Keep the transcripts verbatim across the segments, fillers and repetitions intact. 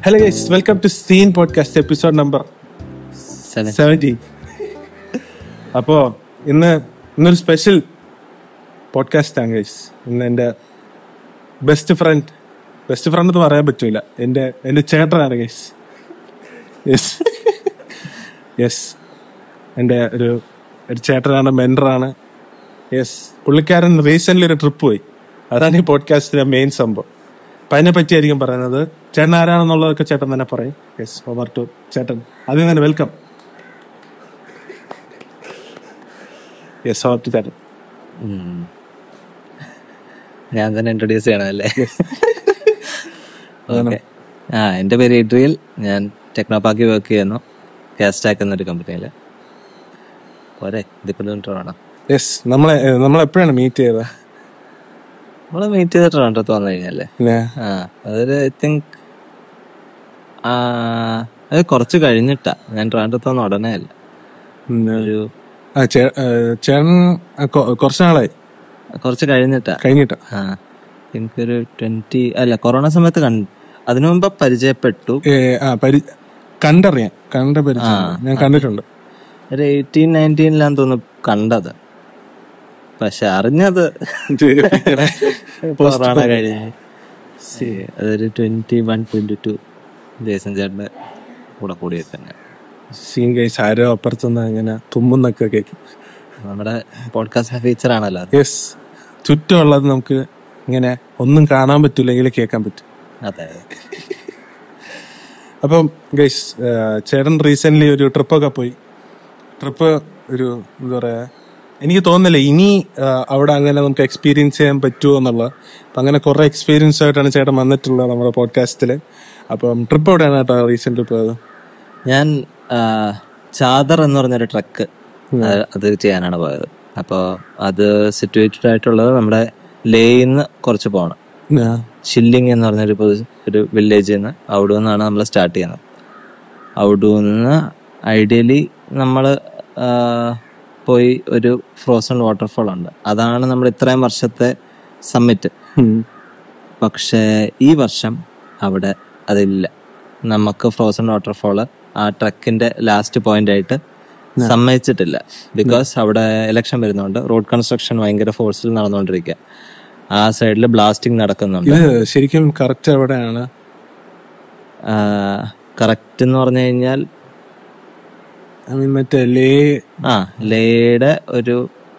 Hello guys, welcome to scene podcast episode number seventeen. അപ്പോൾ ഇന്ന് ഇന്നൊരു സ്പെഷ്യൽ പോഡ്കാസ്റ്റ് ആണ് ഗൈസ്. ഇന്ന് എൻ്റെ ബെസ്റ്റ് ഫ്രണ്ട് ബെസ്റ്റ് ഫ്രണ്ട് എന്ന് പറയാൻ പറ്റൂല, എൻ്റെ എൻ്റെ ചേട്ടനാണ് ഗൈസ്. യെസ് യെസ് എൻ്റെ ഒരു ഒരു ചേട്ടനാണ്, മെൻറ്ററാണ്. യെസ്, പുള്ളിക്കാരൻ റീസെൻ്റ്ലി ഒരു ട്രിപ്പ് പോയി. അതാണ് ഈ പോഡ്കാസ്റ്റിൻ്റെ മെയിൻ സംഭവം. അപ്പം അതിനെ പറ്റിയായിരിക്കും പറയുന്നത്. ചേട്ടൻ ആരാണെന്നുള്ളതൊക്കെ ചേട്ടൻ തന്നെ പറയും. യെസ്, ഓവർ ടു ചേട്ടൻ. ആദ്യം തന്നെ വെൽക്കം. യെസ്, ഓവർ ടു ചേട്ടൻ. ഞാൻ തന്നെ ഇൻട്രൊഡ്യൂസ് ചെയ്യണമല്ലേ? ഓക്കെ. ആ എൻ്റെ പേര് ഏഡ്രിയൽ. ഞാൻ ടെക്നോപാർക്കിൽ വർക്ക് ചെയ്യുന്നു, കാസ്റ്റാക്ക് എന്നൊരു കമ്പനിയിൽ. പോരെ, ഇതിപ്പോൾ ഇൻട്രോ വേണം. യെസ്, നമ്മളെ നമ്മളെപ്പോഴാണ് മീറ്റ് ചെയ്തത്? നമ്മള് മീറ്റ് ചെയ്ത ട്രിവാൻഡ്രത്ത് വന്നു കഴിഞ്ഞല്ലേ? ആ അതൊരു ഐ തിങ്ക് അത് കുറച്ച് കഴിഞ്ഞിട്ടാ. ഞാൻ ട്രിവാൻഡ്രത്ത് വന്ന ഉടനെ അല്ല, ഒരു ചേട്ടൻ കുറച്ച് നാളായി, കുറച്ച് കഴിഞ്ഞിട്ടാ കഴിഞ്ഞിട്ടാ ആ എനിക്കൊരു ട്വന്റി അല്ല കൊറോണ സമയത്ത് കണ്ടു. അതിനു മുമ്പ് പരിചയപ്പെട്ടു, കണ്ടറിയാം, കണ്ട പരിചയം ഞാൻ കണ്ടിട്ടുണ്ട്. ഒരു എയ്റ്റീൻ നയൻറ്റീനിലാന്ന് തോന്നുന്നു കണ്ടത്. പക്ഷെ അറിഞ്ഞത് കൊറോണ കഴിഞ്ഞ്. അതൊരു twenty one twenty two Jason ചേട്ടൻ്റെ കൂടെ കൂടിയൊക്കെ തന്നെ. സീൻ ഗൈസ്, ആരോ അപ്പുറത്തുനിന്ന് ഇങ്ങനെ തുമ്മുന്നൊക്കെ കേൾക്കും. നമ്മുടെ പോഡ്കാസ്റ്റ് ഫീച്ചർ ആണല്ലോ. യെസ്, ചുറ്റുമുള്ളത് നമുക്ക് ഇങ്ങനെ ഒന്നും കാണാൻ പറ്റൂലെങ്കിൽ കേൾക്കാൻ പറ്റും. അതെ. അപ്പം ഗൈസ്, ചേട്ടൻ റീസെൻ്റ്ലി ഒരു ട്രിപ്പൊക്കെ പോയി. ട്രിപ്പ് ഒരു എന്താ പറയുക, എനിക്ക് തോന്നുന്നില്ല ഇനി അവിടെ അങ്ങനെ നമുക്ക് എക്സ്പീരിയൻസ് ചെയ്യാൻ പറ്റുമോ എന്നുള്ളത്. അപ്പം അങ്ങനെ കുറേ എക്സ്പീരിയൻസ് ആയിട്ടാണ് ചേട്ടൻ വന്നിട്ടുള്ളത് നമ്മുടെ പോഡ്കാസ്റ്റിൽ. അപ്പം ട്രിപ്പ് എവിടെയാണ് കേട്ടോ റീസെൻ്റ് പോയത്? ഞാൻ ചാദർ എന്ന് പറഞ്ഞൊരു ട്രക്ക് അത് ചെയ്യാനാണ് പോയത്. അപ്പോൾ അത് സിറ്റുവേറ്റഡ് ആയിട്ടുള്ളത് നമ്മുടെ ലേന്ന് കുറച്ച് പോകണം. ഷില്ലിങ് എന്ന് പറഞ്ഞൊരു ഒരു വില്ലേജിൽ നിന്ന്, അവിടെ നിന്നാണ് നമ്മൾ സ്റ്റാർട്ട് ചെയ്യുന്നത്. അവിടെ നിന്ന് ഐഡിയലി നമ്മൾ പോയി ഒരു ഫ്രോസൺ വാട്ടർഫോൾ ഉണ്ട്, അതാണ് നമ്മൾ ഇത്രയും വർഷത്തെ സമ്മിറ്റ്. പക്ഷേ ഈ വർഷം അവിടെ അതില്ല. നമുക്ക് ഫ്രോസൺ വാട്ടർഫോള് ആ ട്രക്കിന്റെ ലാസ്റ്റ് പോയിന്റ് ആയിട്ട് സമ്മതിച്ചിട്ടില്ല. ബിക്കോസ് അവിടെ ഇലക്ഷൻ വരുന്നുണ്ട്, റോഡ് കൺസ്ട്രക്ഷൻ ഭയങ്കര ഫോഴ്സിൽ നടന്നുകൊണ്ടിരിക്കുക, ആ സൈഡിൽ ബ്ലാസ്റ്റിംഗ് നടക്കുന്നുണ്ട്. ശരിക്കും കറക്റ്റ് എവിടെയാണ്? കറക്റ്റ് എന്ന് പറഞ്ഞു കഴിഞ്ഞാൽ മറ്റേ ലേ ആ ലേയുടെ ഒരു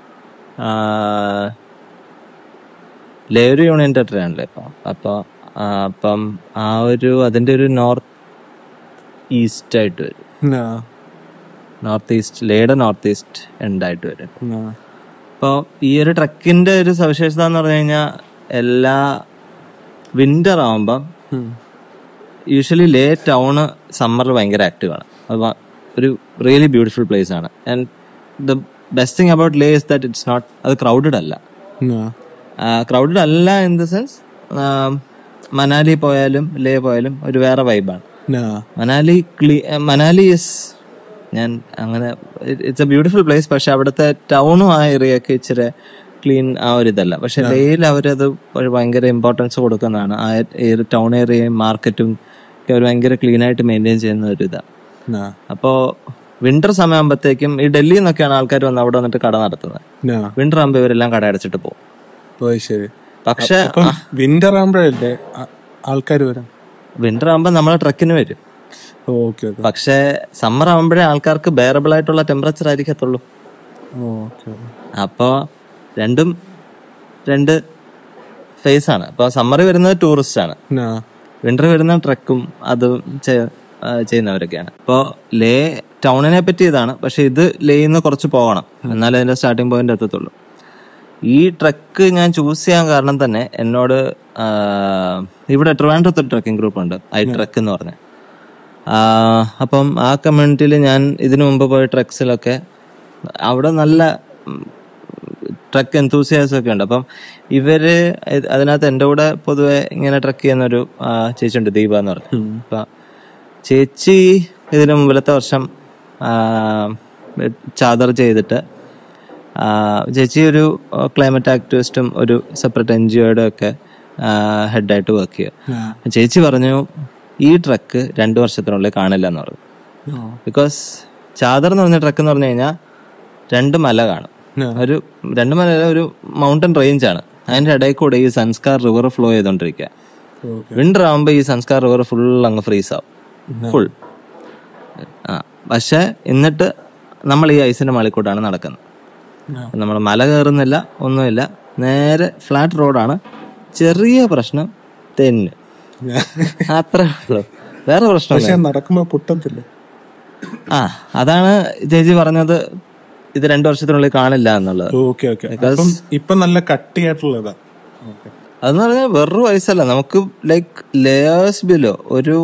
ലേ ഒരു യൂണിയൻ ടെറിട്ടറി ആണല്ലേ ഇപ്പൊ. അപ്പൊ അപ്പം ആ ഒരു അതിന്റെ ഒരു നോർത്ത് ഈസ്റ്റ് ആയിട്ട് വരും. നോർത്ത് ഈസ്റ്റ്, ലേയുടെ നോർത്ത് ഈസ്റ്റ് എൻഡായിട്ട് വരും. അപ്പോൾ ഈ ഒരു ട്രക്കിന്റെ ഒരു സവിശേഷത എന്ന് പറഞ്ഞു കഴിഞ്ഞാൽ എല്ലാ വിന്റർ ആവുമ്പം യൂഷ്വലി ലേ ടൗണ് സമ്മറിൽ ഭയങ്കര ആക്റ്റീവ് ആണ്. അത് ഒരു റിയലി ബ്യൂട്ടിഫുൾ പ്ലേസ് ആണ്. And the best thing about Leh is that it's not, അത് ക്രൗഡഡ് അല്ല. ക്രൗഡഡ് അല്ല ഇൻ ദ സെൻസ്, മനാലി പോയാലും ലേ പോയാലും ഒരു വേറെ വൈബാണ്. മനാലി ക്ലീ മനാലി ഇസ് ഞാൻ അങ്ങനെ ഇറ്റ്സ് എ ബ്യൂട്ടിഫുൾ പ്ലേസ്. പക്ഷെ അവിടുത്തെ ടൗണും ആ ഏരിയയൊക്കെ ഇച്ചിരി ക്ലീൻ ആ ഒരു ഇതല്ല. പക്ഷെ ലേയിൽ അവരത് ഒരു ഭയങ്കര ഇമ്പോർട്ടൻസ് കൊടുക്കുന്നതാണ്. ആ ടൗൺ ഏരിയയും മാർക്കറ്റും ഒക്കെ അവർ ഭയങ്കര ക്ലീൻ ആയിട്ട് മെയിൻറ്റെയിൻ ചെയ്യുന്ന ഒരു ഇതാണ്. അപ്പോ വിന്റർ സമയമാകുമ്പോഴത്തേക്കും ഈ ഡൽഹിയിൽ നിന്നൊക്കെയാണ് ആൾക്കാർ വന്ന് അവിടെ വന്നിട്ട് കട നടത്തുന്നത്. വിന്റർ ആകുമ്പോൾ ഇവരെല്ലാം കട അടച്ചിട്ട് പോകും. പക്ഷെ വിന്റർ ആകുമ്പോഴല്ലേ ആൾക്കാർ വരാം? വിന്റർ ആകുമ്പോൾ നമ്മളെ ട്രക്കിന് വരും. പക്ഷെ സമ്മർ ആകുമ്പോഴേ ആൾക്കാർക്ക് ബെയറബിൾ ആയിട്ടുള്ള ടെമ്പറേച്ചർ ആയിരിക്കത്തുള്ളൂ. അപ്പോ രണ്ടും രണ്ട് ഫേസ് ആണ്. അപ്പൊ സമ്മറിൽ വരുന്നത് ടൂറിസ്റ്റ് ആണ്, വിന്റർ വരുന്ന ട്രക്കും അത് ചെയ്യുന്നവരൊക്കെയാണ്. അപ്പോൾ ലേ ടൗണിനെ പറ്റി ഇതാണ്. പക്ഷെ ഇത് ലേയിൽ നിന്ന് കുറച്ച് പോകണം, എന്നാലേ അതിന്റെ സ്റ്റാർട്ടിംഗ് പോയിന്റ് എത്തത്തുള്ളൂ. ഈ ട്രക്ക് ഞാൻ ചൂസ് ചെയ്യാൻ കാരണം തന്നെ എന്നോട് ഇവിടെ ട്രിവാൻഡ്രത്ത് ഒരു ട്രക്കിംഗ് ഗ്രൂപ്പ് ഉണ്ട്, ഐ ട്രക്ക് എന്ന് പറഞ്ഞ. അപ്പം ആ കമ്മ്യൂണിറ്റിയിൽ ഞാൻ ഇതിനു മുമ്പ് പോയ ട്രക്സിലൊക്കെ അവിടെ നല്ല ട്രക്ക് എന്തൂസിയാസം ഒക്കെ ഉണ്ട്. അപ്പം ഇവര് അതിനകത്ത് എൻ്റെ കൂടെ പൊതുവെ ഇങ്ങനെ ട്രക്ക് ചെയ്യുന്നൊരു ചേച്ചിയുണ്ട്, ദീപ എന്ന് പറഞ്ഞു. അപ്പൊ ചേച്ചി ഇതിനു മുമ്പിലത്തെ വർഷം ചാദർ ചെയ്തിട്ട് ചേച്ചി ഒരു ക്ലൈമറ്റ് ആക്ടിവിസ്റ്റും ഒരു സെപ്പറേറ്റ് എൻ ജി ഒയുടെ ഒക്കെ ഹെഡായിട്ട് വർക്ക് ചെയ്യുക. ചേച്ചി പറഞ്ഞു ഈ ട്രക്ക് രണ്ടു വർഷത്തിനുള്ളിൽ കാണില്ല എന്ന് പറഞ്ഞു. ബിക്കോസ് ചാദർ എന്ന് പറഞ്ഞ ട്രക്ക് എന്ന് പറഞ്ഞു കഴിഞ്ഞാൽ രണ്ട് മല കാണും. ഒരു രണ്ട് മല ഒരു മൗണ്ടൻ റേഞ്ച് ആണ്. അതിന്റെ ഇടയിൽ കൂടെ ഈ സൻസ്കാർ റിവർ ഫ്ലോ ചെയ്തോണ്ടിരിക്കുക. വിന്റർ ആകുമ്പോ ഈ സൻസ്കാർ റിവർ ഫുൾ അങ്ങ് ഫ്രീസ് ആവും, ഫുൾ. ആ പക്ഷെ എന്നിട്ട് നമ്മൾ ഈ ഐസിന്റെ മളിക്കൂട്ടാണ് നടക്കുന്നത്. നമ്മൾ മല കയറുന്നില്ല, ഒന്നുമില്ല, നേരെ ഫ്ലാറ്റ് റോഡാണ്. ചെറിയ പ്രശ്നം തെന്ന്, അത്രേ ഉള്ളൂ, വേറെ പ്രശ്നം നടക്കുമ്പോ പൊട്ടത്തില്ല. ആ അതാണ് ചേച്ചി പറഞ്ഞത്, ഇത് രണ്ടു വർഷത്തിനുള്ളിൽ കാണില്ല എന്നുള്ളത്. ഇപ്പൊ നല്ല കട്ടിയായിട്ടുള്ളതാ. അതെന്ന് പറഞ്ഞാൽ വെറു വയസ്സല്ല, നമുക്ക് ലൈക്ക് ലേയേഴ്സ് ബിലോ ഒരു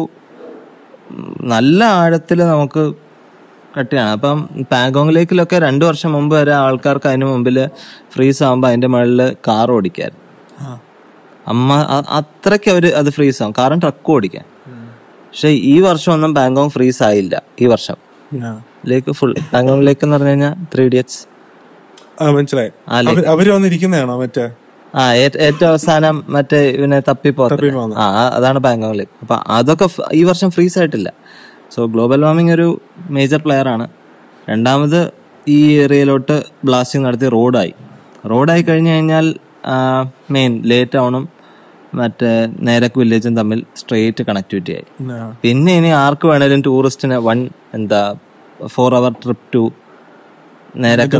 നല്ല ആഴത്തില് നമുക്ക് കട്ടിയാണ്. അപ്പം പാങ്കോങ് ലേക്കിലൊക്കെ രണ്ടു വർഷം മുമ്പ് വരെ ആൾക്കാർക്ക് അതിന് മുമ്പില് ഫ്രീസ് ആകുമ്പോ അതിന്റെ മുകളില് കാർ ഓടിക്കാൻ അമ്മ അത്രയ്ക്ക് അവര് അത് ഫ്രീസ് ആവും, കാരണം ട്രക്ക് ഓടിക്കാൻ. പക്ഷെ ഈ വർഷം ഒന്നും പാങ്കോങ് ഫ്രീസ് ആയില്ല. ഈ വർഷം ലേക്ക് ഫുൾ പാങ്കോങ് ലേക്ക് എന്ന് പറഞ്ഞു കഴിഞ്ഞാൽ ത്രീ ഇഡിയറ്റ്സ് മനസ്സിലായി. അവര് വന്നിരിക്കുന്നതാണോ മറ്റേ ആ ഏറ്റവും അവസാനം മറ്റേ ഇവനെ തപ്പിപ്പോ ആ അതാണ് പാങ്കോങ് ലേക്ക്. അപ്പൊ അതൊക്കെ ഈ വർഷം ഫ്രീസ് ആയിട്ടില്ല. സോ ഗ്ലോബൽ വാർമിംഗ് ഒരു മേജർ പ്ലെയർ ആണ്. രണ്ടാമത് ഈ ഏരിയയിലോട്ട് ബ്ലാസ്റ്റിംഗ് നടത്തി റോഡായി. റോഡായി കഴിഞ്ഞു കഴിഞ്ഞാൽ മെയിൻ ലേ ടൗണും മറ്റേ നേരക്ക് വില്ലേജും തമ്മിൽ സ്ട്രെയിറ്റ് കണക്ടിവിറ്റി ആയി. പിന്നെ ഇനി ആർക്ക് വേണേലും ടൂറിസ്റ്റിന് വൺ എന്താ ഫോർ അവർ ട്രിപ്പ് ടു നേരക്ക്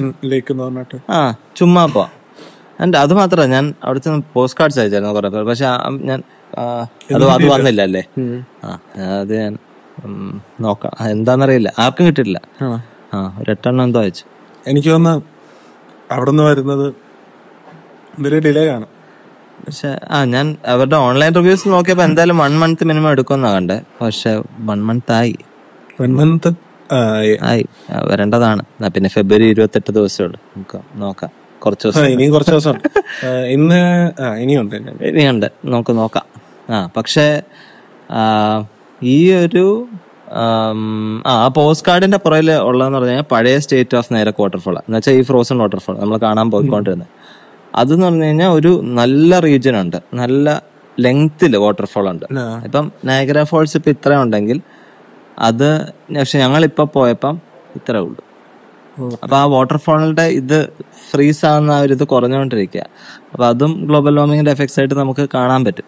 ആ ചുമ്മാ പോവാ. ആൻഡ് അത് മാത്രമല്ല, ഞാൻ അവിടുത്തെ പോസ്റ്റ് കാർഡ്സ് അയച്ചായിരുന്നു കുറെ പേർ. പക്ഷെ ഞാൻ അത് അത് വന്നില്ല അല്ലേ. ആ അത് ഞാൻ നോക്കാം, എന്താന്നറിയില്ല, ആർക്കും കിട്ടിയിട്ടില്ല. ആ ഒരു എട്ടെണ്ണം എന്തോ അയച്ചു. എനിക്ക് തോന്നുന്നു അവിടെ നിന്ന് വരുന്നത് ഡിലേ കാണും. പക്ഷെ ആ ഞാൻ അവരുടെ ഓൺലൈൻ റിവ്യൂസ് നോക്കിയപ്പോ എന്തായാലും വൺ മന്ത് മിനിമം എടുക്കുമെന്നാ കണ്ടേ. പക്ഷെ വൺ മന്ത് ആയി വൺ മന്ത് ആയി വരേണ്ടതാണ്. പിന്നെ ഫെബ്രുവരി ഇരുപത്തെട്ട് ദിവസമേ ഉള്ളൂ. നോക്കാം നോക്കാം കുറച്ച് ദിവസം ഇനിയും കുറച്ച് ദിവസം ഇന്ന് ഇനിയുണ്ട് ഇനിയുണ്ട് നമുക്ക് നോക്കാം. ആ പക്ഷെ ഈ ഒരു ആ പോസ്റ്റ് കാർഡിന്റെ പുറകിൽ ഉള്ളതെന്ന് പറഞ്ഞു കഴിഞ്ഞാൽ പഴയ സ്റ്റേറ്റ് ഓഫ് നേരക്ക് വാട്ടർഫോൾ എന്ന് വെച്ചാൽ ഈ ഫ്രോസൺ വാട്ടർഫോൾ നമ്മൾ കാണാൻ പോയിക്കൊണ്ടിരുന്നത്. അതെന്ന് പറഞ്ഞു കഴിഞ്ഞാൽ ഒരു നല്ല റീജിയൻ ഉണ്ട്, നല്ല ലെങ്തില് വാട്ടർഫോൾ ഉണ്ട്. ഇപ്പം നയഗ്ര ഫോൾസ് ഇപ്പൊ ഇത്ര ഉണ്ടെങ്കിൽ അത് പക്ഷെ ഞങ്ങളിപ്പോ പോയപ്പം ഇത്രേ ഉള്ളൂ. അപ്പൊ ആ വാട്ടർഫോളിന്റെ ഇത് ഫ്രീസ് ആവുന്ന ആ ഒരു ഇത് കുറഞ്ഞുകൊണ്ടിരിക്കുക. അപ്പൊ അതും ഗ്ലോബൽ വാർമിങ്ങിന്റെ എഫക്ട്സ് ആയിട്ട് നമുക്ക് കാണാൻ പറ്റും.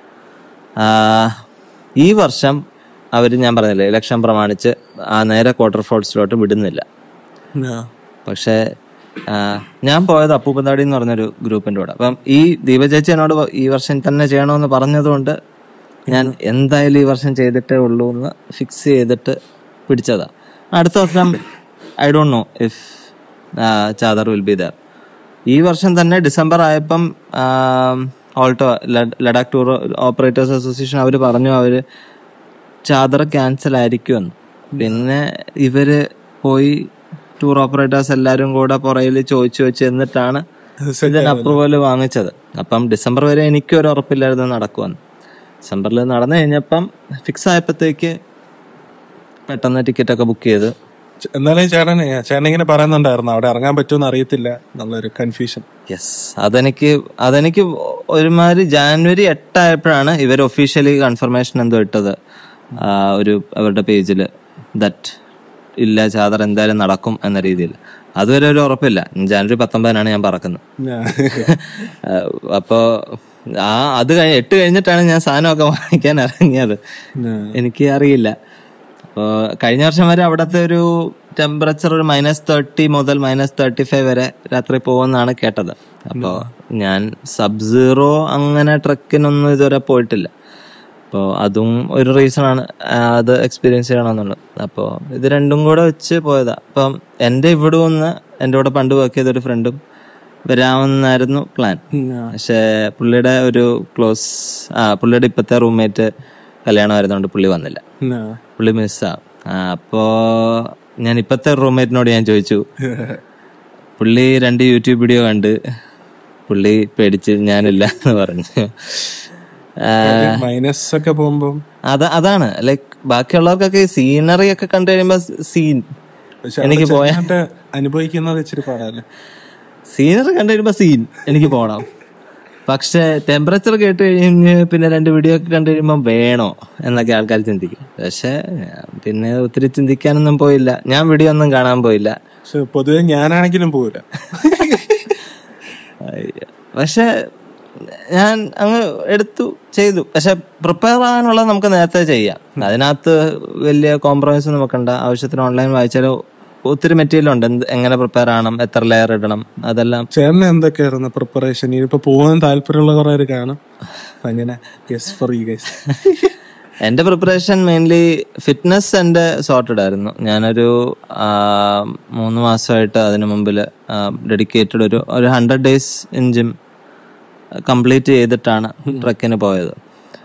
ഈ വർഷം അവര് ഞാൻ പറഞ്ഞില്ലേ ഇലക്ഷൻ പ്രമാണിച്ച് ആ നേരെ വാട്ടർഫോൾസിലോട്ട് വിടുന്നില്ല. പക്ഷെ ഞാൻ പോയത് അപ്പൂപ്പന്താടി എന്ന് പറഞ്ഞൊരു ഗ്രൂപ്പിന്റെ കൂടെ. അപ്പം ഈ ദീപചേച്ചി എന്നോട് ഈ വർഷം തന്നെ ചെയ്യണമെന്ന് പറഞ്ഞതുകൊണ്ട് ഞാൻ എന്തായാലും ഈ വർഷം ചെയ്തിട്ടേ ഉള്ളൂ എന്ന് ഫിക്സ് ചെയ്തിട്ട് പിടിച്ചതാ. അടുത്ത വർഷം I don't know if Chadar will be there. ഈ വർഷം തന്നെ ഡിസംബർ ആയപ്പം all Ladakh tour operators association അവർ പറഞ്ഞു അവര് ചാദർ ക്യാൻസൽ ആയിരിക്കുമെന്ന്. പിന്നെ ഇവര് പോയി ടൂർ ഓപ്പറേറ്റേഴ്സ് എല്ലാരും കൂടെ പുറയിൽ ചോദിച്ചു വെച്ച് എന്നിട്ടാണ് ഇതിന് അപ്രൂവൽ വാങ്ങിച്ചത്. അപ്പം ഡിസംബർ വരെ എനിക്ക് ഒരു ഉറപ്പില്ലായിരുന്നു നടക്കുമെന്ന്. ഡിസംബറിൽ നടന്നു കഴിഞ്ഞപ്പം ഫിക്സ് ആയപ്പോഴത്തേക്ക് പെട്ടെന്ന് ടിക്കറ്റ് ഒക്കെ ബുക്ക് ചെയ്ത്. എന്നാലും ചേട്ടൻ ചേട്ടൻ ഇങ്ങനെ പറയുന്നുണ്ടായിരുന്നു അവിടെ ഇറങ്ങാൻ പറ്റുമെന്ന് അറിയത്തില്ല എന്നുള്ളൊരു കൺഫ്യൂഷൻ. യെസ്, അതെനിക്ക് അതെനിക്ക് ഒരുമാതിരി ജാനുവരി എട്ടായപ്പോഴാണ് ഇവർ ഒഫീഷ്യലി കൺഫർമേഷൻ എന്തോ ഇട്ടത് ഒരു അവരുടെ പേജില് ദറ്റ് ഇല്ല ചാദർ എന്തായാലും നടക്കും എന്ന രീതിയിൽ. അതുവരെ ഒരു ഉറപ്പില്ല. ജാനുവരി പത്തൊമ്പതിനാണ് ഞാൻ പറക്കുന്നത്. അപ്പോ ആ അത് കഴിഞ്ഞ് എട്ട് കഴിഞ്ഞിട്ടാണ് ഞാൻ സാധനമൊക്കെ വാങ്ങിക്കാൻ ഇറങ്ങിയത്. എനിക്ക് അറിയില്ല. അപ്പോ കഴിഞ്ഞ വർഷം വരെ അവിടത്തെ ഒരു ടെമ്പറേച്ചർ ഒരു മൈനസ് തേർട്ടി മുതൽ മൈനസ് തേർട്ടി ഫൈവ് വരെ രാത്രി പോകുമെന്നാണ് കേട്ടത്. അപ്പോ ഞാൻ സബ് സീറോ അങ്ങനെ ട്രക്കിനൊന്നും ഇതുവരെ പോയിട്ടില്ല. അപ്പോൾ അതും ഒരു റീസൺ ആണ് അത് എക്സ്പീരിയൻസ് ചെയ്യണമെന്നുള്ളത്. അപ്പോൾ ഇത് രണ്ടും കൂടെ വെച്ച് പോയതാ. അപ്പം എൻ്റെ ഇവിടെ ഒന്ന് എൻ്റെ കൂടെ പണ്ട് വർക്ക് ചെയ്തൊരു ഫ്രണ്ടും വരാമെന്നായിരുന്നു പ്ലാൻ. പക്ഷെ പുള്ളിയുടെ ഒരു ക്ലോസ് ആ പുള്ളിയുടെ ഇപ്പത്തെ റൂംമേറ്റ് കല്യാണം ആയിരുന്നോണ്ട് പുള്ളി വന്നില്ല, പുള്ളി മിസ്സാ. അപ്പോ ഞാൻ ഇപ്പത്തെ റൂംമേറ്റിനോട് ഞാൻ ചോദിച്ചു, പുള്ളി രണ്ട് യൂട്യൂബ് വീഡിയോ കണ്ട് പുള്ളി പേടിച്ച് ഞാനില്ല എന്ന് പറഞ്ഞു. മൈനസ് ഒക്കെ പോകുമ്പോ അത് അതാണ് ലൈക്ക് ബാക്കിയുള്ളവർക്കൊക്കെ സീനറി ഒക്കെ കണ്ടു കഴിയുമ്പോ സീൻ എനിക്ക് പോയാ അനുഭവിക്കുന്നത് ഇച്ചിരി പാടല്ലേ. സീനറി കണ്ടു കഴിയുമ്പോ സീൻ എനിക്ക് പോണം. പക്ഷെ ടെമ്പറേച്ചർ കേട്ട് കഴിഞ്ഞ് പിന്നെ രണ്ട് വീഡിയോ ഒക്കെ കണ്ടു കഴിയുമ്പോൾ വേണോ എന്നൊക്കെ ആൾക്കാർ ചിന്തിക്കും. പക്ഷെ പിന്നെ ഒത്തിരി ചിന്തിക്കാനൊന്നും പോയില്ല. ഞാൻ വീഡിയോ ഒന്നും കാണാൻ പോയില്ല. പൊതുവെ ഞാനാണെങ്കിലും പോയില്ല. പക്ഷെ ഞാൻ അങ്ങ് എടുത്തു ചെയ്തു. പക്ഷെ പ്രിപ്പയർ ആകാനുള്ളത് നമുക്ക് നേരത്തെ ചെയ്യാം. അതിനകത്ത് വലിയ കോംപ്രമൈസ് നോക്കണ്ട. ആവശ്യത്തിന് ഓൺലൈൻ വായിച്ചാലോ ഒത്തിരി മെറ്റീരിയൽ ഉണ്ട്. എങ്ങനെ പ്രിപ്പയർ ആവണം, എത്ര ലെയർ ഇടണം, അതെല്ലാം. ചേട്ടന് എന്തൊക്കെയായിരുന്നു പ്രിപ്പറേഷൻ? ഇനിയിപ്പോ പോകാൻ താല്പര്യമുള്ള കുറെ പേര് കാണും. അങ്ങനെ എന്റെ പ്രിപ്പറേഷൻ മെയിൻലി ഫിറ്റ്നസ് എന്റെ സോർട്ടഡ് ആയിരുന്നു. ഞാനൊരു മൂന്ന് മാസമായിട്ട് അതിനു മുമ്പില് ഡെഡിക്കേറ്റഡ് ഒരു ഒരു hundred days in gym complete ചെയ്തിട്ടാണ് ട്രെക്കിന് പോയത്.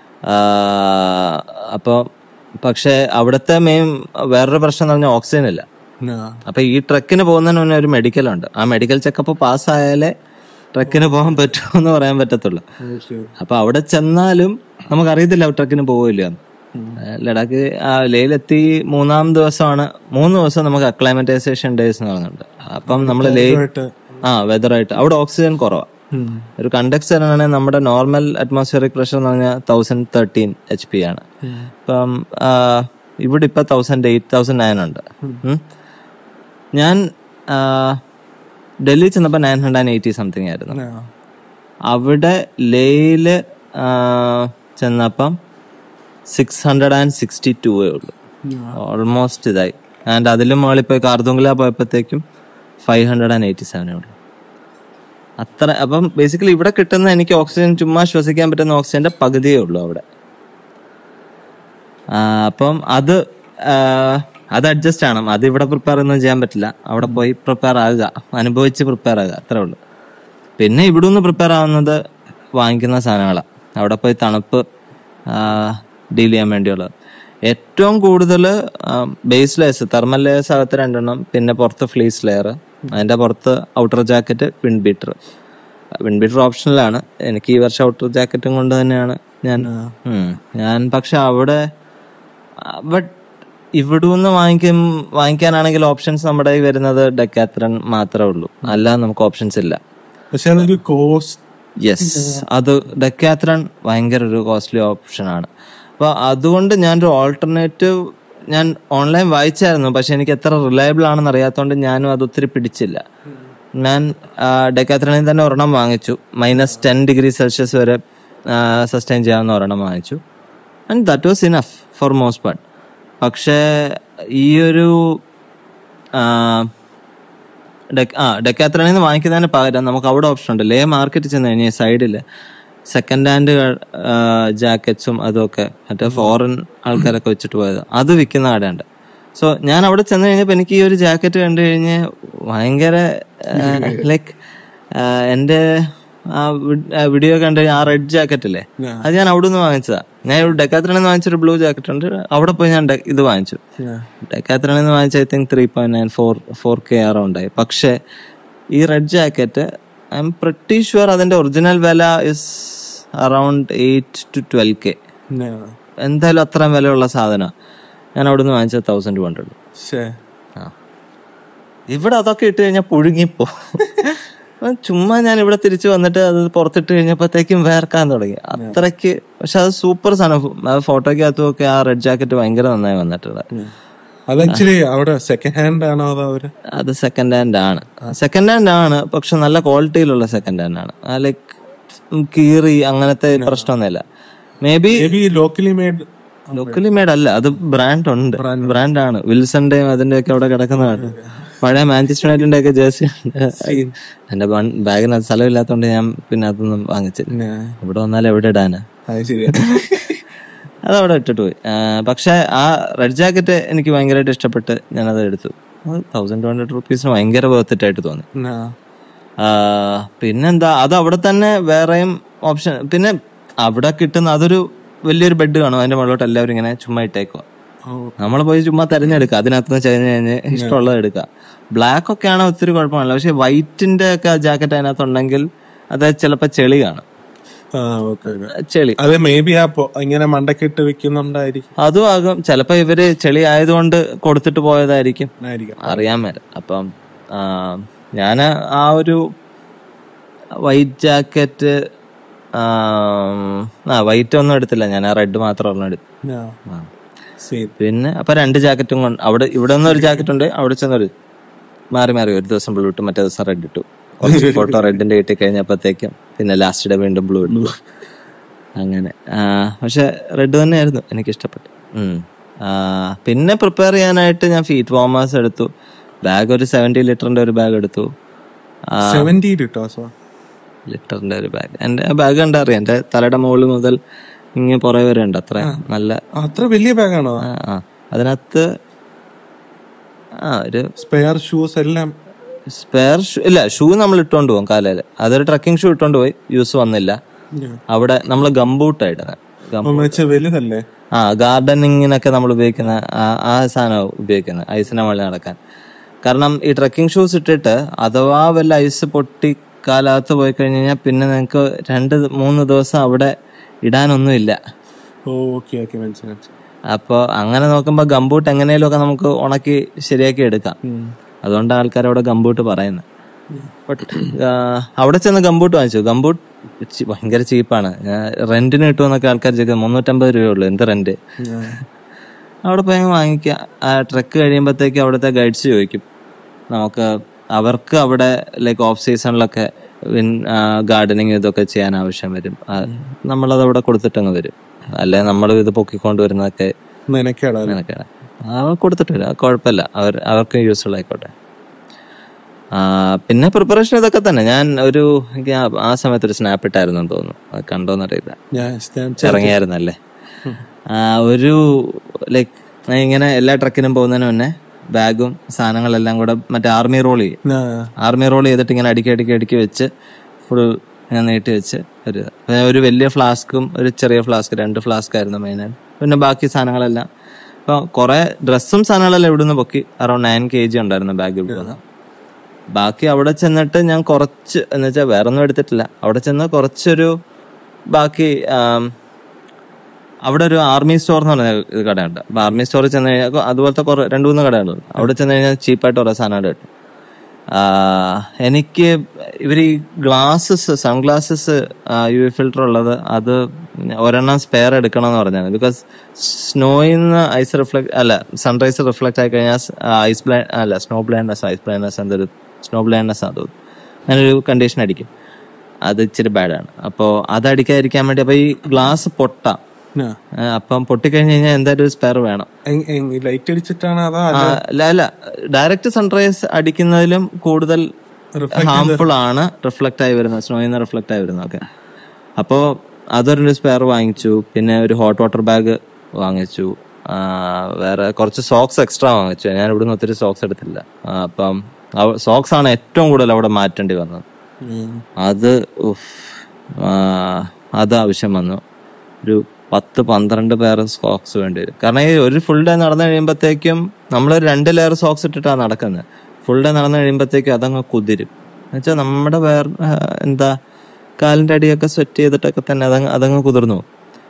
അപ്പോൾ പക്ഷെ അവിടുത്തെ മെയിൻ വേറൊരു പ്രശ്നം എന്ന് പറഞ്ഞാൽ ഓക്സിജൻ ഇല്ല. അപ്പൊ ഈ ട്രെക്കിന് പോകുന്നതിന് മുന്നേ ഒരു മെഡിക്കൽ ഉണ്ട്. ആ മെഡിക്കൽ ചെക്കപ്പ് പാസ്സായാലേ ട്രെക്കിന് പോകാൻ പറ്റുമെന്ന് പറയാൻ പറ്റത്തുള്ളൂ. അപ്പൊ അവിടെ ചെന്നാലും നമുക്കറിയത്തില്ല ട്രെക്കിന് പോവില്ല. ലഡാക്ക് ലേയിലെത്തി മൂന്നാം ദിവസമാണ്. മൂന്ന് ദിവസം നമുക്ക് അക്ലൈമറ്റൈസേഷൻ ഡേയ്സ് എന്ന് പറയുന്നുണ്ട്. അപ്പം നമ്മള് ലേ ആ വെതറായിട്ട് അവിടെ ഓക്സിജൻ കുറവാണ്. ഒരു കണ്ടക്സർ ആണെങ്കിൽ നമ്മുടെ നോർമൽ അറ്റ്മോസ്ഫിയറിക് പ്രഷർ എന്ന് പറഞ്ഞാൽ തൗസൻഡ് തേർട്ടീൻ എച്ച് പി ആണ്. ഇപ്പം ഇവിടെ ഇപ്പൊ തൗസൻഡ് എയ്റ്റ് തൗസൻഡ് നയൻ ഉണ്ട്. ഞാൻ ഡൽഹി ചെന്നപ്പോ nine hundred and eighty something ആയിരുന്നു. അവിടെ ലേയില് ചെന്നപ്പം six hundred and sixty two ഉള്ളു. ഓൾമോസ്റ്റ് ഇതായി. ആൻഡ് അതിലും മുകളിൽ പോയി കാർദുംഗ്ല പോയപ്പോഴത്തേക്കും ഫൈവ് ഹൺഡ്രഡ് ആൻഡ് എയ്റ്റി സെവനേ ഉള്ളു. അത്ര. അപ്പം ബേസിക്കലി ഇവിടെ കിട്ടുന്ന എനിക്ക് ഓക്സിജൻ ചുമ്മാ ശ്വസിക്കാൻ പറ്റുന്ന ഓക്സിജന്റെ പകുതിയേ ഉള്ളൂ അവിടെ. അപ്പം അത് അത് അഡ്ജസ്റ്റ് ആണ്. അത് ഇവിടെ പ്രിപ്പയർ ഒന്നും ചെയ്യാൻ പറ്റില്ല. അവിടെ പോയി പ്രിപ്പയർ ആകുക, അനുഭവിച്ച് പ്രിപ്പയർ ആകുക, അത്രേ ഉള്ളൂ. പിന്നെ ഇവിടെ നിന്ന് പ്രിപ്പയർ ആവുന്നത് വാങ്ങിക്കുന്ന സാധനങ്ങളാണ്. അവിടെ പോയി തണുപ്പ് ഡീൽ ചെയ്യാൻ വേണ്ടിയുള്ളത്. ഏറ്റവും കൂടുതൽ ബേസ് ലെയർസ്, തെർമൽ ലെയർസ് അകത്ത് രണ്ടെണ്ണം, പിന്നെ പുറത്ത് ഫ്ലീസ് ലെയർ, അതിന്റെ പുറത്ത് outer jacket, wind beater. Wind beater ഓപ്ഷനിലാണ്. എനിക്ക് ഈ വർഷം ഔട്ടർ ജാക്കറ്റും കൊണ്ട് തന്നെയാണ് ഞാൻ ഞാൻ പക്ഷെ അവിടെ ബട്ട് ഇവിടുന്ന് വാങ്ങിക്കും വാങ്ങിക്കാനാണെങ്കിൽ ഓപ്ഷൻസ് നമ്മുടെ വരുന്നത് ഡെക്കാത്ലൺ മാത്രമേ ഉള്ളൂ. അല്ലാതെ നമുക്ക് ഓപ്ഷൻസ് ഇല്ല. പക്ഷെ അതൊരു കോസ്റ്റ്. യെസ്, അത് ഡെക്കാത്ലൺ ഭയങ്കര ഒരു കോസ്റ്റ്ലി ഓപ്ഷനാണ്. അപ്പൊ അതുകൊണ്ട് ഞാനൊരു ഓൾട്ടർനേറ്റീവ് ഞാൻ ഓൺലൈൻ വായിച്ചായിരുന്നു. പക്ഷെ എനിക്ക് എത്ര റിലയബിൾ ആണെന്ന് അറിയാത്തതുകൊണ്ട് ഞാനും അത് ഒത്തിരി പിടിച്ചില്ല. ഞാൻ ഡെക്കാത്ലണിൽ തന്നെ ഒരെണ്ണം വാങ്ങിച്ചു. മൈനസ് ടെൻ ഡിഗ്രി സെൽഷ്യസ് വരെ സസ്റ്റെയിൻ ചെയ്യാവുന്ന ഒരെണ്ണം വാങ്ങിച്ചു. And that was enough for most part. പക്ഷേ ഈ ഒരു ആ ഡെക്കാത്ലണിൽ നിന്ന് വാങ്ങിക്കുന്നതിന് പകരം നമുക്ക് അവിടെ ഓപ്ഷൻ ഉണ്ട്. ലേ മാർക്കറ്റ് ചെന്ന് കഴിഞ്ഞാൽ സൈഡില് സെക്കൻഡ് ഹാൻഡ് ജാക്കറ്റ്സും അതൊക്കെ മറ്റേ ഫോറിൻ ആൾക്കാരൊക്കെ വെച്ചിട്ട് പോയത് അത് വിൽക്കുന്ന കടയുണ്ട്. സോ ഞാൻ അവിടെ ചെന്ന് കഴിഞ്ഞപ്പോൾ എനിക്ക് ഈ ഒരു ജാക്കറ്റ് കണ്ടു കഴിഞ്ഞ് ഭയങ്കര ലൈക്ക് എന്റെ ആ വീഡിയോ കണ്ടു കഴിഞ്ഞാൽ ആ റെഡ് ജാക്കറ്റ് ഇല്ലേ, അത് ഞാൻ അവിടെ നിന്ന് വാങ്ങിച്ചതാ. ഞാൻ ഡെക്കാത്ലണിൽ നിന്ന് വാങ്ങിച്ചൊരു ബ്ലൂ ജാക്കറ്റ് ഉണ്ട്. അവിടെ പോയി ഞാൻ ഇത് വാങ്ങിച്ചു. ഡെക്കാത്ലണിൽ നിന്ന് വാങ്ങിച്ച I think three point nine four four K അറൗണ്ടായി. പക്ഷെ ഈ red jacket I am pretty sure അതിന്റെ ഒറിജിനൽ വില is around eight to twelve K. എന്തായാലും അത്രയും വിലയുള്ള സാധനം ഞാൻ അവിടെ നിന്ന് വാങ്ങിച്ചത് തൗസൻഡ് ടു ഹൺഡ്രഡ്. ഇവിടെ അതൊക്കെ ഇട്ട് കഴിഞ്ഞാൽ പുഴുങ്ങിപ്പോ. ചുമ്മാ ഞാൻ ഇവിടെ തിരിച്ചു വന്നിട്ട് അത് പുറത്തിട്ട് കഴിഞ്ഞപ്പോഴത്തേക്കും വേർക്കാൻ തുടങ്ങി അത്രയ്ക്ക്. പക്ഷെ അത് സൂപ്പർ സാധനം. ഫോട്ടോയ്ക്കകത്തും ഒക്കെ ആ റെഡ് ജാക്കറ്റ് ഭയങ്കര നന്നായി വന്നിട്ടുള്ളത്. സെക്കൻഡ് ഹാൻഡ് ആണോ? അത് സെക്കൻഡ് ഹാൻഡ് ആണ്. സെക്കൻഡ് ഹാൻഡ് ആണ്, പക്ഷെ നല്ല ക്വാളിറ്റിയിലുള്ള സെക്കൻഡ് ഹാൻഡ് ആണ്. ലൈക്ക് കീറി അങ്ങനത്തെ പ്രശ്നമൊന്നുമില്ല. May locally made locally made അല്ല, അത് ബ്രാൻഡ് ഉണ്ട്. ബ്രാൻഡാണ്. വിൽസന്റെയും അതിന്റെ ഒക്കെ അവിടെ കിടക്കുന്നതാണ്. പഴയ മാഞ്ചസ്റ്റർ യുണൈറ്റഡിന്റെ ഒക്കെ ജേഴ്സി ഉണ്ട്. എന്റെ ബാഗിനകത്ത് സ്ഥലമില്ലാത്തതുകൊണ്ട് ഞാൻ പിന്നെ അതൊന്നും വാങ്ങിച്ചില്ല. ഇവിടെ വന്നാലും എവിടെ ഇടാനാ, അതവിടെ ഇട്ടിട്ട് പോയി. പക്ഷെ ആ റെഡ് ജാക്കറ്റ് എനിക്ക് ഭയങ്കരമായിട്ട് ഇഷ്ടപ്പെട്ട് ഞാനത് എടുത്തു. തൗസൻഡ് ടു ഹൺഡ്രഡ് റുപ്പീസിന് ഭയങ്കര വേർത്തിട്ടായിട്ട് തോന്നി. പിന്നെന്താ, അത് അവിടെ തന്നെ വേറെയും ഓപ്ഷൻ. പിന്നെ അവിടെ കിട്ടുന്ന അതൊരു വലിയൊരു ബെഡ് കാണും. അതിന്റെ മുകളിലോട്ട് എല്ലാവരും ഇങ്ങനെ ചുമ്മാ ഇട്ടേക്കുക. നമ്മൾ പോയി ചുമ്മാ തെരഞ്ഞെടുക്കുക. അതിനകത്ത് കഴിഞ്ഞ് കഴിഞ്ഞ് ഇഷ്ടമുള്ളത് എടുക്കുക. ബ്ലാക്ക് ഒക്കെ ആണെങ്കിൽ ഒത്തിരി കുഴപ്പമില്ല. പക്ഷെ വൈറ്റിന്റെ ഒക്കെ ജാക്കറ്റ് അതിനകത്തുണ്ടെങ്കിൽ അത് ചിലപ്പോ ചെളി കാണും. ചെളി അത് മേ ബി ഇങ്ങനെ മണ്ടക്കിട്ട് വെക്കുന്നുണ്ടായിരിക്കും. അതും ആകും. ചിലപ്പോ ഇവര് ചെളി ആയതുകൊണ്ട് കൊടുത്തിട്ട് പോയതായിരിക്കും, അറിയാൻ മേല. അപ്പം ഞാൻ ആ ഒരു വൈറ്റ് ജാക്കറ്റ് ആ വൈറ്റ് ഒന്നും എടുത്തില്ല ഞാൻ, ആ റെഡ് മാത്രം ഒരെണ്ണം എടുത്തു. പിന്നെ അപ്പൊ രണ്ട് ജാക്കറ്റും കൊണ്ട് അവിടെ ഇവിടെ നിന്ന് ഒരു ജാക്കറ്റ് ഉണ്ട്, അവിടെ ചെന്നൊരു മാറി മാറി ഒരു ദിവസം ബ്ലൂ ഇട്ടു, മറ്റേ ദിവസം റെഡ് ഇട്ടു. കുറച്ച് ഫോട്ടോ റെഡിന്റെ കിട്ടി കഴിഞ്ഞപ്പോഴത്തേക്കും പിന്നെ ലാസ്റ്റ് ഡേ വീണ്ടും ബ്ലൂ ഇട്ടു. അങ്ങനെ പക്ഷെ റെഡ് തന്നെയായിരുന്നു എനിക്ക് ഇഷ്ടപ്പെട്ടു. പിന്നെ പ്രിപ്പയർ ചെയ്യാനായിട്ട് ഞാൻ ഫീറ്റ് വാർമേഴ്സ് എടുത്തു. ബാഗ് ഒരു സെവന്റി ലിറ്ററിന്റെ ഒരു ബാഗ് എടുത്തു. ലിറ്ററിന്റെ ഒരു ബാഗ്. എന്റെ ബാഗ് കണ്ടാ അറിയാം, എന്റെ തലയുടെ മുകളിൽ മുതൽ ഇങ്ങനെ പുറകെ വരെ ഉണ്ട്. അത്ര നല്ല അത്ര വലിയ ബാഗാണോ? ആ അതിനകത്ത് ആ ഒരു സ്പെയർ ഷൂസ് എല്ലാം. സ്പെയർ ഷൂ ഇല്ല, ഷൂ നമ്മൾ ഇട്ടോണ്ട് പോകും കാലയില്. അതൊരു ട്രക്കിംഗ് ഷൂ ഇട്ടോണ്ട് പോയി, യൂസ് വന്നില്ല. അവിടെ നമ്മള് ഗംബൂട്ടായിട്ടാണ്, വലുതല്ലേ? ആ ഗാർഡനിങ്ങിനൊക്കെ നമ്മൾ ഉപയോഗിക്കുന്ന ആ സാധനം ഉപയോഗിക്കുന്നത് ഐസിന്റെ മുകളിൽ നടക്കാൻ. കാരണം ഈ ട്രക്കിംഗ് ഷൂസ് ഇട്ടിട്ട് അഥവാ വല്ല ഐസ് പൊട്ടി കാലകത്ത് പോയി കഴിഞ്ഞ് കഴിഞ്ഞാൽ പിന്നെ നിങ്ങക്ക് രണ്ട് മൂന്ന് ദിവസം അവിടെ ഇടാനൊന്നും ഇല്ല. അപ്പൊ അങ്ങനെ നോക്കുമ്പോ ഗംബൂട്ട് എങ്ങനെയും ഒക്കെ നമുക്ക് ഉണക്കി ശരിയാക്കി എടുക്കാം. അതുകൊണ്ട് ആൾക്കാർ അവിടെ ഗംബൂട്ട് പറയുന്നത്. അവിടെ ചെന്ന് ഗംബൂട്ട് വാങ്ങിച്ചു. ഗംബൂട്ട് ഭയങ്കര ചീപ്പാണ്. റെന്റിന് കിട്ടുമെന്നൊക്കെ ആൾക്കാർ ചോദിക്കുന്നത്. മുന്നൂറ്റമ്പത് രൂപയുള്ളൂ. എന്ത് റെന്റ്? അവിടെ പോയി വാങ്ങിക്കുക. ആ ട്രക്ക് കഴിയുമ്പോഴത്തേക്ക് അവിടുത്തെ ഗൈഡ്സ് ചോദിക്കും നമുക്ക്, അവർക്ക് അവിടെ ലൈക്ക് ഓഫ് സീസണിലൊക്കെ ഗാർഡനിങ് ഇതൊക്കെ ചെയ്യാൻ ആവശ്യം വരും. നമ്മളത് അവിടെ കൊടുത്തിട്ടങ്ങ് വരും. അല്ലെ നമ്മൾ ഇത് പൊക്കിക്കൊണ്ട് വരുന്നതൊക്കെ മെനക്കേടാ. കൊടുത്തിട്ട് വരും, കുഴപ്പമില്ല. അവർ അവർക്ക് യൂസ്ഫുൾ ആയിക്കോട്ടെ. പിന്നെ പ്രിപ്പറേഷൻ ഇതൊക്കെ തന്നെ. ഞാൻ ഒരു ആ സമയത്ത് ഒരു സ്നാപ്പ് ഇട്ടായിരുന്നു തോന്നുന്നു, കണ്ടോന്നറിയില്ല, ഇറങ്ങിയായിരുന്നല്ലേ. ഒരു ലൈക്ക് ഇങ്ങനെ എല്ലാ ട്രക്കിനും പോകുന്നതിന് മുന്നേ ബാഗും സാധനങ്ങളെല്ലാം കൂടെ മറ്റേ ആർമി റോൾ ചെയ്യും. ആർമി റോൾ ചെയ്തിട്ട് ഇങ്ങനെ അടുക്കി അടുക്കി അടുക്കി വെച്ച് ഫുൾ ഞാൻ നീട്ടി വെച്ച് ഒരു ഒരു വലിയ ഫ്ലാസ്കും ഒരു ചെറിയ ഫ്ലാസ്ക്, രണ്ട് ഫ്ലാസ്ക് ആയിരുന്നു മെയിനായിട്ട്. പിന്നെ ബാക്കി സാധനങ്ങളെല്ലാം ഇപ്പൊ കുറെ ഡ്രസ്സും സാധനങ്ങളെല്ലാം ഇവിടുന്ന് പൊക്കി. അറൌണ്ട് നയൻ കെ ജി ഉണ്ടായിരുന്നു ബാഗിൽ പോകുന്നത്. ബാക്കി അവിടെ ചെന്നിട്ട് ഞാൻ കുറച്ച് എന്ന് വെച്ചാൽ വേറെ ഒന്നും എടുത്തിട്ടില്ല. അവിടെ ചെന്ന് കുറച്ചൊരു ബാക്കി അവിടെ ഒരു ആർമി സ്റ്റോർ എന്ന് പറഞ്ഞ കടയുണ്ട്. അപ്പൊ ആർമി സ്റ്റോറിൽ ചെന്ന് കഴിഞ്ഞാൽ അതുപോലത്തെ കുറെ രണ്ടു മൂന്ന് കടകളുണ്ട്. അവിടെ ചെന്ന് കഴിഞ്ഞാൽ ചീപ്പായിട്ട് കുറെ സാധനങ്ങൾ കിട്ടും. എനിക്ക് ഇവർ ഈ glasses sunglasses U V filter ഉള്ളത് അത് ഒരെണ്ണം സ്പെയർ എടുക്കണം എന്ന് പറഞ്ഞാണ്. ബിക്കോസ് സ്നോയിന്ന് ഐസ് റിഫ്ലക്ട് അല്ല സൺറൈസ് റിഫ്ലക്ട് ആയി കഴിഞ്ഞാൽ ഐസ് ബ്ലൈ അല്ല സ്നോ ബ്ലൈൻഡ്നെസ് ഐസ് ബ്ലൈൻഡ്നെസ് എന്തൊരു സ്നോ ബ്ലൈൻഡ്നെസ് ആണ് തോന്നുന്നു, അങ്ങനൊരു കണ്ടീഷൻ അടിക്കും. അത് ഇച്ചിരി ബാഡാണ്. അപ്പോൾ അതടിക്കാതിരിക്കാൻ വേണ്ടി അപ്പൊ ഈ ഗ്ലാസ് പൊട്ടാം. അപ്പം പൊട്ടിക്കഴിഞ്ഞ് കഴിഞ്ഞാൽ എന്തായാലും ഒരു സ്പെയർ വേണം. ലൈറ്റ് അടിച്ചിട്ടാണ് അല്ല അല്ല ഡയറക്റ്റ് സൺറൈസ് അടിക്കുന്നതിലും കൂടുതൽ ഹാംഫുൾ ആണ് റിഫ്ലക്ട് ആയി വരുന്നത്, സ്നോയിൽ നിന്ന് റിഫ്ലക്ട് ആയി വരുന്നതൊക്കെ. അപ്പോൾ അതൊരു സ്പെയർ വാങ്ങിച്ചു. പിന്നെ ഒരു ഹോട്ട് വാട്ടർ ബാഗ് വാങ്ങിച്ചു. വേറെ കുറച്ച് സോക്സ് എക്സ്ട്രാ വാങ്ങിച്ചു. ഞാൻ ഇവിടുന്ന് ഒത്തിരി സോക്സ് എടുത്തില്ല. അപ്പം സോക്സ് ആണ് ഏറ്റവും കൂടുതൽ അവിടെ മാറ്റേണ്ടി വന്നത്. അത് അത് ആവശ്യം വന്നു. ഒരു പത്ത് പന്ത്രണ്ട് പെയർ സോക്സ് വേണ്ടി വരും. കാരണം ഈ ഒരു ഫുൾ ഡേ നടന്നു കഴിയുമ്പോഴത്തേക്കും നമ്മൾ രണ്ട് ലെയർ സോക്സ് ഇട്ടിട്ടാണ് നടക്കുന്നത്. ഫുൾ ഡേ നടന്നു കഴിയുമ്പോഴത്തേക്കും അതങ്ങ് കുതിരും. എന്നുവെച്ചാൽ നമ്മുടെ വേറെ എന്താ കാലിന്റെ അടിയൊക്കെ സ്വെറ്റ് ചെയ്തിട്ടൊക്കെ തന്നെ അതങ്ങ് അതങ്ങ് കുതിർന്നു.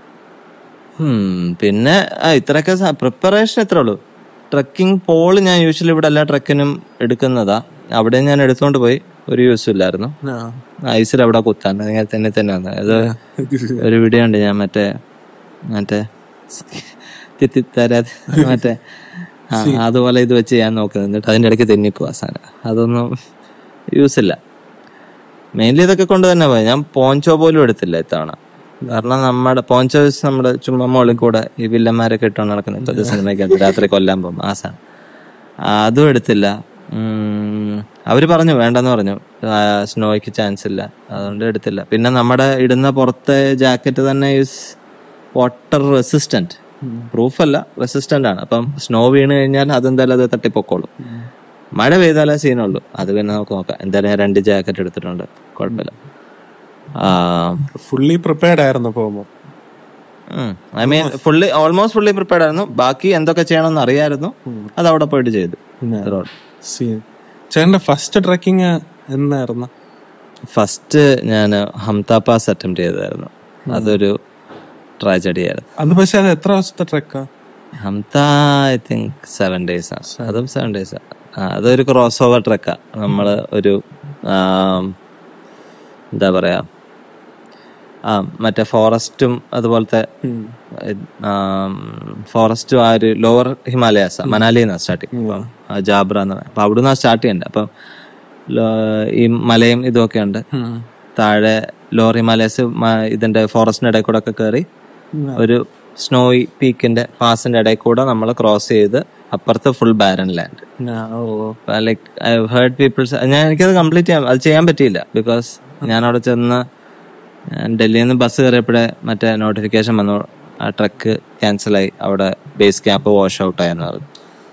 പിന്നെ ഇത്രയൊക്കെ പ്രിപ്പറേഷൻ ഇത്രേ ഉള്ളൂ. ട്രക്കിംഗ് പോള് ഞാൻ യൂഷ്വലി ഇവിടെ എല്ലാ ട്രക്കിനും എടുക്കുന്നതാ. അവിടെ ഞാൻ എടുത്തോണ്ട് പോയി, ഒരു യൂസും ഇല്ലായിരുന്നു. ഐസിൽ അവിടെ കുത്താൻ തന്നെ തന്നെ വന്നത്. അത് ഒരു വീഡിയോ ഉണ്ട് ഞാൻ മറ്റേ മറ്റേ തിത്തിത്തരാതെ മറ്റേ അതുപോലെ ഇത് വെച്ച് ഞാൻ നോക്കുന്നത്. എന്നിട്ട് അതിന്റെ ഇടയ്ക്ക് തെന്നിപ്പോവാ സാധനം. അതൊന്നും യൂസ് ഇല്ല. മെയിൻലി ഇതൊക്കെ കൊണ്ട് തന്നെ പോയി. ഞാൻ പോഞ്ചോ പോലും എടുത്തില്ല ഇത്തവണ. കാരണം നമ്മുടെ പോഞ്ചോ നമ്മുടെ ചുമ്മാ മോളിൽ കൂടെ ഈ വില്ലന്മാരൊക്കെ ഇട്ടോണ്ട് നടക്കുന്നുണ്ട് സിനിമയ്ക്കകത്ത് രാത്രി കൊല്ലാൻ പോകും. ആ സാധനം അതും എടുത്തില്ല. അവര് പറഞ്ഞു വേണ്ടെന്ന് പറഞ്ഞു, സ്നോയ്ക്ക് ചാൻസ് ഇല്ല, അതുകൊണ്ട് എടുത്തില്ല. പിന്നെ നമ്മുടെ ഇടുന്ന പുറത്തെ ജാക്കറ്റ് തന്നെ ഈസ് വാട്ടർ റെസിസ്റ്റന്റ്, പ്രൂഫ് അല്ല റെസിസ്റ്റന്റ് ആണ്. അപ്പം സ്നോ വീണ് കഴിഞ്ഞാൽ അതെന്തായാലും അത് തട്ടിപ്പൊക്കോളും. മഴ പെയ്താലേ സീനുള്ളൂ. അത് പിന്നെ നമുക്ക് നോക്കാം. എന്തായാലും ഞാൻ രണ്ട് ജാക്കറ്റ് എടുത്തിട്ടുണ്ട്, കുഴപ്പമില്ല. ഫുള്ളി പ്രിപ്പയർഡ് ആയിരുന്നു പോകുമ്പോൾ. I mean fully almost fully prepared ആയിരുന്നു. ബാക്കി എന്തൊക്കെ ചെയ്യണമെന്ന് അറിയായിരുന്നു, അത് അവിടെ പോയിട്ട് ചെയ്തു. ചേട്ടന്റെ ഫസ്റ്റ് ട്രക്കിങ് എന്നായിരുന്നു? ഫസ്റ്റ് ഞാൻ ഹംതാ പാസ് അറ്റംപ്റ്റ് ചെയ്തായിരുന്നു. അതൊരു ട്രാജഡി ആയിരുന്നു. അത് പക്ഷെ അത് എത്ര ദിവസത്തെ ട്രക്കാ? Hampta I think seven days ആണ്. അതും സെവൻ ഡേയ്സ്. അതൊരു ക്രോസ് ഓവർ ട്രക്കാ. നമ്മള് ഒരു എന്താ പറയാ ആ മറ്റേ ഫോറസ്റ്റും അതുപോലത്തെ ഫോറസ്റ്റും ആ ഒരു ലോവർ ഹിമാലയാസ് മനാലിയിൽ നിന്നാണ് സ്റ്റാർട്ടിങ്, ജാബ്ര എന്ന് പറയുന്നത്. അപ്പൊ അവിടെ നിന്നാണ് സ്റ്റാർട്ട് ചെയ്യേണ്ടത്. അപ്പം ഈ മലയും ഇതൊക്കെ ഉണ്ട് താഴെ. ലോവർ ഹിമാലയസ് ഇതിന്റെ ഫോറസ്റ്റിന്റെ ഇടയിൽ കൂടെ ഒക്കെ കയറി ഒരു സ്നോയി പീക്കിന്റെ പാസിന്റെ ഇടയിൽ കൂടെ നമ്മൾ ക്രോസ് ചെയ്ത് അപ്പുറത്ത് full barren land. Like I heard peoples, ഞാൻ എനിക്കത് കംപ്ലീറ്റ് ചെയ്യാൻ അത് ചെയ്യാൻ പറ്റിയില്ല. ബിക്കോസ് ഞാൻ അവിടെ ചെന്ന് ഡൽഹിയിൽ നിന്ന് ബസ് കയറിയപ്പോഴേ മറ്റേ നോട്ടിഫിക്കേഷൻ വന്നു, ആ ട്രക്ക് ക്യാൻസലായി, അവിടെ ബേസ് ക്യാമ്പ് വാഷ് ഔട്ട് ആയെന്ന് പറഞ്ഞു.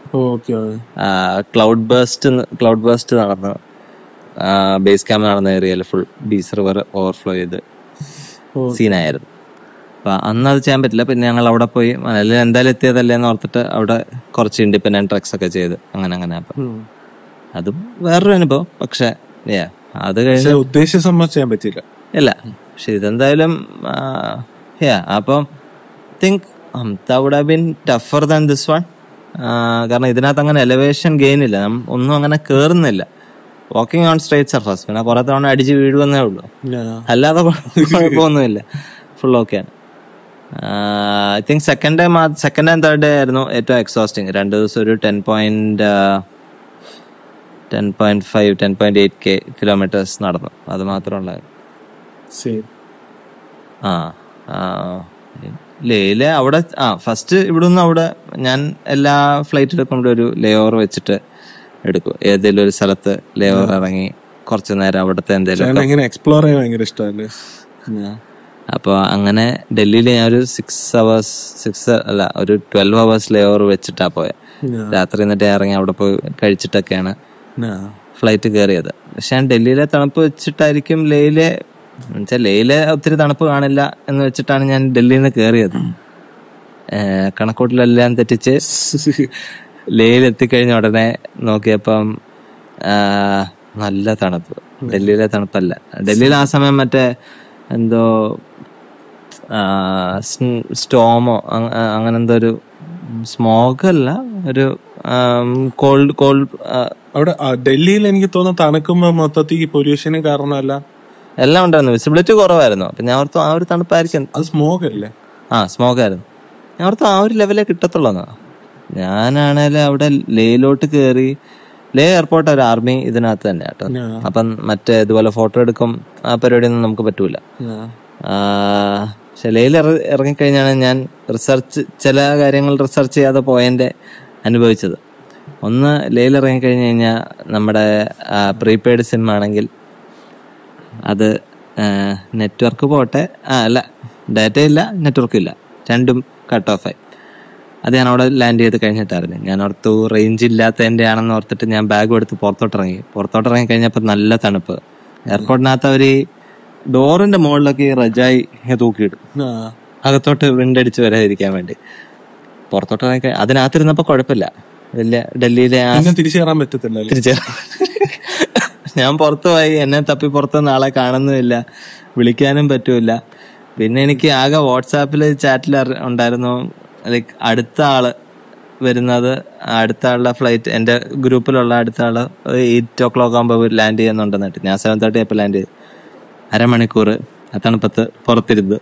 ക്ലൗഡ് ബേസ്റ്റ് ക്ലൗഡ് ബേസ്റ്റ് നടന്നു. ബേസ് ക്യാമ്പ് നടന്ന ഏരിയയിൽ ഫുൾ ബീസ് റിവർ ഓവർഫ്ലോ ചെയ്ത് സീനായിരുന്നു. അപ്പൊ അന്ന് അത് ചെയ്യാൻ പറ്റില്ല. പിന്നെ ഞങ്ങൾ അവിടെ പോയി മലയിൽ എന്തായാലും എത്തിയതല്ലേ എന്ന് ഓർത്തിട്ട് അവിടെ കുറച്ച് ഇൻഡിപെൻഡന്റ് ട്രക്സ് ഒക്കെ ചെയ്ത് അങ്ങനെ അങ്ങനെ. അപ്പൊ അതും വേറൊരു അനുഭവം. പക്ഷെ അത് കഴിഞ്ഞ് ഉദ്ദേശിച്ച സംഭവം ചെയ്യാൻ പറ്റില്ല ഇല്ല. പക്ഷെ ഇതെന്തായാലും അപ്പം think that would have been tougher than this one. കാരണം ഇതിനകത്ത് അങ്ങനെ എലവേഷൻ ഗെയിൻ ഇല്ല, ഒന്നും അങ്ങനെ കേറുന്നില്ല. Walking on straight surface. പിന്നെ കുറെ തവണ അടിച്ച് വീഴുവെന്നേ ഉള്ളൂ, അല്ലാതെ കുഴപ്പമൊന്നുമില്ല. ഫുൾ ഓക്കെയാണ്. I think second day second and third day ആയിരുന്നു ഏറ്റവും എക്സോസ്റ്റിങ്. രണ്ട് ദിവസം ഒരു ten point ten point five ten point eight K kilometers നടന്നു. അത് മാത്രമുള്ളായിരുന്നു. ആ ലേയിലെ അവിടെ ആ ഫസ്റ്റ് ഇവിടെ നിന്ന് അവിടെ ഞാൻ എല്ലാ ഫ്ലൈറ്റ് എടുക്കുമ്പോൾ ഒരു ലേ ഓവർ വെച്ചിട്ട് എടുക്കും. ഏതെങ്കിലും ഒരു സ്ഥലത്ത് ലേ ഓവർ ഇറങ്ങി കുറച്ചു നേരം അവിടുത്തെ എന്തെങ്കിലും എക്സ്പ്ലോർ ചെയ്യാൻ ഭയങ്കര ഇഷ്ടമല്ലേ. അപ്പൊ അങ്ങനെ ഡൽഹിയിൽ ഞാൻ ഒരു സിക്സ് അവേഴ്സ് സിക്സ് അല്ല ഒരു ട്വൽവ് അവേഴ്സ് ലേ ഓവർ വെച്ചിട്ടാ പോയത്. രാത്രി എന്നിട്ട് ഇറങ്ങി അവിടെ പോയി കഴിച്ചിട്ടൊക്കെയാണ് ഫ്ലൈറ്റ് കയറിയത്. പക്ഷെ ഞാൻ ഡൽഹിയിലെ തണുപ്പ് വെച്ചിട്ടായിരിക്കും ലേയിലെ എന്നുവെച്ചാൽ ലേയിലെ ഒത്തിരി തണുപ്പ് കാണില്ല എന്ന് വെച്ചിട്ടാണ് ഞാൻ ഡൽഹിയിൽ നിന്ന് കയറിയത്. കണക്കൂട്ടിലെല്ലാം തെറ്റിച്ച് ലേയിൽ എത്തിക്കഴിഞ്ഞ ഉടനെ നോക്കിയപ്പം നല്ല തണുപ്പ്. ഡൽഹിയിലെ തണുപ്പല്ല. ഡൽഹിയിൽ ആ സമയം മറ്റേ എന്തോ സ്റ്റോമോ അങ്ങനെ എന്തോ ഒരു സ്മോഗ് അല്ല, ഒരു കോൾഡ് കോൾഡ് അവിടെ ഡൽഹിയിൽ എനിക്ക് തോന്നുന്നു തണുക്കുമ്പോ മൊത്തത്തിൽ പൊല്യൂഷന് കാരണമല്ല എല്ലാം ഉണ്ടായിരുന്നു. വിസിബിലിറ്റി കുറവായിരുന്നു. അപ്പൊ ഞാൻ ഓർത്തു ആ ഒരു തണുപ്പായിരിക്കും. അത് സ്മോഗ് അല്ലേ? ആ സ്മോഗ് ആയിരുന്നു. ഞാൻ ഓർത്തു ആ ഒരു ലെവലേ കിട്ടത്തുള്ളൂ. ഞാനാണേലും അവിടെ ലേയിലോട്ട് കയറി. ലേ എയർപോർട്ട് ഒരു ആർമി ഇതിനകത്ത് തന്നെ കേട്ടോ. അപ്പം മറ്റേ ഇതുപോലെ ഫോട്ടോ എടുക്കും ആ പരിപാടിയൊന്നും നമുക്ക് പറ്റൂല. പക്ഷെ ലേയിൽ ഇറങ്ങിക്കഴിഞ്ഞാണ് ഞാൻ റിസർച്ച് ചില കാര്യങ്ങൾ റിസർച്ച് ചെയ്യാതെ പോയതിന്റെ അനുഭവിച്ചത്. ഒന്ന്, ലേയിൽ ഇറങ്ങിക്കഴിഞ്ഞ് കഴിഞ്ഞാൽ നമ്മുടെ പ്രീപെയ്ഡ് സിം ആണെങ്കിൽ അത് നെറ്റ്വർക്ക് പോട്ടെ, ആ അല്ല ഡാറ്റ ഇല്ല നെറ്റ്വർക്ക് ഇല്ല, രണ്ടും കട്ട് ഓഫ് ആയി. അത് ഞാൻ അവിടെ ലാൻഡ് ചെയ്ത് കഴിഞ്ഞിട്ടായിരുന്നു. ഞാൻ ഓർത്തു റേഞ്ച് ഇല്ലാത്തതിൻ്റെ ആണെന്ന് ഓർത്തിട്ട് ഞാൻ ബാഗും എടുത്ത് പുറത്തോട്ടിറങ്ങി. പുറത്തോട്ടിറങ്ങി കഴിഞ്ഞപ്പോൾ നല്ല തണുപ്പ്. എയർപോർട്ടിനകത്ത് അവർ ഡോറിന്റെ മുകളിലൊക്കെ റജായി തൂക്കിയിടും അകത്തോട്ട് വിണ്ടടിച്ച് വരാതിരിക്കാൻ വേണ്ടി. പുറത്തോട്ടിറങ്ങി അതിനകത്തിരുന്നപ്പോൾ കുഴപ്പമില്ല. വലിയ ഡൽഹിയിലെ തിരിച്ചു കയറാൻ പറ്റത്തില്ല. തിരിച്ചു ഞാൻ പുറത്തു പോയി, എന്നെ തപ്പി പുറത്തുനിന്ന് ആളെ കാണുന്നുമില്ല, വിളിക്കാനും പറ്റൂല. പിന്നെ എനിക്ക് ആകെ വാട്സാപ്പിൽ ചാറ്റിൽ ഉണ്ടായിരുന്നു ലൈക്ക് അടുത്ത ആള് വരുന്നത്, അടുത്ത ആളുടെ ഫ്ലൈറ്റ് എന്റെ ഗ്രൂപ്പിലുള്ള അടുത്ത ആള് എയ്റ്റ് ഓ ക്ലോക്ക് ആകുമ്പോൾ ലാൻഡ് ചെയ്യുന്നുണ്ടെന്നിട്ട്. ഞാൻ സെവൻ തേർട്ടി ആയപ്പോൾ ലാൻഡ് ചെയ്തു. അരമണിക്കൂർ ആ തണുപ്പത്ത് പുറത്തിരുന്ന്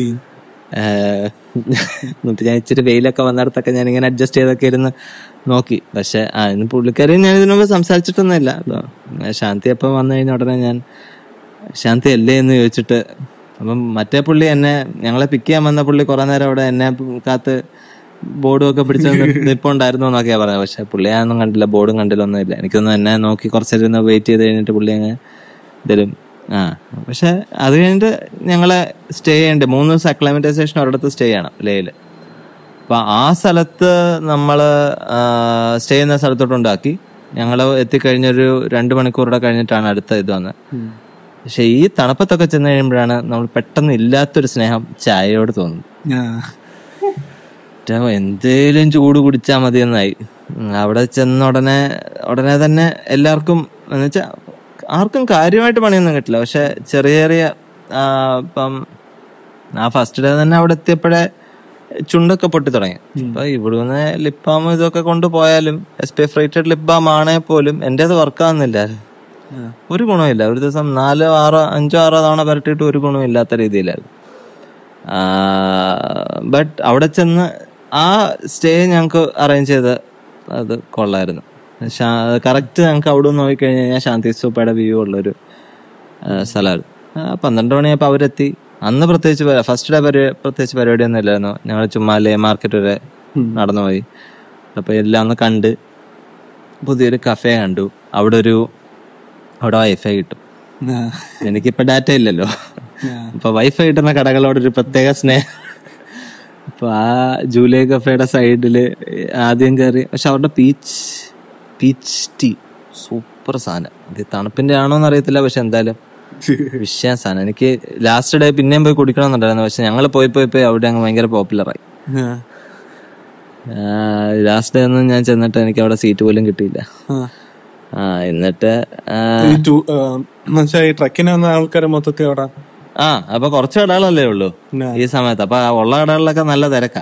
എന്നിട്ട് ഞാൻ ഇച്ചിരി വെയിലൊക്കെ വന്നിടത്തൊക്കെ ഞാൻ ഇങ്ങനെ അഡ്ജസ്റ്റ് ചെയ്തൊക്കെ ഇരുന്ന് നോക്കി. പക്ഷെ ആ ഇന്ന് പുള്ളിക്കാരി ഞാൻ ഇതിനു മുമ്പ് സംസാരിച്ചിട്ടൊന്നുമില്ല. ശാന്തി അപ്പം വന്നു കഴിഞ്ഞ ഉടനെ ഞാൻ ശാന്തി അല്ലേ എന്ന് ചോദിച്ചിട്ട്, അപ്പം മറ്റേ പുള്ളി എന്നെ ഞങ്ങളെ പിക്ക് ചെയ്യാൻ വന്ന പുള്ളി കുറെ നേരം അവിടെ എന്നെ കാത്ത് ബോർഡും ഒക്കെ പിടിച്ച് നിൽപ്പുണ്ടായിരുന്നു എന്നൊക്കെയാ പറഞ്ഞത്. പക്ഷെ പുള്ളി ഞാനൊന്നും കണ്ടില്ല, ബോർഡും കണ്ടില്ല, ഒന്നുമില്ല. എനിക്കൊന്നും എന്നെ നോക്കി കുറച്ചേരം വെയിറ്റ് ചെയ്ത് കഴിഞ്ഞിട്ട് പുള്ളി അങ്ങ് തരും. ആ പക്ഷെ അത് കഴിഞ്ഞിട്ട് ഞങ്ങളെ സ്റ്റേ ചെയ്യണ്ടേ, മൂന്ന് ദിവസം അക്ലൈമറ്റൈസേഷൻ ഒരിടത്ത് സ്റ്റേ ചെയ്യണം ലേയില്. അപ്പൊ ആ സ്ഥലത്ത് നമ്മള് സ്റ്റേ ചെയ്യുന്ന സ്ഥലത്തോട്ടുണ്ടാക്കി. ഞങ്ങള് എത്തിക്കഴിഞ്ഞൊരു രണ്ടു മണിക്കൂറുടെ കഴിഞ്ഞിട്ടാണ് അടുത്ത ഇത് വന്നത്. പക്ഷെ ഈ തണുപ്പത്തൊക്കെ ചെന്ന് കഴിയുമ്പോഴാണ് നമ്മൾ പെട്ടെന്ന് ഇല്ലാത്തൊരു സ്നേഹം ചായയോട് തോന്നുന്നു. എന്തേലും ചൂട് കുടിച്ചാൽ മതി എന്നായി. അവിടെ ചെന്ന ഉടനെ ഉടനെ തന്നെ എല്ലാവർക്കും എന്ന് വെച്ചാൽ ആർക്കും കാര്യമായിട്ട് പണിയൊന്നും കിട്ടില്ല. പക്ഷെ ചെറിയ ചെറിയ ഇപ്പം ആ ഫസ്റ്റ് ഡേ തന്നെ അവിടെ എത്തിയപ്പോഴേ ചുണ്ടൊക്കെ പൊട്ടി തുടങ്ങി. അപ്പൊ ഇവിടുന്ന് ലിപ് ബാം ഇതൊക്കെ കൊണ്ടുപോയാലും S P F rated lip balm ആണേ പോലും എൻ്റെ അത് വർക്കാവുന്നില്ല. ഒരു ഗുണമില്ല. ഒരു ദിവസം നാലോ ആറോ അഞ്ചോ ആറോ തവണ പരട്ടിയിട്ട് ഒരു ഗുണവും ഇല്ലാത്ത രീതിയിലായിരുന്നു. ബട്ട് അവിടെ ചെന്ന് ആ സ്റ്റേ ഞങ്ങൾക്ക് അറേഞ്ച് ചെയ്ത് അത് കൊള്ളായിരുന്നു. കറക്റ്റ് ഞങ്ങൾക്ക് അവിടെ നിന്ന് നോക്കിക്കഴിഞ്ഞ് കഴിഞ്ഞാൽ ശാന്തി സ്തൂപ്പയുടെ വ്യൂ ഉള്ളൊരു സ്ഥലമായിരുന്നു. പന്ത്രണ്ട് മണിയായപ്പോൾ അവരെത്തി. അന്ന് പ്രത്യേകിച്ച് ഫസ്റ്റ് ഡേ പരി പ്രത്യേകിച്ച് പരിപാടിയൊന്നും ഇല്ലായിരുന്നു. ഞങ്ങൾ ചുമ്മാ ലേ മാർക്കറ്റ് വരെ നടന്നു പോയി. അപ്പോൾ എല്ലാം ഒന്ന് കണ്ട് പുതിയൊരു കഫേ കണ്ടു. അവിടെ ഒരു അവിടെ വൈഫൈ കിട്ടും. എനിക്കിപ്പോൾ ഡാറ്റ ഇല്ലല്ലോ, അപ്പോൾ വൈഫൈ കിട്ടുന്ന കടകളോടൊരു പ്രത്യേക സ്നേഹം. അപ്പോൾ ആ ജൂലൈ കഫേയുടെ സൈഡിൽ ആദ്യം കയറി. പക്ഷെ അവരുടെ പീച്ച് പീച്ച് ടീ സൂപ്പർ സാധനം. ഇത് തണുപ്പിൻ്റെ ആണോന്ന് അറിയത്തില്ല, പക്ഷെ എന്തായാലും വിഷയം സാധനം. എനിക്ക് ലാസ്റ്റ് ഡേ പിന്നെയും പോയി കുടിക്കണമെന്നുണ്ടായിരുന്നു. പക്ഷെ ഞങ്ങൾ പോയി പോയി പോയി അവിടെ അങ്ങ് ഭയങ്കര പോപ്പുലറായി. ലാസ്റ്റ് ഡേ ഒന്നും ഞാൻ ചെന്നിട്ട് എനിക്ക് അവിടെ സീറ്റ് പോലും കിട്ടിയില്ല. ആ എന്നിട്ട് ആൾക്കാരെ മൊത്തത്തിൽ അവിടെ ആ അപ്പൊ കുറച്ച് കടകളല്ലേ ഉള്ളൂ ഈ സമയത്ത്. അപ്പൊ ഉള്ള കടകളിലൊക്കെ നല്ല തിരക്കാ.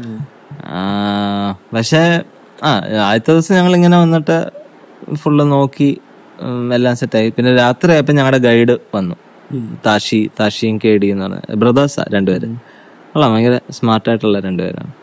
പക്ഷെ ആ ആദ്യത്തെ ദിവസം ഞങ്ങൾ ഇങ്ങനെ വന്നിട്ട് ഫുള്ള് നോക്കി എല്ലാം സെറ്റായി. പിന്നെ രാത്രി ആയപ്പോ ഞങ്ങളുടെ ഗൈഡ് വന്നു, താഷി താഷിയും കെ ഡി എന്ന് പറഞ്ഞ ബ്രദേഴ്സാ രണ്ടുപേര്. അല്ല ഭയങ്കര സ്മാർട്ടായിട്ടുള്ള രണ്ടുപേരാണ്.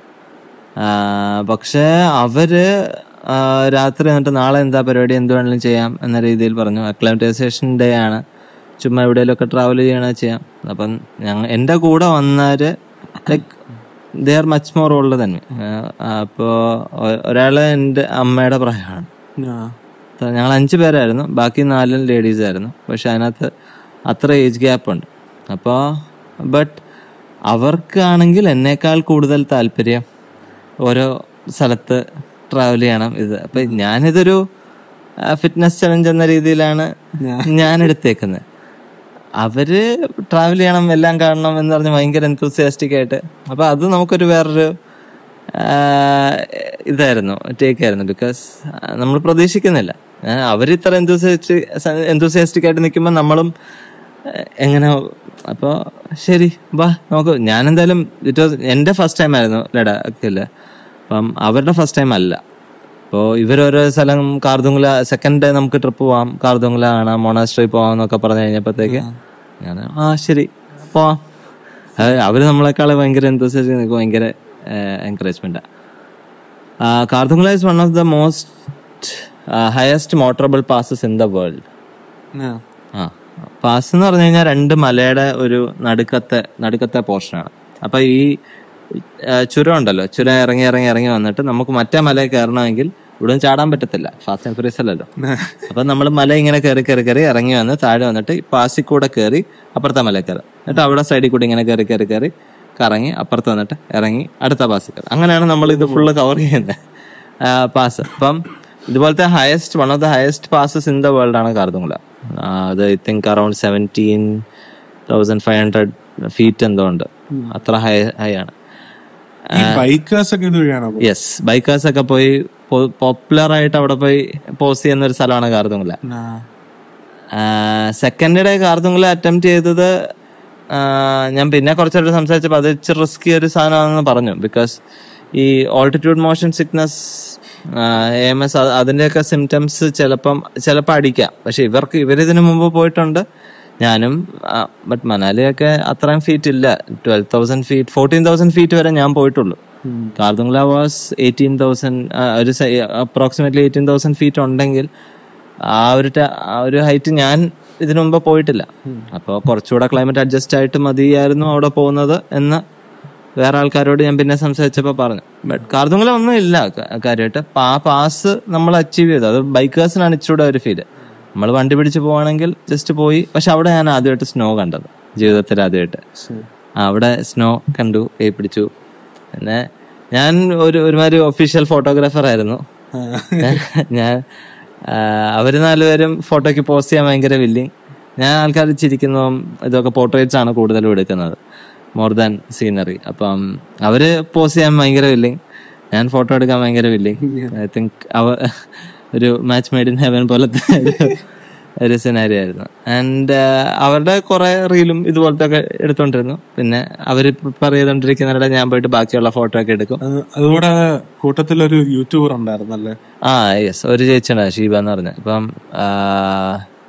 പക്ഷെ അവര് രാത്രി എന്നിട്ട് നാളെ എന്താ പരിപാടി, എന്ത് വേണമെങ്കിലും ചെയ്യാം എന്ന രീതിയിൽ പറഞ്ഞു. അക്ലമറ്റൈസേഷൻ ഡേ ആണ്, ചുമ്മാ എവിടെയെങ്കിലുമൊക്കെ ട്രാവൽ ചെയ്യണ ചെയ്യാം. അപ്പം ഞങ്ങൾ എൻ്റെ കൂടെ വന്നവര് like they are much more old തന്നെ. അപ്പോൾ ഒരാള് എൻ്റെ അമ്മയുടെ പ്രായമാണ്. ഞങ്ങൾ അഞ്ചു പേരായിരുന്നു, ബാക്കി നാലും ലേഡീസ് ആയിരുന്നു. പക്ഷെ അതിനകത്ത് അത്ര ഏജ് ഗ്യാപ്പ് ഉണ്ട്. അപ്പോൾ ബട്ട് അവർക്കാണെങ്കിൽ എന്നേക്കാൾ കൂടുതൽ താല്പര്യം ഓരോ സ്ഥലത്ത് ട്രാവൽ ചെയ്യണം ഇത്. അപ്പം ഞാനിതൊരു ഫിറ്റ്നസ് ചലഞ്ച് എന്ന രീതിയിലാണ് ഞാൻ എടുത്തേക്കുന്നത്. അവര് ട്രാവൽ ചെയ്യണം, എല്ലാം കാണണം എന്ന് പറഞ്ഞ് ഭയങ്കര എൻതൂസിയാസ്റ്റിക് ആയിട്ട്. അപ്പൊ അത് നമുക്കൊരു വേറൊരു ഇതായിരുന്നു, ടേക്ക് ആയിരുന്നു. ബിക്കോസ് നമ്മൾ പ്രതീക്ഷിക്കുന്നില്ല. അവരിത്ര എൻതൂസിയാസ്റ്റിക് എൻതൂസിയാസ്റ്റിക് ആയിട്ട് നിൽക്കുമ്പോൾ നമ്മളും എങ്ങനെ. അപ്പോൾ ശരി വാ നമുക്ക്. ഞാനെന്തായാലും ഇറ്റ് വാസ് എൻ്റെ ഫസ്റ്റ് ടൈം ആയിരുന്നു ലഡാക്കിൽ. അപ്പം അവരുടെ ഫസ്റ്റ് ടൈം അല്ല. അപ്പോൾ ഇവരോരോ സ്ഥലം കാർദുങ്ല സെക്കൻഡ് ഡേ നമുക്ക് ട്രിപ്പ് പോവാം, കാർദുങ്ല കാണാം, മൊണാസ്ട്രി പോവാം എന്നൊക്കെ പറഞ്ഞു കഴിഞ്ഞപ്പോഴത്തേക്ക് ഞാൻ ആ ശരി പോവാം. അവര് നമ്മളെക്കാളെ ഭയങ്കര എന്തോസിയാസ്റ്റിക്, എനിക്ക് ഭയങ്കര എൻകറേജ്മെന്റാ. Khardungla is one of the most highest motorable passes in the world. ആ പാസ് എന്ന് പറഞ്ഞു കഴിഞ്ഞാൽ രണ്ട് മലയുടെ ഒരു നടുക്കത്തെ നടുക്കത്തെ പോർഷനാണ്. അപ്പൊ ഈ ചുരം ഉണ്ടല്ലോ, ചുരം ഇറങ്ങി ഇറങ്ങി ഇറങ്ങി വന്നിട്ട് നമുക്ക് മറ്റേ മലയിൽ കയറണമെങ്കിൽ ഇവിടെ ചാടാൻ പറ്റത്തില്ല, ഫാസ്റ്റ് ആൻഡ് ഫ്യൂരിയസ് അല്ലല്ലോ. അപ്പൊ നമ്മൾ മല ഇങ്ങനെ കയറി കയറി കയറി ഇറങ്ങി വന്ന് താഴെ വന്നിട്ട് പാസിൽ കൂടെ കയറി അപ്പുറത്തെ മലയിൽ കയറും. എന്നിട്ട് അവിടെ സൈഡിൽ കൂടി ഇങ്ങനെ കയറി കയറി കയറി കറങ്ങി അപ്പുറത്ത് വന്നിട്ട് ഇറങ്ങി അടുത്ത പാസിൽ കയറും. അങ്ങനെയാണ് നമ്മൾ ഇത് ഫുള്ള് കവർ ചെയ്യുന്നത് പാസ്. അപ്പം ഇതുപോലത്തെ highest one of the highest passes in the world ആണ് കാർദുങ്ല. അത് I think around seventeen thousand five hundred feet എന്തോ ഉണ്ട്, അത്ര ഹൈ ഹൈ ആണ്. യെസ്, ബൈക്കേഴ്സ് ഒക്കെ പോയി പോപ്പുലർ ആയിട്ട് അവിടെ പോയി പോസ് ചെയ്യുന്ന ഒരു സ്ഥലമാണ് Khardungla. Second day Khardungla attempt ചെയ്തത് ഞാൻ പിന്നെ കുറച്ചായിട്ട് സംസാരിച്ചപ്പോൾ അത് ഇച്ചിരി റിസ്കി ഒരു സാധനമാണെന്ന് പറഞ്ഞു. ബിക്കോസ് ഈ altitude motion sickness, A M S, അതിൻ്റെയൊക്കെ സിംറ്റംസ് ചിലപ്പം ചിലപ്പോൾ അടിക്കാം. പക്ഷെ ഇവർക്ക് ഇവരിതിനു മുമ്പ് പോയിട്ടുണ്ട്, ഞാനും. ബട്ട് മനാലിയൊക്കെ അത്രയും ഫീറ്റ് ഇല്ല, twelve thousand feet fourteen thousand feet വരെ ഞാൻ പോയിട്ടുള്ളൂ. കാർദുങ്ല വാസ് എയ്റ്റീൻ തൗസൻഡ് ഒരു അപ്രോക്സിമേറ്റ്ലി എയ്റ്റീൻ തൗസൻഡ് ഫീറ്റ് ഉണ്ടെങ്കിൽ ആ ഒരു ആ ഒരു ഹൈറ്റ് ഞാൻ ഇതിനു മുമ്പ് പോയിട്ടില്ല. അപ്പോൾ കുറച്ചുകൂടെ ക്ലൈമറ്റ് അഡ്ജസ്റ്റ് ആയിട്ട് മതിയായിരുന്നു അവിടെ പോകുന്നത് എന്ന് വേറെ ആൾക്കാരോട് ഞാൻ പിന്നെ സംസാരിച്ചപ്പോൾ പറഞ്ഞു. ബട്ട് കാർദുങ്ല ഒന്നും ഇല്ല കാര്യമായിട്ട്. ആ പാസ് നമ്മൾ അച്ചീവ് ചെയ്തു. അത് ബൈക്കേഴ്സിനാണ് ഇച്ചിരൂടെ ഒരു ഫീല്. നമ്മൾ വണ്ടി പിടിച്ച് പോവാണെങ്കിൽ ജസ്റ്റ് പോയി. പക്ഷെ അവിടെ ഞാൻ ആദ്യമായിട്ട് സ്നോ കണ്ടത്, ജീവിതത്തിൽ ആദ്യമായിട്ട്. അവിടെ സ്നോ കണ്ടു, കൈ പിടിച്ചു. പിന്നെ ഞാൻ ഒരു ഒരുമാതിരി ഒഫീഷ്യൽ ഫോട്ടോഗ്രാഫർ ആയിരുന്നു ഞാൻ. അവര് നാലുപേരും ഫോട്ടോയ്ക്ക് പോസ്റ്റ് ചെയ്യാൻ ഭയങ്കര വില്ലിങ്. ഞാൻ ആൾക്കാർ ചിരിക്കുന്നതും ഇതൊക്കെ പോർട്രേറ്റ്സ് ആണ് കൂടുതലും എടുക്കുന്നത്, മോർ ദാൻ സീനറി. അപ്പം അവര് പോസ്റ്റ് ചെയ്യാൻ ഭയങ്കര വില്ലിങ്, ഞാൻ ഫോട്ടോ എടുക്കാൻ ഭയങ്കര വില്ലിങ്. ഐ തിങ്ക് അവ ഒരു മാച്ച് മെയ്ഡ് ഇൻ ഹെവൻ പോലത്തെ ഒരു സിനാരി ആയിരുന്നു. ആൻഡ് അവരുടെ കുറെ റീലും ഇതുപോലത്തെ ഒക്കെ എടുത്തോണ്ടിരുന്നു. പിന്നെ അവര് പ്രിപ്പയർ ചെയ്തോണ്ടിരിക്കുന്നവരുടെ ഞാൻ പോയിട്ട് ബാക്കിയുള്ള ഫോട്ടോ ഒക്കെ എടുക്കും. അതുകൂടെ കൂട്ടത്തിലൊരു യൂട്യൂബർ ഉണ്ടായിരുന്നല്ലേ? ആ യെസ്, ഒരു ചേച്ചിയാണ് ഷീബ എന്ന് പറഞ്ഞ. ഇപ്പം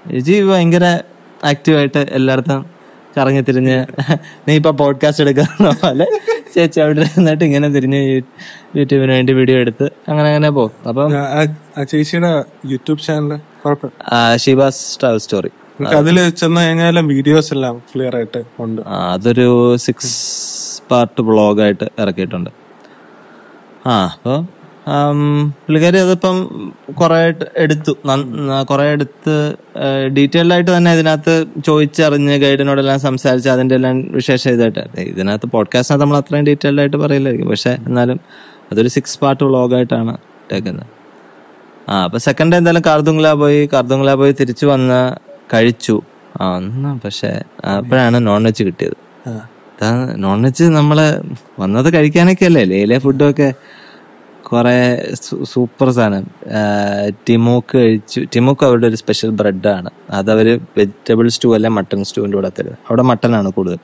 രുചി ഭയങ്കര ആക്റ്റീവായിട്ട് എല്ലായിടത്തും കറങ്ങി തിരിഞ്ഞ് നീ ഇപ്പൊ പോഡ്കാസ്റ്റ് എടുക്കുന്ന പോലെ ചേച്ചി അവിടെ ഇരുന്നിട്ട് ഇങ്ങനെ തിരിഞ്ഞ് യൂട്യൂബിന് വേണ്ടി വീഡിയോ എടുത്ത് അങ്ങനെ അങ്ങനെ പോകും. അപ്പം ചേച്ചിയുടെ YouTube channel Shiva's travel story, അതില് ചെന്ന് കഴിഞ്ഞാലും വീഡിയോസ് എല്ലാം ക്ലിയർ ആയിട്ട് ഉണ്ട്. അതൊരു സിക്സ് പാർട്ട് വ്ളോഗായിട്ട് ഇറക്കിയിട്ടുണ്ട്. ആ അപ്പൊ പുള്ളിക്കാരി അതിപ്പം കുറെ എടുത്തു കുറെ എടുത്ത് ഡീറ്റെയിൽഡ് ആയിട്ട് തന്നെ ഇതിനകത്ത് ചോദിച്ചറിഞ്ഞ് ഗൈഡിനോടെല്ലാം സംസാരിച്ച് അതിന്റെ എല്ലാം വിശേഷം ഇതായിട്ട്. ഇതിനകത്ത് പോഡ്കാസ്റ്റിനകത്ത് നമ്മൾ അത്രയും ഡീറ്റെയിൽഡ് ആയിട്ട് പറയില്ലായിരിക്കും, പക്ഷെ എന്നാലും അതൊരു സിക്സ് പാർട്ട് വ്ളോഗായിട്ടാണ് ഇട്ടേക്കുന്നത്. ആ അപ്പൊ സെക്കൻഡ് ഡേ എന്തായാലും കാർദുംഗ്ല പോയി കാർദുംഗ്ല പോയി തിരിച്ചു വന്ന് കഴിച്ചു. ആ ഒന്ന് പക്ഷെ അപ്പോഴാണ് നോൺ വെജ് കിട്ടിയത്. നോൺ വെജ് നമ്മള് വന്നത് കഴിക്കാനൊക്കെ അല്ലേ, ലേയിലെ ഫുഡൊക്കെ കുറെ സൂപ്പർ സാധനം. ടിമോക്ക് കഴിച്ചു. ടിമോക്ക് അവരുടെ ഒരു സ്പെഷ്യൽ ബ്രെഡാണ്. അതവര് വെജിറ്റബിൾ സ്റ്റൂ അല്ല മട്ടൺ സ്റ്റൂവിന്റെ കൂടെ തരും. അവിടെ മട്ടനാണ് കൂടുതൽ.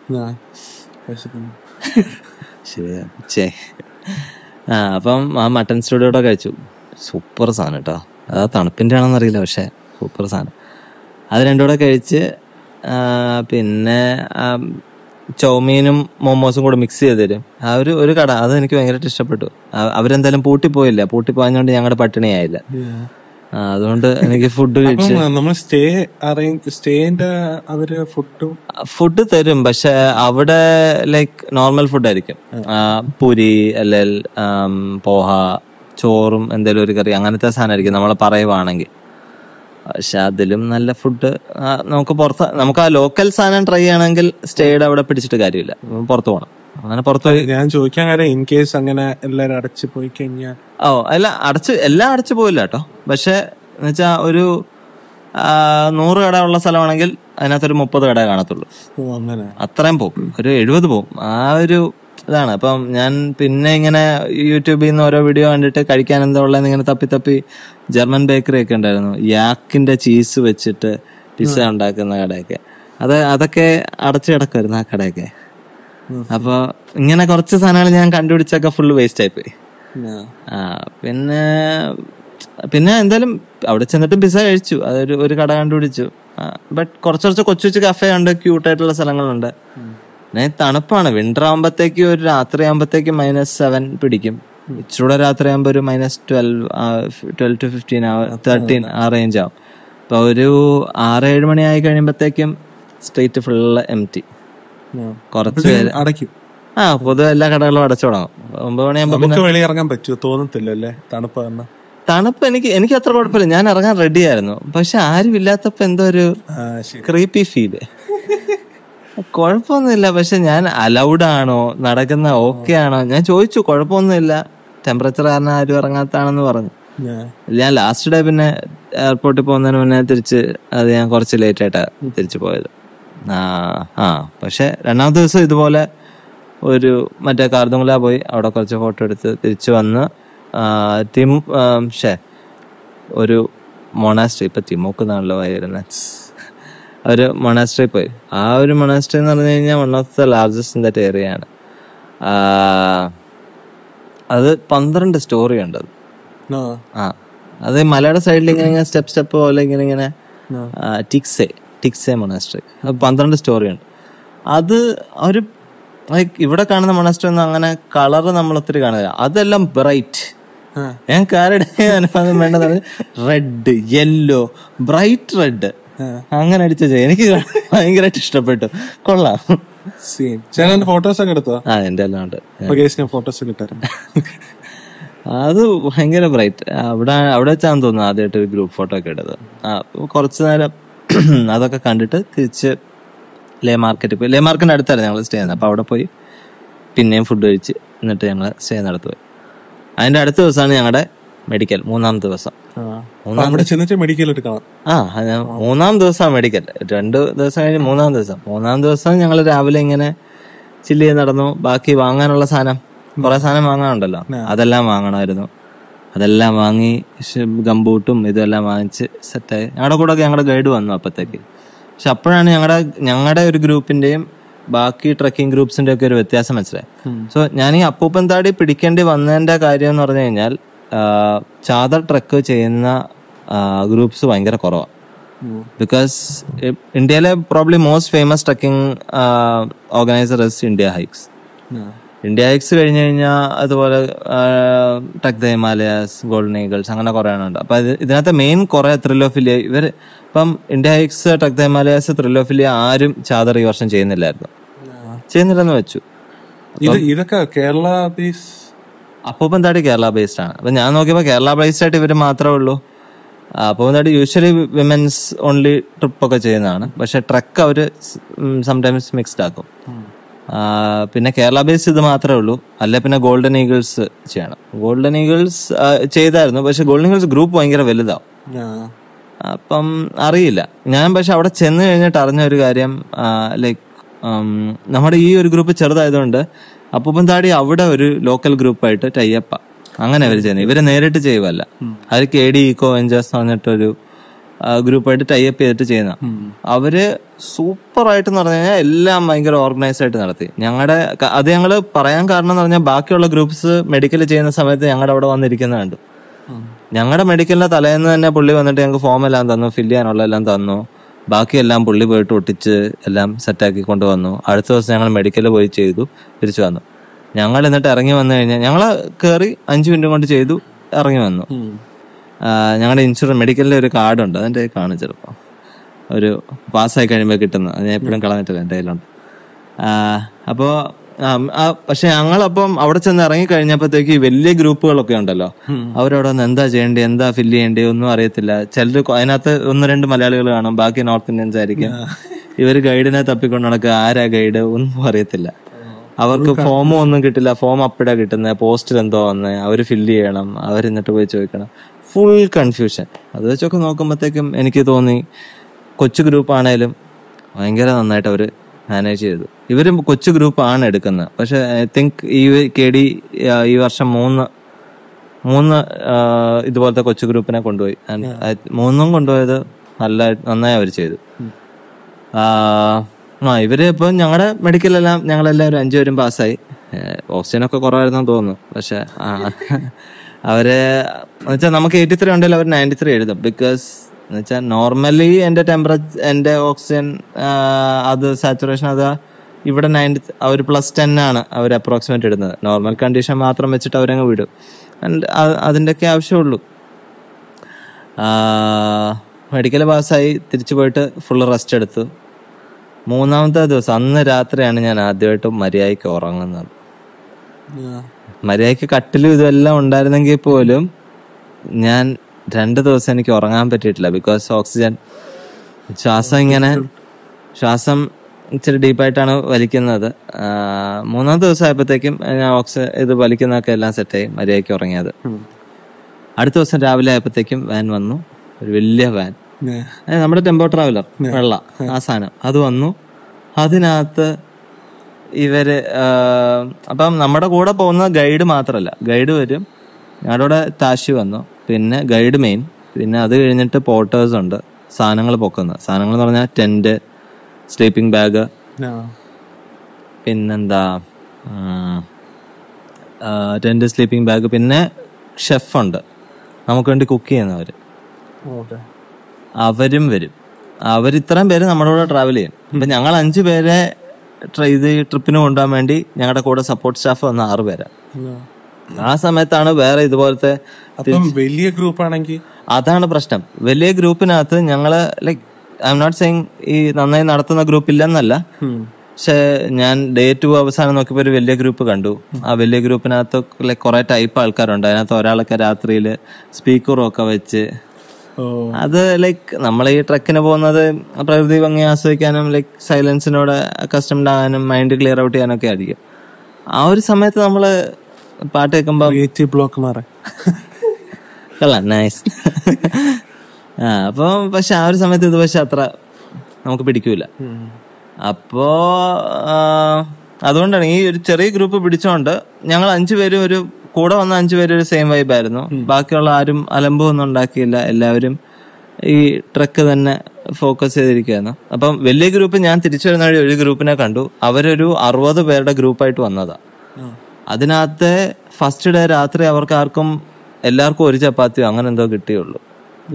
ശരിയാ. ആ അപ്പം ആ മട്ടൺ സ്റ്റൂവിന്റെ കൂടെ കഴിച്ചു. സൂപ്പർ സാധനം കേട്ടോ. അത് തണുപ്പിന്റെ ആണെന്ന് അറിയില്ല, പക്ഷെ സൂപ്പർ സാധനം. അത് രണ്ടും കൂടെ കഴിച്ച് പിന്നെ ചൗമീനും മോമോസും കൂടെ മിക്സ് ചെയ്ത് തരും. ആ ഒരു ഒരു കട അത് എനിക്ക് ഭയങ്കരമായിട്ട് ഇഷ്ടപ്പെട്ടു. അവരെന്തായാലും പൂട്ടിപ്പോയില്ല, പൂട്ടിപ്പോയതുകൊണ്ട് ഞങ്ങളുടെ പട്ടിണിയായില്ല. അതുകൊണ്ട് എനിക്ക് ഫുഡ് കഴിച്ച് ഫുഡ് തരും, പക്ഷെ അവിടെ ലൈക്ക് നോർമൽ ഫുഡായിരിക്കും. പൂരി അല്ലെങ്കിൽ പോഹ, ചോറും എന്തെങ്കിലും ഒരു കറി അങ്ങനത്തെ സാധനമായിരിക്കും നമ്മൾ പറയുവാണെങ്കിൽ. പക്ഷെ അതിലും നല്ല ഫുഡ് നമുക്ക് പുറത്ത് നമുക്ക് ആ ലോക്കൽ സാധനം ട്രൈ ചെയ്യണമെങ്കിൽ സ്റ്റേയുടെ അവിടെ പിടിച്ചിട്ട് കാര്യമില്ല, പുറത്ത് പോകണം. അങ്ങനെ പുറത്ത് പോയി ഞാൻ ചോദിക്കാൻ കാര്യം ഇൻ കേസ് അങ്ങനെ എല്ലാരും അടച്ചു പോയി കഴിഞ്ഞാൽ ഓ അല്ല അടച്ച് എല്ലാം അടച്ചു പോയില്ല കേട്ടോ. പക്ഷെ എന്ന് വെച്ചാ ഒരു നൂറ് കട ഉള്ള സ്ഥലമാണെങ്കിൽ അതിനകത്തൊരു മുപ്പത് കട കാണത്തുള്ളൂ. അത്രയും പോകും, ഒരു എഴുപത് പോകും. ആ ഒരു ഇതാണ്. അപ്പം ഞാൻ പിന്നെ ഇങ്ങനെ യൂട്യൂബിൽ നിന്ന് ഓരോ വീഡിയോ കണ്ടിട്ട് കഴിക്കാൻ എന്താ ഉള്ളതെന്ന് ഇങ്ങനെ തപ്പി തപ്പി ജർമ്മൻ ബേക്കറി ഒക്കെ ഉണ്ടായിരുന്നു. യാക്കിന്റെ ചീസ് വെച്ചിട്ട് പിസ്സ ഉണ്ടാക്കുന്ന കടയൊക്കെ അത് അതൊക്കെ അടച്ചു കിടക്കുമായിരുന്നു ആ കടയൊക്കെ. അപ്പൊ ഇങ്ങനെ കുറച്ച് സാധനങ്ങൾ ഞാൻ കണ്ടുപിടിച്ചൊക്കെ ഫുള്ള് വേസ്റ്റ് ആയിപ്പോയി. ആ പിന്നെ പിന്നെ എന്തായാലും അവിടെ ചെന്നിട്ടും പിസ്സ കഴിച്ചു. അതൊരു ഒരു കട കണ്ടുപിടിച്ചു. ബട്ട് കുറച്ച് കുറച്ച് കൊച്ചു കൊച്ചു കഫേ ഉണ്ട്, ക്യൂട്ടായിട്ടുള്ള സ്ഥലങ്ങളുണ്ട്. പിന്നെ തണുപ്പാണ്. വിന്റർ ആകുമ്പോഴത്തേക്ക് ഒരു രാത്രി ആകുമ്പോഴത്തേക്ക് മൈനസ് സെവൻ പിടിക്കും. ഇച്ചിരൂടെ രാത്രി ആകുമ്പോൾ ഒരു minus twelve twelve to fifteen thirteen ആ റേഞ്ച് ആവും. അപ്പൊ ഒരു ആറ് ഏഴ് മണി ആയി കഴിയുമ്പോഴത്തേക്കും സ്ട്രീറ്റ് ഫുള്ള് എം ടി. കുറച്ച് പേര് അടയ്ക്കും. ആ പൊതുവെ എല്ലാ കടകളും അടച്ചു തുടങ്ങും. ഒമ്പത് മണിയാകുമ്പോ പിന്നെ വെളിയിറങ്ങാൻ പറ്റുമോ തോന്നത്തില്ലല്ലേ? തണുപ്പ് തണുപ്പ് എനിക്ക് എനിക്ക് അത്ര കുഴപ്പമില്ല. ഞാൻ ഇറങ്ങാൻ റെഡി ആയിരുന്നു. പക്ഷെ ആരും ഇല്ലാത്തപ്പോ എന്തോ ഒരു ക്രീപ്പി ഫീല്. കുഴപ്പമൊന്നുമില്ല, പക്ഷെ ഞാൻ അലൗഡ് ആണോ നടക്കുന്ന ഓക്കെ ആണോ ഞാൻ ചോദിച്ചു. കുഴപ്പമൊന്നുമില്ല, ടെമ്പറേച്ചർ കാരണം ആരും ഇറങ്ങാത്താണെന്ന് പറഞ്ഞു. ഞാൻ ലാസ്റ്റ് ഡേ പിന്നെ എയർപോർട്ടിൽ പോകുന്നതിന് മുന്നേ തിരിച്ച് അത് ഞാൻ കുറച്ച് ലേറ്റ് ആയിട്ടാണ് തിരിച്ചു പോയത്. ആ ആ പക്ഷെ രണ്ടാമത്തെ ദിവസം ഇതുപോലെ ഒരു മറ്റേ കാർദുംഗ്ല പോയി അവിടെ കുറച്ച് ഫോട്ടോ എടുത്ത് തിരിച്ചു വന്ന് തിം ഷേ ഒരു മൊണാസ്ട്രി, ഇപ്പൊ തിമോക്ക് എന്നാണല്ലോ വരുന്നത്, ഒരു മൊണാസ്ട്രി പോയി. ആ ഒരു മൊണാസ്ട്രി എന്ന് പറഞ്ഞു കഴിഞ്ഞാൽ one of the largest in that area ആണ്. അത് പന്ത്രണ്ട് സ്റ്റോറി ഉണ്ട്. ആ അത് മലയുടെ സൈഡിൽ ഇങ്ങനെ ഇങ്ങനെ സ്റ്റെപ്പ് സ്റ്റെപ്പ് പോലെ ഇങ്ങനെ ഇങ്ങനെ ടിക്സെ ടിക്സെ മൊണാസ്ട്രി പന്ത്രണ്ട് സ്റ്റോറി ഉണ്ട്. അത് ഒരു ലൈക്ക് ഇവിടെ കാണുന്ന മൊണാസ്ട്രി ഒന്നും അങ്ങനെ കളറ് നമ്മൾ ഒത്തിരി കാണുന്നില്ല. അതെല്ലാം ബ്രൈറ്റ്. ഞാൻ കാരുടെ അനുഭവം വേണ്ടതാണ് റെഡ്, യെല്ലോ, ബ്രൈറ്റ് റെഡ് അങ്ങനെ അടിച്ചു. എനിക്ക് ഭയങ്കരമായിട്ട് ഇഷ്ടപ്പെട്ടു. കൊള്ളാം. ഫോട്ടോസ് ഒക്കെ എടുത്തോ? ആ എന്റെ എല്ലാം ഉണ്ട്. ഫോട്ടോസ് അത് ഭയങ്കര ബ്രൈറ്റ്. അവിടെ അവിടെ വെച്ചാന്ന് തോന്നുന്നു ആദ്യമായിട്ട് ഒരു ഗ്രൂപ്പ് ഫോട്ടോ ഒക്കെ എടുത്തത്. ആ കുറച്ചു നേരം അതൊക്കെ കണ്ടിട്ട് തിരിച്ച് ലേ മാർക്കറ്റിൽ പോയി. ലേ മാർക്കറ്റിന്റെ അടുത്തായിരുന്നു ഞങ്ങൾ സ്റ്റേ ചെയ്യുന്നത്. അപ്പൊ അവിടെ പോയി പിന്നെയും ഫുഡ് കഴിച്ച് എന്നിട്ട് ഞങ്ങൾ സ്റ്റേ നടത്തു പോയി. അതിന്റെ അടുത്ത ദിവസമാണ് ഞങ്ങളുടെ മെഡിക്കൽ, മൂന്നാം ദിവസം. മെഡിക്കൽ എടുക്കണം. ആ മൂന്നാം ദിവസം മെഡിക്കൽ. രണ്ടു ദിവസം കഴിഞ്ഞ് മൂന്നാം ദിവസം മൂന്നാം ദിവസം ഞങ്ങൾ രാവിലെ ഇങ്ങനെ ചില്ല് ചെയ്ത് നടന്നു. ബാക്കി വാങ്ങാനുള്ള സാധനം കുറെ സാധനം വാങ്ങാനുണ്ടല്ലോ, അതെല്ലാം വാങ്ങണമായിരുന്നു. അതെല്ലാം വാങ്ങി ഗംബൂട്ടും ഇതെല്ലാം വാങ്ങിച്ച് സെറ്റായി. ഞങ്ങളുടെ കൂടെ ഞങ്ങളുടെ ഗൈഡ് വന്നു അപ്പത്തേക്ക്. പക്ഷെ അപ്പോഴാണ് ഞങ്ങളുടെ ഞങ്ങളുടെ ഒരു ഗ്രൂപ്പിന്റെയും ബാക്കി ട്രക്കിംഗ് ഗ്രൂപ്പ്സിന്റെ ഒക്കെ ഒരു വ്യത്യാസം മനസ്സിലായി. സോ ഞാൻ ഈ അപ്പൂപ്പൻ താടി പിടിക്കേണ്ടി വന്നതിന്റെ കാര്യം എന്ന് പറഞ്ഞു കഴിഞ്ഞാൽ ചാദർ ട്രക്ക് ചെയ്യുന്ന ഗ്രൂപ്പ്സ് ഭയങ്കര കുറവാണ്. ബിക്കോസ് ഇന്ത്യയിലെ probably most famous trekking organiser is India Hikes. India Hikes കഴിഞ്ഞ് കഴിഞ്ഞാൽ അതുപോലെ Trek the Himalayas, Golden Eagles, അങ്ങനെ കുറെ ഉണ്ട്. അപ്പൊ ഇതിനകത്ത് മെയിൻ കുറെ ത്രിലോഫിലിയ ഇവർ ഇപ്പം India Hikes, Trek the Himalayas, Thrillophilia ആരും ചാദർ ഈ വർഷം ചെയ്യുന്നില്ലായിരുന്നു, ചെയ്യുന്നില്ലെന്ന് വെച്ചു. ഇതൊക്കെ കേരള അപ്പൂപ്പന്താടി കേരള ബേസ്ഡ് ആണ്. അപ്പൊ ഞാൻ നോക്കിയപ്പോ കേരള ബേസ്ഡ് ആയിട്ട് ഇവര് മാത്രമേ ഉള്ളൂ. Appooppanthaadi usually womens only trip ഒക്കെ ചെയ്യുന്നതാണ്, പക്ഷെ ട്രക്ക് അവര് സംടൈംസ് മിക്സ്ഡ് ആക്കും. പിന്നെ കേരള ബേസ്ഡ് ഇത് മാത്രമേ ഉള്ളൂ. അല്ലെ പിന്നെ ഗോൾഡൻ ഈഗിൾസ് ചെയ്യണം. ഗോൾഡൻ ഈഗിൾസ് ചെയ്തായിരുന്നു, പക്ഷെ ഗോൾഡൻ ഈഗിൾസ് ഗ്രൂപ്പ് ഭയങ്കര വലുതാവും. അപ്പം അറിയില്ല ഞാൻ. പക്ഷെ അവിടെ ചെന്ന് കഴിഞ്ഞിട്ട് അറിഞ്ഞ ഒരു കാര്യം, ലൈക്ക് നമ്മുടെ ഈ ഒരു ഗ്രൂപ്പ് ചെറുതായതുകൊണ്ട് അപ്പൂപ്പന്താടി അവിടെ ഒരു ലോക്കൽ ഗ്രൂപ്പായിട്ട് ടൈപ്പ് അങ്ങനെ അവർ ചെയ്യുന്നത്. ഇവരെ നേരിട്ട് ചെയ്യുവല്ല, അവർ കെ ഡി ഈക്കോ വെഞ്ചേഴ്സ് എന്ന് പറഞ്ഞിട്ടൊരു ഗ്രൂപ്പായിട്ട് ടൈപ്പ് ചെയ്തിട്ട് ചെയ്യുന്ന. അവര് സൂപ്പർ ആയിട്ട് എന്ന് പറഞ്ഞു കഴിഞ്ഞാൽ എല്ലാം ഭയങ്കര ഓർഗനൈസ്ഡ് ആയിട്ട് നടത്തി. ഞങ്ങളുടെ അത് ഞങ്ങള് പറയാൻ കാരണം എന്ന് പറഞ്ഞാൽ ബാക്കിയുള്ള ഗ്രൂപ്പ്സ് മെഡിക്കൽ ചെയ്യുന്ന സമയത്ത് ഞങ്ങളുടെ അവിടെ വന്നിരിക്കുന്ന കണ്ടു. ഞങ്ങളുടെ മെഡിക്കലിന്റെ തലേന്ന് തന്നെ പുള്ളി വന്നിട്ട് ഞങ്ങൾക്ക് ഫോം എല്ലാം തന്നു, ഫില്ല് ചെയ്യാനുള്ള എല്ലാം തന്നു. ബാക്കിയെല്ലാം പുള്ളി പോയിട്ട് ഒട്ടിച്ച് എല്ലാം സെറ്റാക്കി കൊണ്ടുവന്നു. അടുത്ത ദിവസം ഞങ്ങൾ മെഡിക്കലിൽ പോയി ചെയ്തു, തിരിച്ചു വന്നു. ഞങ്ങൾ എന്നിട്ട് ഇറങ്ങി വന്നു കഴിഞ്ഞാൽ ഞങ്ങള് കയറി അഞ്ചു മിനിറ്റ് കൊണ്ട് ചെയ്തു, ഇറങ്ങി വന്നു. ഞങ്ങളുടെ ഇൻഷുറൻസ് മെഡിക്കലിന്റെ ഒരു കാർഡുണ്ട്, അതിന്റെ കാണും ചിലപ്പോൾ ഒരു പാസ്സായി കഴിയുമ്പോൾ കിട്ടുന്നത്. അത് ഞാൻ എപ്പോഴും കളഞ്ഞിട്ടില്ല, എൻ്റെ കയ്യിലുണ്ട്. അപ്പോ പക്ഷെ ഞങ്ങളപ്പം അവിടെ ചെന്ന് ഇറങ്ങി കഴിഞ്ഞപ്പോഴത്തേക്ക് വലിയ ഗ്രൂപ്പുകളൊക്കെ ഉണ്ടല്ലോ, അവരവിടെ വന്ന് എന്താ ചെയ്യേണ്ടി, എന്താ ഫില്ല് ചെയ്യേണ്ടി ഒന്നും അറിയത്തില്ല. ചിലർ അതിനകത്ത് ഒന്ന് രണ്ട് മലയാളികൾ കാണും, ബാക്കി നോർത്ത് ഇന്ത്യൻസ് ആയിരിക്കും. ഇവര് ഗൈഡിനെ തപ്പിക്കൊണ്ട് നടക്കുക, ആരാ ഗൈഡ് ഒന്നും അറിയത്തില്ല. അവർക്ക് ഫോമും ഒന്നും കിട്ടില്ല. ഫോം അപ്പിടാ കിട്ടുന്നത്, പോസ്റ്റിൽ എന്തോ വന്ന് അവര് ഫില്ല് ചെയ്യണം, അവരെന്നിട്ട് പോയി ചോദിക്കണം. Full confusion. അത് വെച്ചൊക്കെ നോക്കുമ്പോഴത്തേക്കും എനിക്ക് തോന്നി കൊച്ചു ഗ്രൂപ്പ് ആണേലും ഭയങ്കര നന്നായിട്ട് അവര് മാനേജ് ചെയ്തു. ഇവര് കൊച്ചു ഗ്രൂപ്പ് ആണ് എടുക്കുന്നത്, പക്ഷെ ഐ തിങ്ക് ഈ കെ ഡി ഈ വർഷം മൂന്ന് മൂന്ന് ഇതുപോലത്തെ കൊച്ചു ഗ്രൂപ്പിനെ കൊണ്ടുപോയി. മൂന്നും കൊണ്ടുപോയത് നല്ല നന്നായി അവർ ചെയ്തു. ആ ഇവര് ഇപ്പൊ ഞങ്ങളുടെ മെഡിക്കലെല്ലാം ഞങ്ങളെല്ലാവരും അഞ്ചുപേരും പാസ്സായി. ഓക്സിജനൊക്കെ കുറവായിരുന്നെന്ന് തോന്നുന്നു, പക്ഷെ അവര് എന്നുവെച്ചാൽ നമുക്ക് എയ്റ്റി ത്രീ ഉണ്ടെങ്കിൽ അവർ നയൻറ്റി ത്രീ എഴുതും. ബിക്കോസ് എന്നുവെച്ചാൽ നോർമലി എന്റെ ടെമ്പറേച്ചർ എന്റെ ഓക്സിജൻ അത് സാച്ചുറേഷൻ അത് ഇവിടെ നയൻറ്റി ഒരു പ്ലസ് ടെൻ ആണ് അവർ അപ്രോക്സിമേറ്റ് ഇടുന്നത്. നോർമൽ കണ്ടീഷൻ മാത്രം വെച്ചിട്ട് അവരങ്ങ് വിടും. ആൻഡ് അതിൻ്റെയൊക്കെ ആവശ്യമുള്ളൂ. മെഡിക്കൽ പാസ്സായി തിരിച്ചു പോയിട്ട് ഫുള്ള് റെസ്റ്റ് എടുത്തു. മൂന്നാമത്തെ ദിവസം അന്ന് രാത്രിയാണ് ഞാൻ ആദ്യമായിട്ട് മര്യാദയ്ക്ക് ഉറങ്ങുന്നത്. മര്യാദയ്ക്ക് കട്ടിലും ഇതെല്ലാം ഉണ്ടായിരുന്നെങ്കിൽ പോലും ഞാൻ രണ്ട് ദിവസം എനിക്ക് ഉറങ്ങാൻ പറ്റിയിട്ടില്ല. ബിക്കോസ് ഓക്സിജൻ ശ്വാസം ഇങ്ങനെ ശ്വാസം ഇച്ചിരി ഡീപ്പായിട്ടാണ് വലിക്കുന്നത്. മൂന്നാം ദിവസം ആയപ്പോഴത്തേക്കും ഞാൻ ഓക്സിജൻ ഇത് വലിക്കുന്നതൊക്കെ എല്ലാം സെറ്റായി മര്യാദയ്ക്ക് ഉറങ്ങിയത്. അടുത്ത ദിവസം രാവിലെ ആയപ്പോഴത്തേക്കും വാൻ വന്നു, ഒരു വലിയ വാൻ, നമ്മുടെ ടെമ്പോ ട്രാവലർ വെള്ള ആ സാധനം അത് വന്നു. അതിനകത്ത് ഇവര് അപ്പം നമ്മുടെ കൂടെ പോകുന്ന ഗൈഡ് മാത്രല്ല, ഗൈഡ് വരും. ഞങ്ങളുടെ കൂടെ താശി വന്നു, പിന്നെ ഗൈഡ് മെയിൻ, പിന്നെ അത് കഴിഞ്ഞിട്ട് പോർട്ടേഴ്സ് ഉണ്ട്, സാധനങ്ങൾ പൊക്കുന്നത്. സാധനങ്ങൾ എന്ന് പറഞ്ഞാൽ ടെന്റ്, സ്ലീപ്പിംഗ് ബാഗ്, പിന്നെന്താ ടെന്റ്, സ്ലീപ്പിംഗ് ബാഗ്, പിന്നെ ഷെഫുണ്ട് നമുക്ക് വേണ്ടി കുക്ക് ചെയ്യുന്നവര്, അവരും വരും. അവരിത്രയും പേര് നമ്മുടെ കൂടെ ട്രാവൽ ചെയ്യും. അപ്പൊ ഞങ്ങൾ അഞ്ചു പേരെ ഇത് ട്രിപ്പിന് കൊണ്ടുപോകാൻ വേണ്ടി ഞങ്ങളുടെ കൂടെ സപ്പോർട്ട് സ്റ്റാഫ് വന്ന ആറ് പേരാ. ആ സമയത്താണ് വേറെ ഇതുപോലത്തെ വലിയ ഗ്രൂപ്പ് ആണെങ്കിൽ അതാണ് പ്രശ്നം. വലിയ ഗ്രൂപ്പിനകത്ത് ഞങ്ങള് like I'm not saying ഈ നന്നായി നടത്തുന്ന ഗ്രൂപ്പ് ഇല്ലെന്നല്ല, പക്ഷെ ഞാൻ ഡേ ടു അവസാനം നോക്കിയപ്പോ ഒരു വലിയ ഗ്രൂപ്പ് കണ്ടു. ആ വലിയ ഗ്രൂപ്പിനകത്ത് ലൈക്ക് കുറെ ടൈപ്പ് ആൾക്കാരുണ്ട്. അതിനകത്ത് ഒരാളൊക്കെ രാത്രിയിൽ സ്പീക്കറും ഒക്കെ വെച്ച്, അത് ലൈക്ക് നമ്മൾ ഈ ട്രക്കിന് പോകുന്നത് പ്രകൃതി ഭംഗി ആസ്വദിക്കാനും ലൈക്ക് സൈലൻസിനോട് അക്കസ്റ്റംഡ് ആകാനും മൈൻഡ് ക്ലിയർ ഔട്ട് ചെയ്യാനൊക്കെ ആയിരിക്കും. ആ ഒരു സമയത്ത് നമ്മള് പാട്ട് കേൾക്കുമ്പോ ബ്ലോക്ക് മാറാം നൈസ്. ആ അപ്പൊ പക്ഷെ ആ ഒരു സമയത്ത് ഇത് പക്ഷെ അത്ര നമുക്ക് പിടിക്കൂല. അപ്പോ അതുകൊണ്ടാണ് ഈ ഒരു ചെറിയ ഗ്രൂപ്പ് പിടിച്ചോണ്ട് ഞങ്ങൾ അഞ്ചുപേരും ഒരു കൂടെ വന്ന അഞ്ചുപേരും ഒരു സെയിം വൈബായിരുന്നു. ബാക്കിയുള്ള ആരും അലമ്പൊന്നും ഉണ്ടാക്കിയില്ല. എല്ലാവരും ഈ ട്രക്ക് തന്നെ ഫോക്കസ് ചെയ്തിരിക്കുകയായിരുന്നു. അപ്പം വലിയ ഗ്രൂപ്പ് ഞാൻ തിരിച്ചു വരുന്ന വഴി ഒരു ഗ്രൂപ്പിനെ കണ്ടു. അവരൊരു അറുപത് പേരുടെ ഗ്രൂപ്പായിട്ട് വന്നതാ. അതിനകത്ത് ഫസ്റ്റ് ഡേ രാത്രി അവർക്ക് ആർക്കും എല്ലാവർക്കും ഒരു ചപ്പാത്തിയോ അങ്ങനെ എന്തോ കിട്ടിയുള്ളൂ.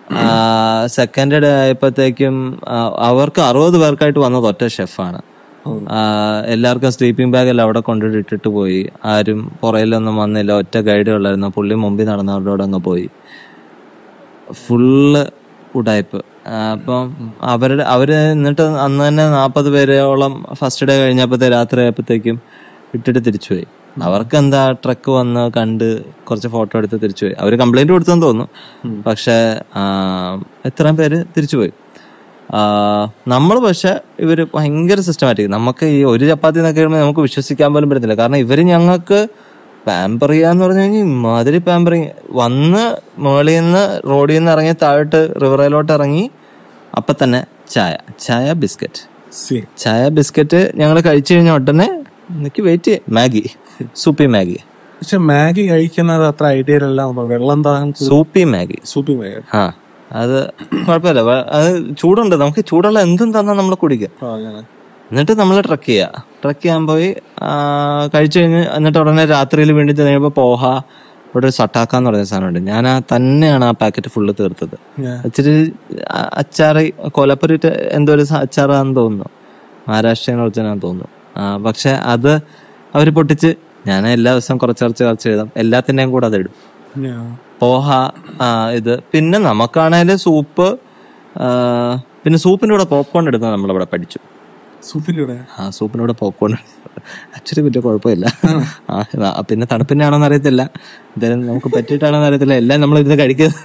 സെക്കൻഡ് ഡേ ആയപ്പോഴത്തേക്കും അവർക്ക് അറുപത് പേർക്കായിട്ട് വന്നത് ഒറ്റ ഷെഫാണ്. എല്ലാവർക്കും സ്ലീപ്പിംഗ് ബാഗ് എല്ലാം അവിടെ കൊണ്ടിട്ട് ഇട്ടിട്ട് പോയി. ആരും പുറയിലൊന്നും വന്നില്ല. ഒറ്റ ഗൈഡേ ഉള്ളായിരുന്നു. പുള്ളി മുമ്പിൽ നടന്നവരോട് അങ്ങ് പോയി. ഫുള്ള് ഉടായ്പ്. അപ്പം അവരുടെ അവര് എന്നിട്ട് അന്ന് തന്നെ നാൽപ്പത് പേരോളം ഫസ്റ്റ് ഡേ കഴിഞ്ഞപ്പോഴത്തെ രാത്രി ആയപ്പോഴത്തേക്കും ഇട്ടിട്ട് തിരിച്ചുപോയി. അവർക്ക് എന്താ ട്രക്ക് വന്ന് കണ്ട് കുറച്ച് ഫോട്ടോ എടുത്ത് തിരിച്ചുപോയി. അവര് കംപ്ലൈന്റ് കൊടുത്തെന്ന് തോന്നുന്നു. പക്ഷെ എത്രയും പേര് തിരിച്ചുപോയി. നമ്മൾ പക്ഷെ ഇവര് ഭയങ്കര സിസ്റ്റമാറ്റിക്. നമുക്ക് ഈ ഒരു ചപ്പാത്തി എന്നൊക്കെ കഴിയുമ്പോൾ നമുക്ക് വിശ്വസിക്കാൻ പോലും പറ്റത്തില്ല. കാരണം ഇവര് ഞങ്ങൾക്ക് പാമ്പർ ചെയ്യാന്ന് പറഞ്ഞു കഴിഞ്ഞാൽ ഇമാതിരി പാമ്പറിങ്. വന്ന് മുകളിൽ നിന്ന് റോഡിൽ നിന്ന് ഇറങ്ങി താഴോട്ട് റിവറയിലോട്ട് ഇറങ്ങി അപ്പൊ തന്നെ ചായ ചായ ബിസ്ക്കറ്റ് ചായ ബിസ്ക്കറ്റ് ഞങ്ങൾ കഴിച്ചു കഴിഞ്ഞ ഉടനെ എനിക്ക് വെയിറ്റ് ചെയ്യ മാഗി സൂപ്പി മാഗി. പക്ഷെ മാഗി കഴിക്കുന്നത് അത്ര ഐഡിയ അല്ല. വെള്ളം സൂപ്പി മാഗി സൂപ്പി മാഗി ആ അത് കുഴപ്പമില്ല. അത് ചൂടുണ്ട്. നമുക്ക് ചൂടുള്ള എന്തും തന്നാൽ നമ്മൾ കുടിക്കുക. എന്നിട്ട് നമ്മൾ ട്രക്ക് ചെയ്യുക. ട്രക്ക് ചെയ്യാൻ പോയി കഴിച്ചു കഴിഞ്ഞ് എന്നിട്ട് ഉടനെ രാത്രിയിൽ വീണ്ടും കഴിയുമ്പോൾ പോഹ ഇവിടെ ഒരു സട്ടാക്കാന്ന് പറയുന്ന സാധനമുണ്ട്. ഞാൻ ആ തന്നെയാണ് ആ പാക്കറ്റ് ഫുള്ള് തീർത്തത്. ഇച്ചിരി അച്ചാറ് കൊലപ്പുരിട്ട് എന്തോ ഒരു അച്ചാറാന്ന് തോന്നുന്നു. മഹാരാഷ്ട്രീയൻ ഒറിജിനാന്ന് തോന്നുന്നു. പക്ഷെ അത് അവര് പൊട്ടിച്ച് ഞാൻ എല്ലാ ദിവസവും കുറച്ച് കുറച്ച് കുറച്ച് എഴുതാം. എല്ലാത്തിൻ്റെയും കൂടെ അത് ഇടും. പോഹ ഇത് പിന്നെ നമുക്കാണേലും സൂപ്പ്. പിന്നെ സൂപ്പിന്റെ കൂടെ പോപ്കോൺ എടുക്കാൻ നമ്മളിവിടെ പഠിച്ചു. സൂപ്പിലൂടെ ആ സൂപ്പിനൂടെ പോപ്കോൺ ആക്ച്വലി വലിയ കുഴപ്പമില്ല. ആ പിന്നെ തണുപ്പിന്റെ ആണോന്ന് അറിയത്തില്ല, എന്തായാലും നമുക്ക് പറ്റിയിട്ടാണോന്ന് അറിയത്തില്ല. എല്ലാം നമ്മൾ ഇരുന്ന് കഴിക്കുന്നത്.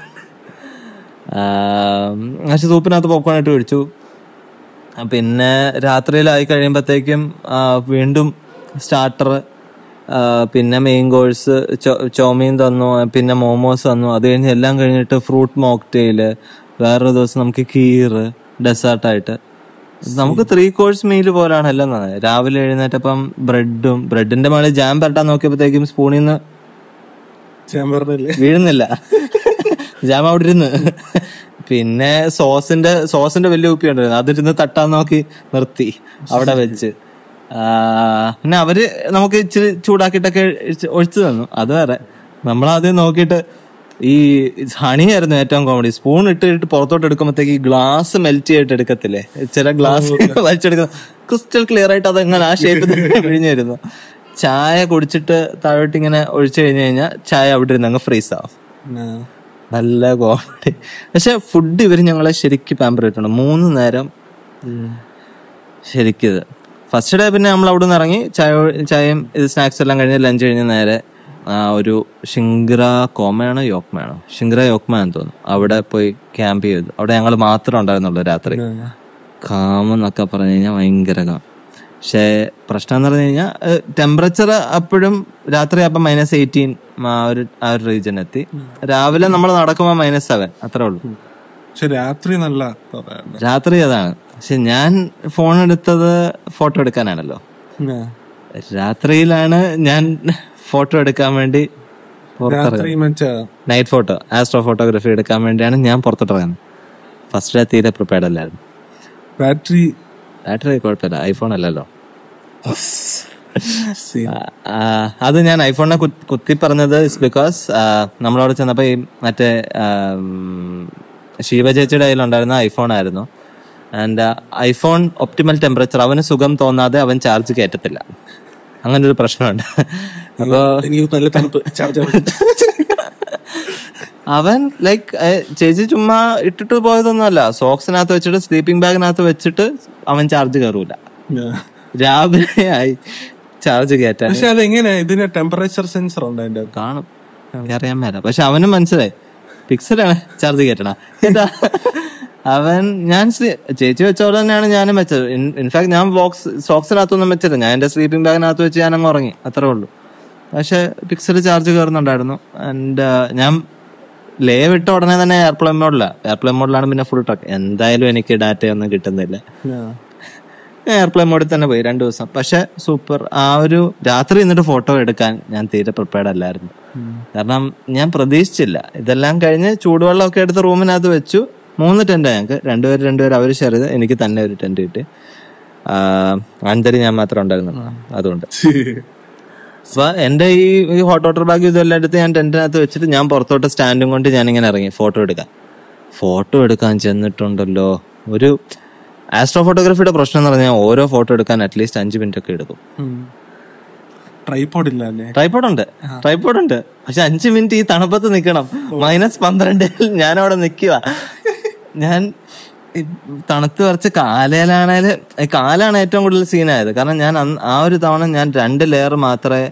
പക്ഷെ സൂപ്പിനകത്ത് പോപ്കോൺ ഇട്ട് കഴിച്ചു. പിന്നെ രാത്രിയിലായി കഴിയുമ്പോഴത്തേക്കും വീണ്ടും സ്റ്റാർട്ടർ, പിന്നെ മെയിൻ കോഴ്സ് ചോമീൻ തന്നു, പിന്നെ മോമോസ് തന്നു. അത് കഴിഞ്ഞ് എല്ലാം കഴിഞ്ഞിട്ട് ഫ്രൂട്ട് മോക്ടെയില്, വേറൊരു ദിവസം നമുക്ക് കീർ ഡെസേർട്ടായിട്ട്. നമുക്ക് ത്രീ കോഴ്സ് മീല് പോലാണ് എല്ലാം തന്നെ. രാവിലെ എഴുന്നേറ്റപ്പം ബ്രെഡും ബ്രെഡിന്റെ മേളിൽ ജാം പരട്ടാൻ നോക്കിയപ്പോഴത്തേക്കും സ്പൂണിൽ നിന്ന് വീഴുന്നില്ല, ജാം അവിടെ ഇരുന്ന്. പിന്നെ സോസിന്റെ സോസിന്റെ വലിയ കുപ്പി ഉണ്ടായിരുന്നു, അതിരുന്ന് തട്ടാൻ നോക്കി നിർത്തി അവിടെ വെച്ച്. പിന്നെ അവര് നമുക്ക് ഇച്ചിരി ചൂടാക്കിയിട്ടൊക്കെ ഒഴിച്ചു തന്നു. അത് വേറെ. നമ്മളാദ്യം നോക്കിയിട്ട് ഈ ഹണിയായിരുന്നു ഏറ്റവും കോമഡി. സ്പൂൺ ഇട്ട് ഇട്ട് പുറത്തോട്ട് എടുക്കുമ്പോഴത്തേക്ക് ഈ ഗ്ലാസ് മെൽറ്റ് ചെയ്തിട്ട് എടുക്കത്തില്ലേ, ചില ഗ്ലാസ് വലിച്ചെടുക്കുന്ന ക്രിസ്റ്റൽ ക്ലിയർ ആയിട്ട് അതെങ്ങനെ ആ ഷേപ്പ് വിഴിഞ്ഞിരുന്നു. ചായ കുടിച്ചിട്ട് താഴോട്ട് ഇങ്ങനെ ഒഴിച്ചു കഴിഞ്ഞു കഴിഞ്ഞാൽ ചായ അവിടെ ഇരുന്ന് അങ്ങ് ഫ്രീസ് ആവും. നല്ല കോമഡി. പക്ഷെ ഫുഡ് ഇവര് ഞങ്ങളെ ശരിക്കും പാമ്പർ ചെയ്തിട്ടുണ്ട്. മൂന്ന് നേരം ശരിക്കിത്. ഫസ്റ്റ് ഡേ പിന്നെ നമ്മൾ അവിടെ നിന്ന് ഇറങ്ങി ചായ ചായയും ഇത് സ്നാക്സ് എല്ലാം കഴിഞ്ഞ് ലഞ്ച് കഴിഞ്ഞ് നേരെ ഒരു ഷിംഗ്ര കോമയാണോ യോക്മയാണോ ഷിംഗ്ര യോക്മയാന്ന് തോന്നുന്നു, അവിടെ പോയി ക്യാമ്പ് ചെയ്തു. അവിടെ ഞങ്ങൾ മാത്രം ഉണ്ടായിരുന്നുള്ളൂ രാത്രി. കാമെന്നൊക്കെ പറഞ്ഞു കഴിഞ്ഞാൽ ഭയങ്കര കാം. പക്ഷേ പ്രശ്നം എന്ന് പറഞ്ഞു കഴിഞ്ഞാൽ ടെമ്പറേച്ചർ അപ്പോഴും രാത്രി അപ്പം മൈനസ് എയ്റ്റീൻ ആ ഒരു ആ ഒരു റീജിയൻ എത്തി. രാവിലെ നമ്മൾ നടക്കുമ്പോൾ മൈനസ് സെവൻ അത്രേ ഉള്ളൂ. പക്ഷെ രാത്രി നല്ല രാത്രി അതാണ്. പക്ഷെ ഞാൻ ഫോൺ എടുത്തത് ഫോട്ടോ എടുക്കാനാണല്ലോ. രാത്രിയിലാണ് ഞാൻ ഫോട്ടോ എടുക്കാൻ വേണ്ടി നൈറ്റ് ഫോട്ടോ ആസ്ട്രോ ഫോട്ടോഗ്രാഫി എടുക്കാൻ വേണ്ടിയാണ് ഞാൻ പുറത്തോട്ടിറങ്ങുന്നത്. ഫസ്റ്റ് ഡേ തീരെ പ്രിപ്പയർഡ് അല്ലായിരുന്നു. ബാറ്ററി ബാറ്ററി കുഴപ്പമില്ല, ഐഫോൺ അല്ലല്ലോ. അത് ഞാൻ ഐഫോണിനെ കുത്തി പറഞ്ഞത് ഇസ് ബിക്കോസ് നമ്മളവിടെ ചെന്നപ്പോ ഈ മറ്റേ ശിവ ചേച്ചിയുടെ കയ്യിലുണ്ടായിരുന്ന ഐഫോൺ ആയിരുന്നു. ആൻഡ് ഐഫോൺ ഒപ്റ്റിമൽ ടെമ്പറേച്ചർ, അവന് സുഖം തോന്നാതെ അവൻ ചാർജ് കയറ്റത്തില്ല. അങ്ങനെ ഒരു പ്രശ്നമുണ്ട്. അപ്പോ അവൻ ലൈക്ക് ചേച്ചി ചുമ്മാ ഇട്ടിട്ട് പോയതൊന്നുമല്ല, സോക്സിനകത്ത് വെച്ചിട്ട് സ്ലീപ്പിംഗ് ബാഗിനകത്ത് വെച്ചിട്ട് അവൻ ചാർജ് കയറൂല. രാവിലെ ആയി ചാർജ് കയറ്റാൻ. പക്ഷെ അതെങ്ങനെ ഇതിന് ടെമ്പറേച്ചർ സെൻസർ ഉണ്ട് അതിന്റെ? കാണും, അറിയാൻ മേല. പക്ഷെ അവനും മനസ്സിലായി പിക്സലാണ് ചാർജ് കയറ്റണം. എന്താ അവൻ ഞാൻ ചേച്ചി വെച്ച പോലെ തന്നെയാണ് ഞാനും വെച്ചത്. ഇൻഫാക്ട് ഞാൻ ബോക്സ് സോക്സിനകത്തൊന്നും വെച്ചില്ല, ഞാൻ എന്റെ സ്ലീപ്പിംഗ് ബാഗിനകത്ത് വെച്ച് ഞാൻ അങ്ങ് ഉറങ്ങി, അത്രേ ഉള്ളൂ. പക്ഷെ പിക്സൽ ചാർജ് കയറുന്നുണ്ടായിരുന്നു. ആൻഡ് ഞാൻ ലേ വിട്ട ഉടനെ തന്നെ എയർപ്ലെയിൻ മോഡിലാണ്. എയർപ്ലെയിൻ മോഡിലാണ് പിന്നെ ഫുൾ ട്രക്ക്. എന്തായാലും എനിക്ക് ഡാറ്റയൊന്നും കിട്ടുന്നില്ല. എയർപ്ലെയിൻ മോഡിൽ തന്നെ പോയി രണ്ടു ദിവസം. പക്ഷെ സൂപ്പർ. ആ ഒരു രാത്രി എന്നിട്ട് ഫോട്ടോ എടുക്കാൻ ഞാൻ തീരെ പ്രിപ്പയർഡ് അല്ലായിരുന്നു. കാരണം ഞാൻ പ്രതീക്ഷിച്ചില്ല. ഇതെല്ലാം കഴിഞ്ഞ് ചൂടുവെള്ളമൊക്കെ എടുത്ത് റൂമിനകത്ത് വെച്ചു. മൂന്ന് ടെന്റ് ഞങ്ങൾക്ക്, രണ്ടുപേര് രണ്ടുപേര് അവർ ഷെയർ ചെയ്ത്, എനിക്ക് തന്നെ ഒരു ടെന്റ് കിട്ടി. അഞ്ചരി ഞാൻ മാത്രം ഉണ്ടായിരുന്നു, അതുകൊണ്ട്. അപ്പൊ എന്റെ ഈ ഹോട്ട് വാട്ടർ ബാഗ് ഇതെല്ലാം എടുത്ത് ഞാൻ ടെന്റിനകത്ത് വെച്ചിട്ട് ഞാൻ പുറത്തോട്ട് സ്റ്റാൻഡും കൊണ്ട് ഞാൻ ഇങ്ങനെ ഇറങ്ങി ഫോട്ടോ എടുക്കാൻ. ഫോട്ടോ എടുക്കാൻ ചെന്നിട്ടുണ്ടല്ലോ. ഒരു ആസ്ട്രോ ഫോട്ടോഗ്രാഫിയുടെ പ്രശ്നം എന്ന് പറഞ്ഞാൽ ഓരോ ഫോട്ടോ എടുക്കാൻ അറ്റ്ലീസ്റ്റ് അഞ്ച് മിനിറ്റ് ഒക്കെ എടുക്കും. ട്രൈപോഡ് ഇല്ല അല്ലേ? ട്രൈപോഡ് ഉണ്ട്, ട്രൈപോഡ് ഉണ്ട്. പക്ഷെ അഞ്ചു മിനിറ്റ് ഈ തണുപ്പത്ത് നിക്കണം. മൈനസ് പന്ത്രണ്ടിൽ ഞാൻ അവിടെ നിക്കുക. ഞാൻ തണുത്ത് കുറച്ച് കാലയിലാണേല് കാലാണ് ഏറ്റവും കൂടുതൽ സീനായത്. കാരണം ഞാൻ ആ ഒരു തവണ ഞാൻ രണ്ട് ലെയർ മാത്രമേ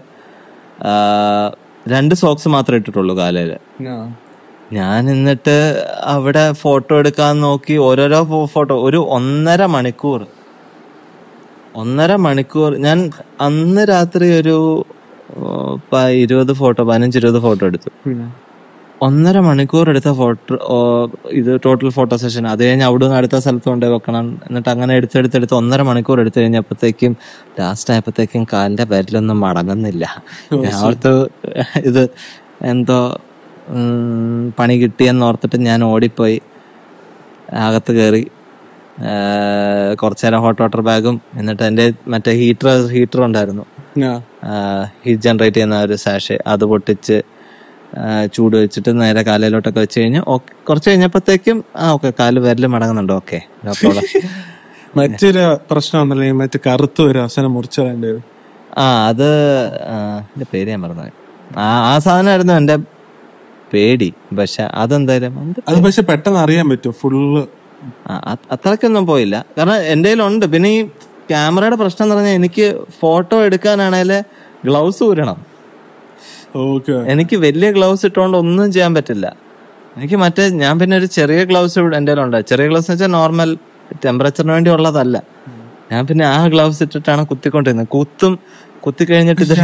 രണ്ട് സോക്സ് മാത്രമേ ഇട്ടിട്ടുള്ളൂ കാലയില്. ഞാൻ എന്നിട്ട് അവിടെ ഫോട്ടോ എടുക്കാൻ നോക്കി ഓരോരോ ഫോട്ടോ ഒരു ഒന്നര മണിക്കൂർ ഒന്നര മണിക്കൂർ ഞാൻ അന്ന് രാത്രി ഒരു ഇരുപത് ഫോട്ടോ പതിനഞ്ച് ഇരുപത് ഫോട്ടോ എടുത്തു. ഒന്നര മണിക്കൂർ എടുത്ത ഫോട്ടോ ഇത് ടോട്ടൽ ഫോട്ടോ സെഷൻ. അത് കഴിഞ്ഞ് അവിടെ നിന്ന് അടുത്ത സ്ഥലത്ത് കൊണ്ടുപോയി വെക്കണം. എന്നിട്ട് അങ്ങനെ എടുത്തെടുത്തെടുത്ത് ഒന്നര മണിക്കൂർ എടുത്തു കഴിഞ്ഞപ്പോഴത്തേക്കും ലാസ്റ്റ് ആയപ്പോഴത്തേക്കും കാലിന്റെ വിരലൊന്നും മടങ്ങുന്നില്ല. അവിടുത്തെ ഇത് എന്തോ പണി കിട്ടിയെന്ന് ഓർത്തിട്ട് ഞാൻ ഓടിപ്പോയി അകത്ത് കയറി കുറച്ചു നേരം ഹോട്ട് വാട്ടർ ബാഗും എന്നിട്ട് എന്റെ മറ്റേ ഹീറ്റർ ഹീറ്റർ ഉണ്ടായിരുന്നു, ഹീറ്റ് ജനറേറ്റ് ചെയ്യുന്ന ഒരു സാഷെ, അത് പൊട്ടിച്ച് ചൂട് വെച്ചിട്ട് നേരെ കാലിലോട്ടൊക്കെ വെച്ച് കഴിഞ്ഞ് കുറച്ച് കഴിഞ്ഞപ്പോഴത്തേക്കും ആ ഓക്കെ കാല് വിരല് മടങ്ങുന്നുണ്ട്. ഓക്കെ മറ്റൊരു പ്രശ്നം മറ്റേ കറുത്ത് ഒരു അവസാനം മുറിച്ചു. ആ അത് എന്റെ പേര് ഞാൻ പറഞ്ഞത്. ആ ആ സാധനമായിരുന്നു എന്റെ പേടി. പക്ഷെ അതെന്തായാലും അത് പക്ഷെ പെട്ടെന്ന് അറിയാൻ പറ്റും ഫുള്ള്. അത്രയ്ക്കൊന്നും പോയില്ല, കാരണം എന്റെ കയ്യിലുണ്ട്. പിന്നെ ഈ ക്യാമറയുടെ പ്രശ്നം എന്ന് പറഞ്ഞാൽ എനിക്ക് ഫോട്ടോ എടുക്കാനാണേല് ഗ്ലൗസ് ഊരണം. എനിക്ക് വലിയ ഗ്ലൗസ് ഇട്ടുകൊണ്ട് ഒന്നും ചെയ്യാൻ പറ്റില്ല. എനിക്ക് മറ്റേ ഞാൻ പിന്നെ ഒരു ചെറിയ ഗ്ലൗസ് എന്റെ കയ്യിലുണ്ട്. ചെറിയ ഗ്ലൗസ് എന്ന് വെച്ചാൽ നോർമൽ ടെമ്പറേച്ചറിന് വേണ്ടി ഉള്ളതല്ല. ഞാൻ പിന്നെ ആ ഗ്ലൗസ് ഇട്ടിട്ടാണ് കുത്തിക്കൊണ്ടിരുന്നത്. കുത്തും കുത്തി കഴിഞ്ഞിട്ട് ഇത്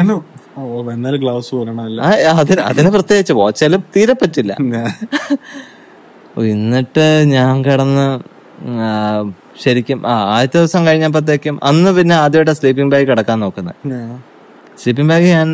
അതിന് അതിന് പ്രത്യേകിച്ച് വാച്ചാലും തീരെ പറ്റില്ല. എന്നിട്ട് ഞാൻ കിടന്ന് ശരിക്കും ആ ആദ്യത്തെ ദിവസം കഴിഞ്ഞപ്പോഴത്തേക്കും അന്ന് പിന്നെ ആദ്യമായിട്ട് സ്ലീപ്പിംഗ് ബാഗ് കിടക്കാൻ നോക്കുന്നത്. സ്ലീപ്പിംഗ് ബാഗ് ഞാൻ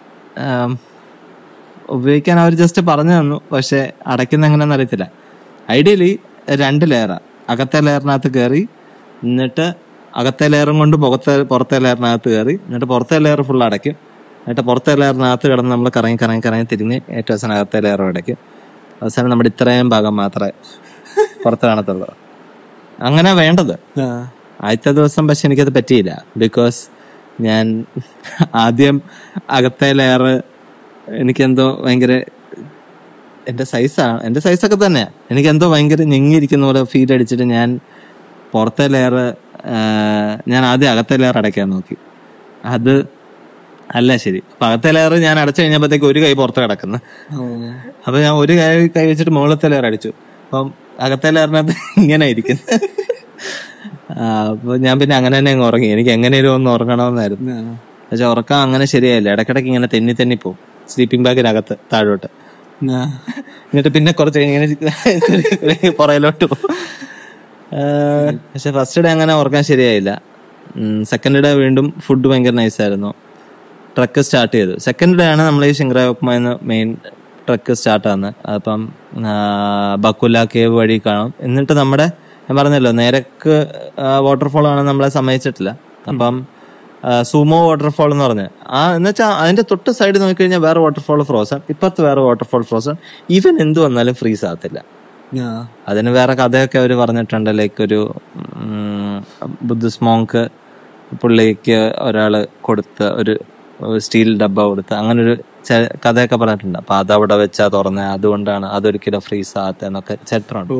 ഉപയോഗിക്കാൻ അവർ ജസ്റ്റ് പറഞ്ഞു തന്നു, പക്ഷെ അടയ്ക്കുന്ന എങ്ങനെയാണെന്ന് അറിയത്തില്ല. ഐഡിയലി രണ്ട് ലെയറാ. അകത്തെ ലെയറിനകത്ത് കയറി എന്നിട്ട് അകത്തെ ലെയറും കൊണ്ട് പുറത്തെ പുറത്തെ ലെയറിനകത്ത് കയറി എന്നിട്ട് പുറത്തെ ലെയർ ഫുൾ അടയ്ക്കും. എന്നിട്ട് പുറത്തെ ലെയറിനകത്ത് കിടന്ന് നമ്മൾ കറങ്ങി കറങ്ങി കറങ്ങി തിരിഞ്ഞ് ഏറ്റവും അവസാനം അകത്തെ ലെയറും അടയ്ക്കും. അവസാനം നമ്മുടെ ഇത്രയും ഭാഗം മാത്രമേ പുറത്ത് കാണത്തുള്ളൂ. അങ്ങനെ വേണ്ടത്. ആദ്യത്തെ ദിവസം പക്ഷെ എനിക്കത് പറ്റിയില്ല. ബിക്കോസ് ഞാൻ ആദ്യം അകത്തെ ലെയർ എനിക്കെന്തോ ഭയങ്കര എന്റെ സൈസാണ് എന്റെ സൈസൊക്കെ തന്നെയാണ്. എനിക്കെന്തോ ഭയങ്കര ഞെങ്ങിയിരിക്കുന്ന പോലെ ഫീൽ അടിച്ചിട്ട് ഞാൻ പുറത്തെ ലെയർ ഞാൻ ആദ്യം അകത്തെ ലെയർ അടയ്ക്കാൻ നോക്കി. അത് അല്ല ശരി. അപ്പൊ അകത്തെ ലെയർ ഞാൻ അടച്ചു കഴിഞ്ഞപ്പോഴത്തേക്ക് ഒരു കൈ പുറത്ത് കിടക്കുന്നു. അപ്പൊ ഞാൻ ഒരു കൈ കൈ വെച്ചിട്ട് മുകളിലത്തെ ലെയർ അടിച്ചു. അപ്പം അകത്തെ ലെയറിനകത്ത് ഇങ്ങനെ ഇരിക്കുന്നു. അപ്പൊ ഞാൻ പിന്നെ അങ്ങനെ തന്നെ അങ്ങ് ഉറങ്ങി. എനിക്ക് എങ്ങനെയും ഒന്ന് ഉറങ്ങണമെന്നായിരുന്നു. പക്ഷെ ഉറക്കം അങ്ങനെ ശരിയായില്ല. ഇടയ്ക്കിടയ്ക്ക് ഇങ്ങനെ തെന്നി തെന്നി പോവും സ്ലീപ്പിംഗ് ബാഗിനകത്ത് താഴോട്ട്. എന്നിട്ട് പിന്നെ കുറച്ച് ഇങ്ങനെ പുറയിലോട്ട് പോകും. പക്ഷെ ഫസ്റ്റ് ഡേ അങ്ങനെ ഉറക്കാൻ ശരിയായില്ല. സെക്കൻഡ് ഡേ വീണ്ടും ഫുഡ് ഭയങ്കര നൈസായിരുന്നു. ട്രക്ക് സ്റ്റാർട്ട് ചെയ്തു. സെക്കൻഡ് ഡേ ആണ് നമ്മൾ ഈ ശിങ്രായക്കുമെന്ന് മെയിൻ ട്രക്ക് സ്റ്റാർട്ട് ആകുന്നത്. അപ്പം ബക്കുല കേവ് വഴി കാണും. എന്നിട്ട് നമ്മുടെ ഞാൻ പറഞ്ഞല്ലോ നേരക്ക് വാട്ടർഫോൾ ആണ് നമ്മളെ സമ്മതിച്ചിട്ടില്ല. അപ്പം സുമോ വാട്ടർഫോൾ എന്ന് പറഞ്ഞ് ആ എന്ന് വെച്ചാൽ അതിന്റെ തൊട്ട് സൈഡ് നോക്കിക്കഴിഞ്ഞാൽ വേറെ വാട്ടർഫോൾ ഫ്രോസൺ, ഇപ്പുറത്ത് വേറെ വാട്ടർഫോൾ ഫ്രോസൺ. ഈവൻ എന്ത് വന്നാലും ഫ്രീസ് ആകത്തില്ല. അതിന് വേറെ കഥയൊക്കെ അവർ പറഞ്ഞിട്ടുണ്ട്. ലൈക്ക് ഒരു ബുദ്ധിസ്റ്റ് മോങ്ക് പുള്ളിക്ക് ഒരാള് കൊടുത്ത ഒരു സ്റ്റീൽ ഡബ്ബ കൊടുത്ത് അങ്ങനെ ഒരു കഥയൊക്കെ പറഞ്ഞിട്ടുണ്ട്. അപ്പൊ അതവിടെ വെച്ചാ തുറന്ന അതുകൊണ്ടാണ് അതൊരിക്കലും ഫ്രീസ് ആകാത്തെന്നൊക്കെ ചരിത്രമുണ്ട്.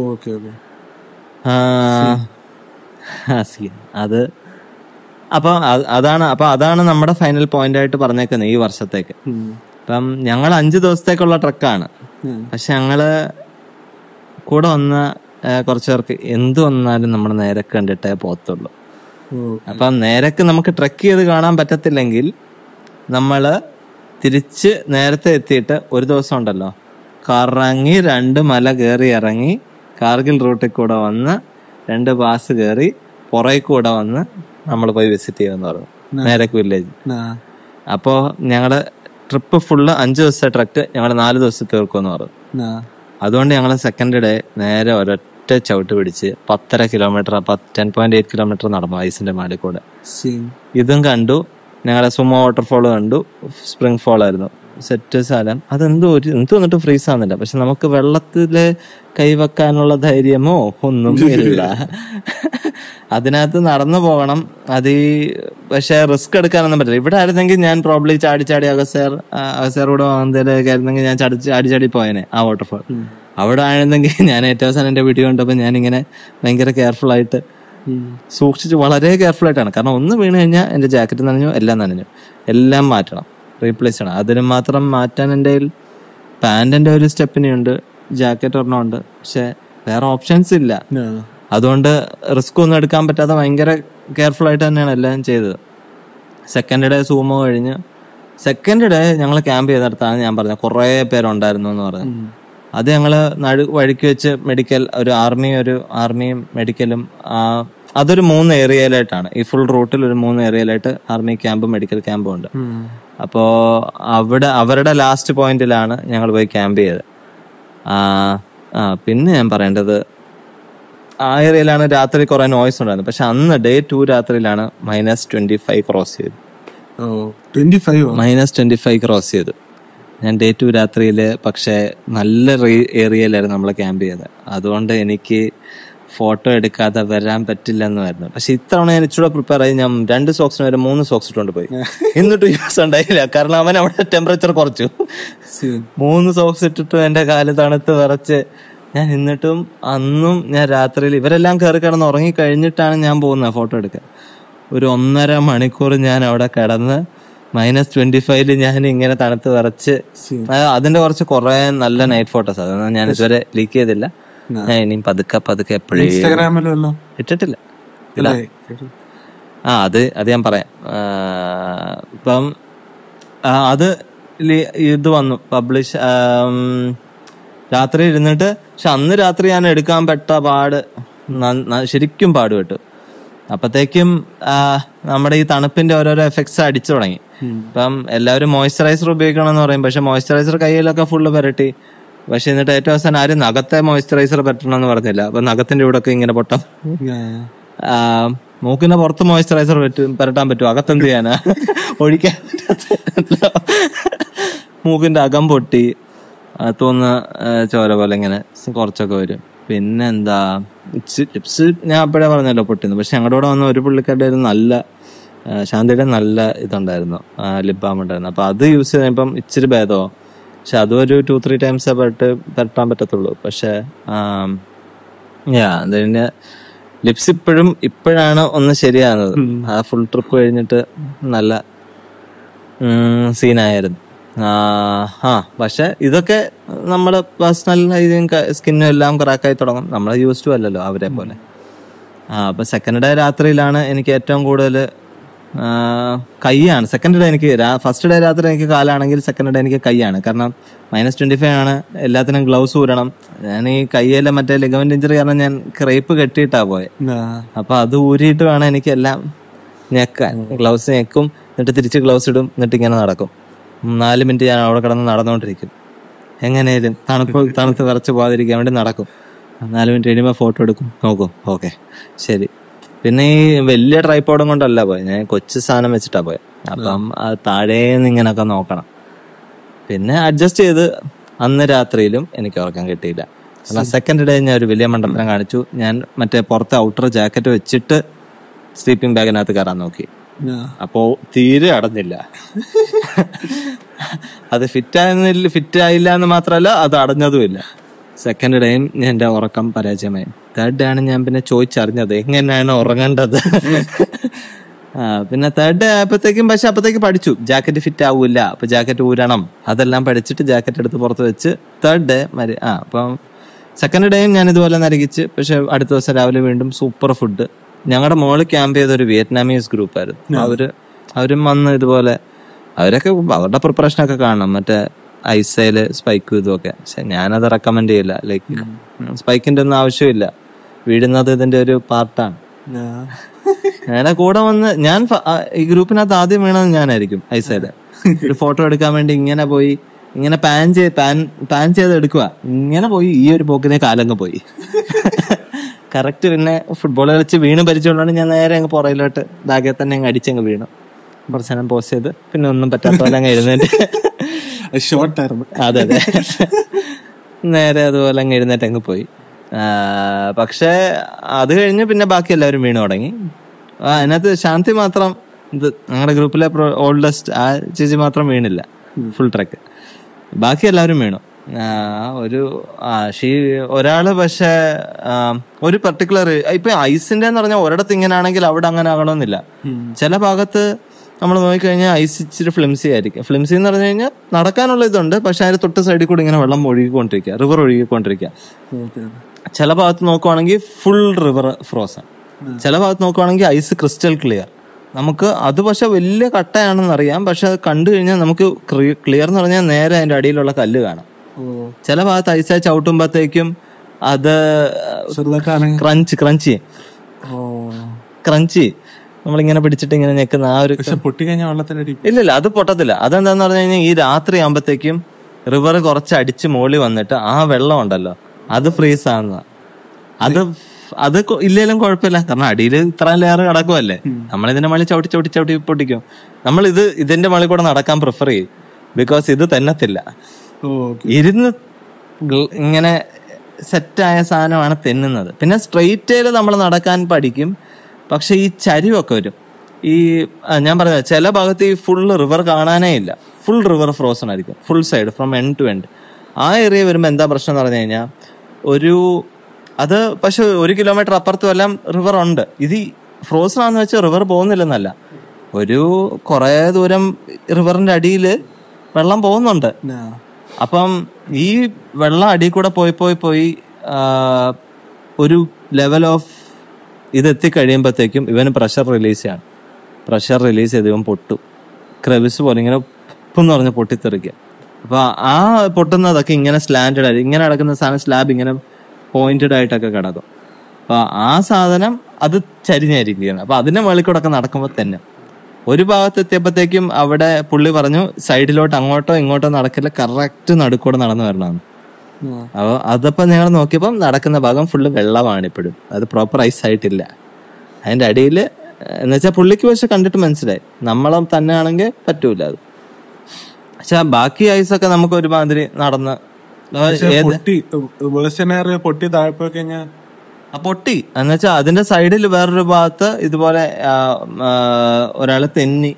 അത് അപ്പൊ അതാണ് അപ്പൊ അതാണ് നമ്മുടെ ഫൈനൽ പോയിന്റ് ആയിട്ട് പറഞ്ഞേക്കുന്നത് ഈ വർഷത്തേക്ക്. അപ്പം ഞങ്ങൾ അഞ്ചു ദിവസത്തേക്കുള്ള ട്രക്കാണ്. പക്ഷെ ഞങ്ങള് കൂടെ വന്ന കുറച്ചു പേർക്ക് എന്ത് വന്നാലും നമ്മൾ നേരക്ക് കണ്ടിട്ടേ പോകത്തുള്ളൂ. അപ്പം നേരക്ക് നമുക്ക് ട്രക്ക് ചെയ്ത് കാണാൻ പറ്റത്തില്ലെങ്കിൽ നമ്മള് തിരിച്ച് നേരത്തെ എത്തിയിട്ട് ഒരു ദിവസം ഉണ്ടല്ലോ കറങ്ങി രണ്ട് മല കയറി ഇറങ്ങി കാർഗിൽ റൂട്ടിൽ കൂടെ വന്ന് രണ്ട് പാസ് കയറി പുറകെ കൂടെ വന്ന് നമ്മൾ പോയി വിസിറ്റ് ചെയ്യുമെന്ന് പറഞ്ഞു നേരക്ക് വില്ലേജ്. അപ്പോ ഞങ്ങളുടെ ട്രിപ്പ് ഫുള്ള് അഞ്ചു ദിവസത്തെ ട്രക്ക് ഞങ്ങൾ നാല് ദിവസം തീർക്കുമെന്ന് പറഞ്ഞു. അതുകൊണ്ട് ഞങ്ങൾ സെക്കൻഡ് ഡേ നേരെ ഒരൊറ്റ ചവിട്ട് പിടിച്ച് പത്തര kilometre ten point eight kilometre നടന്നു ഐസിന്റെ മേളിൽ കൂടെ. ഇതും കണ്ടു. ഞങ്ങളുടെ സുമോ വാട്ടർഫോൾ കണ്ടു. സ്പ്രിംഗ് ഫോൾ ആയിരുന്നു. സെറ്റ് സ്ഥലം അതെന്തോ ഒരു എന്ത് വന്നിട്ട് ഫ്രീസ് ആവുന്നില്ല. പക്ഷെ നമുക്ക് വെള്ളത്തില് കൈവെക്കാനുള്ള ധൈര്യമോ ഒന്നും ഇല്ല. അതിനകത്ത് നടന്നു പോകണം. അത് ഈ പക്ഷെ റിസ്ക് എടുക്കാനൊന്നും പറ്റില്ല. ഇവിടെ ആയിരുന്നെങ്കിൽ ഞാൻ പ്രോബ്ലി ചാടി ചാടി അഗസ്യാർ അഗസ്യാർ കൂടെ വന്നതിലൊക്കെ ആയിരുന്നെങ്കിൽ ഞാൻ ചടി ചാടി ചാടി പോയനെ ആ വാട്ടർഫാൾ. അവിടെ ആയിരുന്നെങ്കിൽ ഞാൻ ഏറ്റവും അവസാനം എന്റെ വീഡിയോ കണ്ടപ്പോൾ ഞാനിങ്ങനെ ഭയങ്കര കെയർഫുൾ ആയിട്ട് സൂക്ഷിച്ച് വളരെ കെയർഫുൾ ആയിട്ടാണ്. കാരണം ഒന്ന് വീണ് കഴിഞ്ഞാൽ എന്റെ ജാക്കറ്റ് നനഞ്ഞു, എല്ലാം നനഞ്ഞു, എല്ലാം മാറ്റണം, റീപ്ലേസ് ചെയ്യണം. അതിന് മാത്രം മാറ്റാൻ എൻ്റെ പാന്റിന്റെ ഒരു സ്റ്റെപ്പിനുണ്ട്, ജാക്കറ്റ് ഒരെണ്ണമുണ്ട്, പക്ഷെ വേറെ ഓപ്ഷൻസ് ഇല്ല. അതുകൊണ്ട് റിസ്ക് ഒന്നും എടുക്കാൻ പറ്റാതെ ഭയങ്കര കെയർഫുൾ ആയിട്ട് തന്നെയാണ് എല്ലാം ചെയ്തത്. സെക്കൻഡ് ഡേ സൂമോ കഴിഞ്ഞ് സെക്കൻഡ് ഡേ ഞങ്ങൾ ക്യാമ്പ് ചെയ്തെടുത്താണ് ഞാൻ പറഞ്ഞത് കുറേ പേരുണ്ടായിരുന്നു എന്ന് പറഞ്ഞു. അത് ഞങ്ങള് നടു വഴിക്ക് വെച്ച് മെഡിക്കൽ ഒരു ആർമി ഒരു ആർമിയും മെഡിക്കലും അതൊരു മൂന്ന് ഏരിയയിലായിട്ടാണ്. ഈ ഫുൾ റൂട്ടിൽ ഒരു മൂന്ന് ഏരിയയിലായിട്ട് ആർമി ക്യാമ്പും മെഡിക്കൽ ക്യാമ്പും ഉണ്ട്. അപ്പോ അവിടെ അവരുടെ ലാസ്റ്റ് പോയിന്റിലാണ് ഞങ്ങൾ പോയി ക്യാമ്പ് ചെയ്തത്. ആ ആ പിന്നെ ഞാൻ പറയേണ്ടത് ആ ഏരിയയിലാണ് രാത്രി കുറെ നോയ്സ് ഉണ്ടായിരുന്നത്. പക്ഷെ അന്ന് ഡേ ടു രാത്രിയിലാണ് മൈനസ് ട്വന്റി ഫൈവ് ക്രോസ് ചെയ്ത് മൈനസ് ട്വന്റി ഫൈവ് ക്രോസ് ചെയ്ത് ഞാൻ ഡേ ടു രാത്രിയില്. പക്ഷെ നല്ല ഏരിയയിലായിരുന്നു നമ്മൾ ക്യാമ്പ് ചെയ്തത്. അതുകൊണ്ട് എനിക്ക് ഫോട്ടോ എടുക്കാതെ വരാൻ പറ്റില്ലെന്നായിരുന്നു. പക്ഷെ ഇത്തവണ ഞാൻ ഇച്ചിരി പ്രിപ്പയർ ആയി. ഞാൻ രണ്ട് സോക്സിന് വരെ മൂന്ന് സോക്സ് ഇട്ടുകൊണ്ട് പോയി. എന്നിട്ട് യൂസ് ഉണ്ടായില്ല, കാരണം അവൻ അവിടെ ടെമ്പറേച്ചർ കുറച്ചു. മൂന്ന് സോക്സ് ഇട്ടിട്ട് എന്റെ കാല് തണുത്ത് വിറച്ച് ഞാൻ എന്നിട്ടും അന്നും ഞാൻ രാത്രിയിൽ ഇവരെല്ലാം കയറി കിടന്ന് ഉറങ്ങി കഴിഞ്ഞിട്ടാണ് ഞാൻ പോകുന്നത് ഫോട്ടോ എടുക്കാൻ. ഒരു ഒന്നര മണിക്കൂർ ഞാൻ അവിടെ കിടന്ന് മൈനസ് ട്വന്റി ഫൈവില് ഞാൻ ഇങ്ങനെ തണുത്ത് വിറച്ച് അതിന്റെ കുറച്ച് കുറെ നല്ല നൈറ്റ് ഫോട്ടോസ് അതൊന്നും ഞാൻ ഇതുവരെ ലീക്ക് ചെയ്തില്ല. ഞാൻ ഇനിയും പതുക്കെ പതുക്കെ എപ്പോഴും ഇട്ടിട്ടില്ല. ആ അത് അത് ഞാൻ പറയാം. ഇപ്പം അത് ഇത് വന്നു പബ്ലിഷ് രാത്രി ഇരുന്നിട്ട്. പക്ഷെ അന്ന് രാത്രി ഞാൻ എടുക്കാൻ പെട്ട പാട് ശരിക്കും പാടുപെട്ടു. അപ്പത്തേക്കും നമ്മുടെ ഈ തണുപ്പിന്റെ ഓരോരോ എഫക്ട്സ് അടിച്ചു തുടങ്ങി. ഇപ്പം എല്ലാവരും മോയ്സ്ചറൈസർ ഉപയോഗിക്കണം എന്ന് പറയും. പക്ഷെ മോയ്സ്ചറൈസർ കയ്യിലൊക്കെ ഫുള്ള് പുരട്ടി. പക്ഷെ എന്നിട്ട് ഏറ്റവും അവസാനം ആരും നഖത്തെ മോയ്സ്ചറൈസർ പറ്റണം എന്ന് പറഞ്ഞില്ല. അപ്പൊ നഖത്തിന്റെ ഇവിടെ ഒക്കെ ഇങ്ങനെ പൊട്ടാം. മൂക്കിന്റെ പുറത്ത് മോയ്സ്ചറൈസർ പറ്റും പുരട്ടാൻ പറ്റും, അകത്തെന്ത് ചെയ്യാനാ? ഒഴിക്കാൻ പറ്റാത്ത മൂക്കിന്റെ അകം പൊട്ടി തോന്നുന്ന ചോര പോലെ ഇങ്ങനെ കുറച്ചൊക്കെ വരും. പിന്നെന്താ ലിപ്സ് ഞാൻ അപ്പോഴേ പറഞ്ഞല്ലോ പൊട്ടിന്ന്. പക്ഷെ ഞങ്ങളുടെ കൂടെ വന്ന ഒരു പുള്ളിക്കാരുടെ ഒരു നല്ല ശാന്തിയുടെ നല്ല ഇതുണ്ടായിരുന്നു, ലിപ് ബാം ഉണ്ടായിരുന്നു. അപ്പൊ അത് യൂസ് ചെയ്തപ്പം ഇച്ചിരി ഭേദമോ. പക്ഷെ അതും ഒരു ടു ത്രീ ടൈംസ് പെട്ട് പരട്ടാൻ പറ്റത്തുള്ളൂ. പക്ഷെ അതിന്റെ ലിപ്സ് ഇപ്പോഴും ഇപ്പോഴാണ് ഒന്ന് ശരിയാകുന്നത്. ആ ഫുൾ ട്രിപ്പ് കഴിഞ്ഞിട്ട് നല്ല സീനായിരുന്നു. ആ പക്ഷെ ഇതൊക്കെ നമ്മുടെ പേഴ്സണൽ ഹൈജീൻ സ്കിന്നും എല്ലാം ക്രാക്കായി തുടങ്ങും. നമ്മൾ യൂസ് ടു അല്ലല്ലോ അവരെ പോലെ. ആ അപ്പൊ സെക്കൻഡ് ഡേ രാത്രിയിലാണ് എനിക്ക് ഏറ്റവും കൂടുതൽ കൈയാണ്. സെക്കൻഡ് ഡേ എനിക്ക് ഫസ്റ്റ് ഡേ രാത്രി എനിക്ക് കാലാണെങ്കിൽ സെക്കൻഡ് ഡേ എനിക്ക് കൈയാണ്. കാരണം മൈനസ് ട്വന്റി ഫൈവ് ആണ്, എല്ലാത്തിനും ഗ്ലൗസ് ഊരണം. ഞാൻ ഈ കയ്യിലെ മറ്റേ ലിഗമെന്റ് ഇഞ്ചറി കാരണം ഞാൻ ക്രേപ്പ് കെട്ടിയിട്ടാ പോയെ. അപ്പൊ അത് ഊരിയിട്ട് വേണം എനിക്ക് എല്ലാം ഞെക്കാൻ. ഗ്ലൗസ് ഞെക്കും, എന്നിട്ട് തിരിച്ച് ഗ്ലൗസ് ഇടും, എന്നിട്ട് ഇങ്ങനെ നടക്കും. നാല് മിനിറ്റ് ഞാൻ അവിടെ കിടന്ന് നടന്നുകൊണ്ടിരിക്കും. എങ്ങനെയാലും തണുപ്പ് തണുത്ത് വിറച്ച് പോകാതിരിക്കാൻ വേണ്ടി നടക്കും. നാല് മിനിറ്റ് കഴിയുമ്പോൾ ഫോട്ടോ എടുക്കും, നോക്കും, ഓക്കെ ശരി. പിന്നെ ഈ വലിയ ട്രൈപ്പോഡും കൊണ്ടല്ല പോയത്, ഞാൻ കൊച്ചു സാധനം വെച്ചിട്ടാ പോയത്. അപ്പം അത് താഴേന്ന് ഇങ്ങനൊക്കെ നോക്കണം. പിന്നെ അഡ്ജസ്റ്റ് ചെയ്ത് അന്ന് രാത്രിയിലും എനിക്ക് ഉറക്കം കിട്ടിയില്ല. കാരണം സെക്കൻഡ് ഡേ ഞാൻ ഒരു വലിയ മണ്ടത്തരം കാണിച്ചു. ഞാൻ മറ്റേ പുറത്തെ ഔട്ടർ ജാക്കറ്റ് വെച്ചിട്ട് സ്ലീപ്പിംഗ് ബാഗിനകത്ത് കയറാൻ നോക്കി. അപ്പോ തീരെ അടഞ്ഞില്ല. അത് ഫിറ്റ് ആയിരുന്നില്ല, ഫിറ്റ് ആയില്ല എന്ന് മാത്രമല്ല അത് അടഞ്ഞതുമില്ല. സെക്കൻഡ് ഡേയും എന്റെ ഉറക്കം പരാജയമായി. തേർഡ് ഡേ ആണ് ഞാൻ പിന്നെ ചോദിച്ചറിഞ്ഞത് എങ്ങനെയാണ് ഉറങ്ങേണ്ടത്. ആ പിന്നെ തേർഡ് ഡേ ആയപ്പോഴത്തേക്കും പക്ഷെ അപ്പത്തേക്ക് പഠിച്ചു ജാക്കറ്റ് ഫിറ്റ് ആവൂല, അപ്പൊ ജാക്കറ്റ് ഊരണം, അതെല്ലാം പഠിച്ചിട്ട് ജാക്കറ്റ് എടുത്ത് പുറത്ത് വെച്ച് തേർഡ് ഡേ മരി ആ അപ്പം സെക്കൻഡ് ഡേയും ഞാൻ ഇതുപോലെ നരകിച്ച്. പക്ഷെ അടുത്ത ദിവസം രാവിലെ വീണ്ടും സൂപ്പർ ഫുഡ്. ഞങ്ങളുടെ മോള് ക്യാമ്പ് ചെയ്ത ഒരു വിയറ്റ്നാമീസ് ഗ്രൂപ്പായിരുന്നു. അവര് അവരും വന്ന് ഇതുപോലെ അവരൊക്കെ അവരുടെ പ്രിപ്പറേഷനൊക്കെ കാണണം, മറ്റേ ഐസയില് സ്പൈക്കും ഇതുമൊക്കെ. പക്ഷെ ഞാനത് റെക്കമെൻഡ് ചെയ്യില്ല. ലൈക്ക് സ്പൈക്കിന്റെ ഒന്നും ആവശ്യമില്ല, വീഴുന്നത് ഇതിന്റെ ഒരു പാർട്ടാണ്. ഞാനെ കൂടെ വന്ന് ഞാൻ ഈ ഗ്രൂപ്പിനകത്ത് ആദ്യം വീണത് ഞാനായിരിക്കും. ഐസയില് ഒരു ഫോട്ടോ എടുക്കാൻ വേണ്ടി ഇങ്ങനെ പോയി, ഇങ്ങനെ പാൻ ചെയ്ത് പാൻ പാൻ ചെയ്ത് എടുക്കുക, ഇങ്ങനെ പോയി ഈ ഒരു പോക്കിനെ കാലങ്ങ് പോയി. കറക്റ്റ് പിന്നെ ഫുട്ബോൾ കളിച്ച് വീണ് പരിചയമുള്ളതാണ്. ഞാൻ നേരെ അങ്ങ് പുറയിലോട്ട് ബാഗിൽ തന്നെ അങ്ങ് അടിച്ചങ്ങ് വീണു. കുറച്ച് നേരം പോസ്റ്റ് ചെയ്ത് പിന്നെ ഒന്നും പറ്റാത്ത പോലെ അങ്ങ് എഴുന്നേറ്റ്. ഷോർട്ടായിരുന്നു. അതെ അതെ, നേരെ അതുപോലെ അങ്ങ് എഴുന്നേറ്റ് അങ്ങ് പോയി. പക്ഷെ അത് കഴിഞ്ഞ് പിന്നെ ബാക്കി എല്ലാവരും വീണു തുടങ്ങി. അതിനകത്ത് ശാന്തി മാത്രം, ഇത് ഞങ്ങളുടെ ഗ്രൂപ്പിലെ ഓൾഡസ്റ്റ് ആ ചേച്ചി മാത്രം വീണില്ല ഫുൾ ട്രക്ക്. ബാക്കി എല്ലാവരും വീണു. ഒരു ഷീ ഒരാള് പക്ഷെ ഒരു പർട്ടിക്കുലർ ഇപ്പൊ ഐസിന്റെ എന്ന് പറഞ്ഞാൽ ഒരിടത്ത് ഇങ്ങനെ ആണെങ്കിൽ അവിടെ അങ്ങനെ ആകണമെന്നില്ല. ചില ഭാഗത്ത് നമ്മൾ നോക്കിക്കഴിഞ്ഞാൽ ഐസ് ഇച്ചിരി ഫ്ലിംസി ആയിരിക്കും. ഫ്ലിംസി എന്ന് പറഞ്ഞു കഴിഞ്ഞാൽ നടക്കാനുള്ള ഇതുണ്ട്, പക്ഷെ അതിന് തൊട്ട് സൈഡിൽ കൂടി ഇങ്ങനെ വെള്ളം ഒഴുകിക്കൊണ്ടിരിക്കുക, റിവർ ഒഴുകിക്കൊണ്ടിരിക്കുക. ചില ഭാഗത്ത് നോക്കുവാണെങ്കിൽ ഫുൾ റിവർ ഫ്രോസൺ, ചില ഭാഗത്ത് നോക്കുവാണെങ്കിൽ ഐസ് ക്രിസ്റ്റൽ ക്ലിയർ. നമുക്ക് അത് പക്ഷെ വലിയ കട്ടയാണെന്ന് അറിയാം, പക്ഷെ അത് കണ്ടു കഴിഞ്ഞാൽ നമുക്ക് ക്ലിയർ എന്ന് പറഞ്ഞാൽ നേരെ അതിന്റെ അടിയിലുള്ള കല്ല് കാണാം. ചില ഭാഗത്ത് ഐസായി ചവിട്ടുമ്പോഴത്തേക്കും അത് ക്രഞ്ച് ക്രഞ്ചി ക്രഞ്ചി നമ്മളിങ്ങനെ പിടിച്ചിട്ട് ഇങ്ങനെ ഞെക്കുന്ന ആ ഒരു ഇല്ലില്ല, അത് പൊട്ടത്തില്ല. അതെന്താന്ന് പറഞ്ഞു കഴിഞ്ഞാൽ ഈ രാത്രി ആകുമ്പോഴത്തേക്കും റിവർ കുറച്ച് അടിച്ച് മോളി വന്നിട്ട് ആ വെള്ളം ഉണ്ടല്ലോ അത് ഫ്രീസ് ആകുന്ന. അത് അത് ഇല്ലേലും കുഴപ്പമില്ല, കാരണം അടിയിൽ ഇത്രയും ലെയർ കിടക്കുമല്ലേ. നമ്മളിതിന്റെ മളി ചവിട്ടി ചവിട്ടി ചവിട്ടി പൊട്ടിക്കും. നമ്മൾ ഇത് ഇതിന്റെ മളി കൂടെ നടക്കാൻ പ്രിഫർ ചെയ്യും, ബിക്കോസ് ഇത് തെന്നത്തില്ല. ഇരുന്ന് ഇങ്ങനെ സെറ്റായ സാധനമാണ് തെന്നുന്നത്. പിന്നെ സ്ട്രെയിറ്റേല് നമ്മൾ നടക്കാൻ പഠിക്കും, പക്ഷെ ഈ ചരിവൊക്കെ വരും. ഈ ഞാൻ പറഞ്ഞ ചില ഭാഗത്ത് ഈ ഫുൾ റിവർ കാണാനേ ഇല്ല, ഫുൾ റിവർ ഫ്രോസൺ ആയിരിക്കും full side from end to end. ആ ഏരിയ വരുമ്പോൾ എന്താ പ്രശ്നം എന്ന് പറഞ്ഞു കഴിഞ്ഞാൽ ഒരു അത് പക്ഷെ ഒരു കിലോമീറ്റർ അപ്പുറത്തും എല്ലാം റിവർ ഉണ്ട്. ഇത് ഫ്രോസൺ ആണെന്ന് വെച്ചാൽ റിവർ പോകുന്നില്ലെന്നല്ല, ഒരു കുറേ ദൂരം റിവറിന്റെ അടിയിൽ വെള്ളം പോകുന്നുണ്ട്. അപ്പം ഈ വെള്ളം അടിയിൽ കൂടെ പോയി പോയി പോയി ഒരു ലെവൽ ഓഫ് ഇത് എത്തിക്കഴിയുമ്പോഴത്തേക്കും ഇവന് പ്രഷർ റിലീസ് ചെയ്യണം. പ്രഷർ റിലീസ് ചെയ്ത് ഇവൻ പൊട്ടും, ക്രെവിസ് പോലെ ഇങ്ങനെ ഉപ്പെന്ന് പറഞ്ഞ് പൊട്ടിത്തെറിക്കുക. അപ്പൊ ആ പൊട്ടുന്നതൊക്കെ ഇങ്ങനെ സ്ലാൻഡഡ് ആയി ഇങ്ങനെ കിടക്കുന്ന സാധനം സ്ലാബ് ഇങ്ങനെ പോയിന്റഡ് ആയിട്ടൊക്കെ കിടക്കും. അപ്പൊ ആ സാധനം അത് ചരിഞ്ഞായിരിക്കുകയാണ്. അപ്പൊ അതിന്റെ മുകളിൽ കൂടെ ഒക്കെ നടക്കുമ്പോൾ തന്നെ ഒരു ഭാഗത്ത് എത്തിയപ്പോഴത്തേക്കും അവിടെ പുള്ളി പറഞ്ഞു സൈഡിലോട്ട് അങ്ങോട്ടോ ഇങ്ങോട്ടോ നടക്കില്ല, കറക്റ്റ് നടുക്കൂടെ നടന്നു വരണമെന്ന്. അപ്പൊ അതപ്പോ ഞങ്ങൾ നോക്കിയപ്പം നടക്കുന്ന ഭാഗം ഫുള്ള് വെള്ളമാണ് ഇപ്പോഴും, അത് പ്രോപ്പർ ഐസ് ആയിട്ടില്ല. അതിന്റെ അടിയിൽ എന്ന് വെച്ചാൽ പുള്ളിക്ക് പക്ഷെ കണ്ടിട്ട് മനസ്സിലായി, നമ്മളെ തന്നെ ആണെങ്കിൽ പറ്റൂല അത്. പക്ഷെ ബാക്കി ഐസൊക്കെ നമുക്ക് ഒരുമാതിരി നടന്ന് പൊട്ടി താഴെ കഴിഞ്ഞാൽ ആ പൊട്ടി എന്ന് വെച്ചാൽ അതിന്റെ സൈഡിൽ വേറൊരു ഭാഗത്ത് ഇതുപോലെ ഒരാള് തെന്നി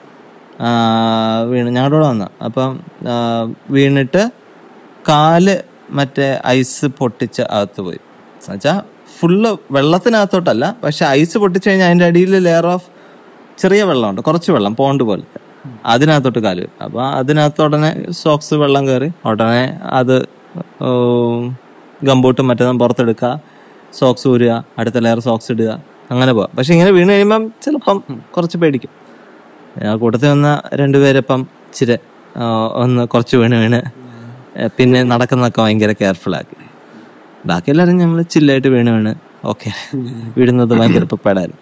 വീണ് ഞങ്ങളുടെ കൂടെ വന്ന. അപ്പം വീണിട്ട് കാല് മറ്റേ ഐസ് പൊട്ടിച്ച് അകത്ത് പോയി. എന്നുവെച്ചാൽ ഫുള്ള് വെള്ളത്തിനകത്തോട്ടല്ല, പക്ഷെ ഐസ് പൊട്ടിച്ചു കഴിഞ്ഞാൽ അതിന്റെ അടിയിൽ ലെയർ ഓഫ് ചെറിയ വെള്ളമുണ്ട്, കുറച്ച് വെള്ളം പോണ്ട് പോലത്തെ, അതിനകത്തോട്ട് കാല് വരും. അപ്പൊ അതിനകത്ത് ഉടനെ സോക്സ് വെള്ളം കയറി ഉടനെ അത് ഗംബൂട്ടും മറ്റേതും പുറത്തെടുക്കുക, സോക്സ് ഊരുക, അടുത്ത ലെയർ സോക്സ് ഇടുക, അങ്ങനെ പോവാം. പക്ഷെ ഇങ്ങനെ വീണ് കഴിയുമ്പം ചിലപ്പം കുറച്ച് പേടിക്കും. കൂട്ടത്തിൽ വന്ന രണ്ടുപേരപ്പം ഇച്ചിരി ഒന്ന് കുറച്ച് വീണ് വീണ് പിന്നെ നടക്കുന്നതൊക്കെ ഭയങ്കര കെയർഫുൾ ആക്കി. ബാക്കി എല്ലാവരും ഞങ്ങൾ ചില്ലായിട്ട് വീണ് വീണ് ഓക്കെ വീഴുന്നത് ഭയങ്കര പെടായിരുന്നു.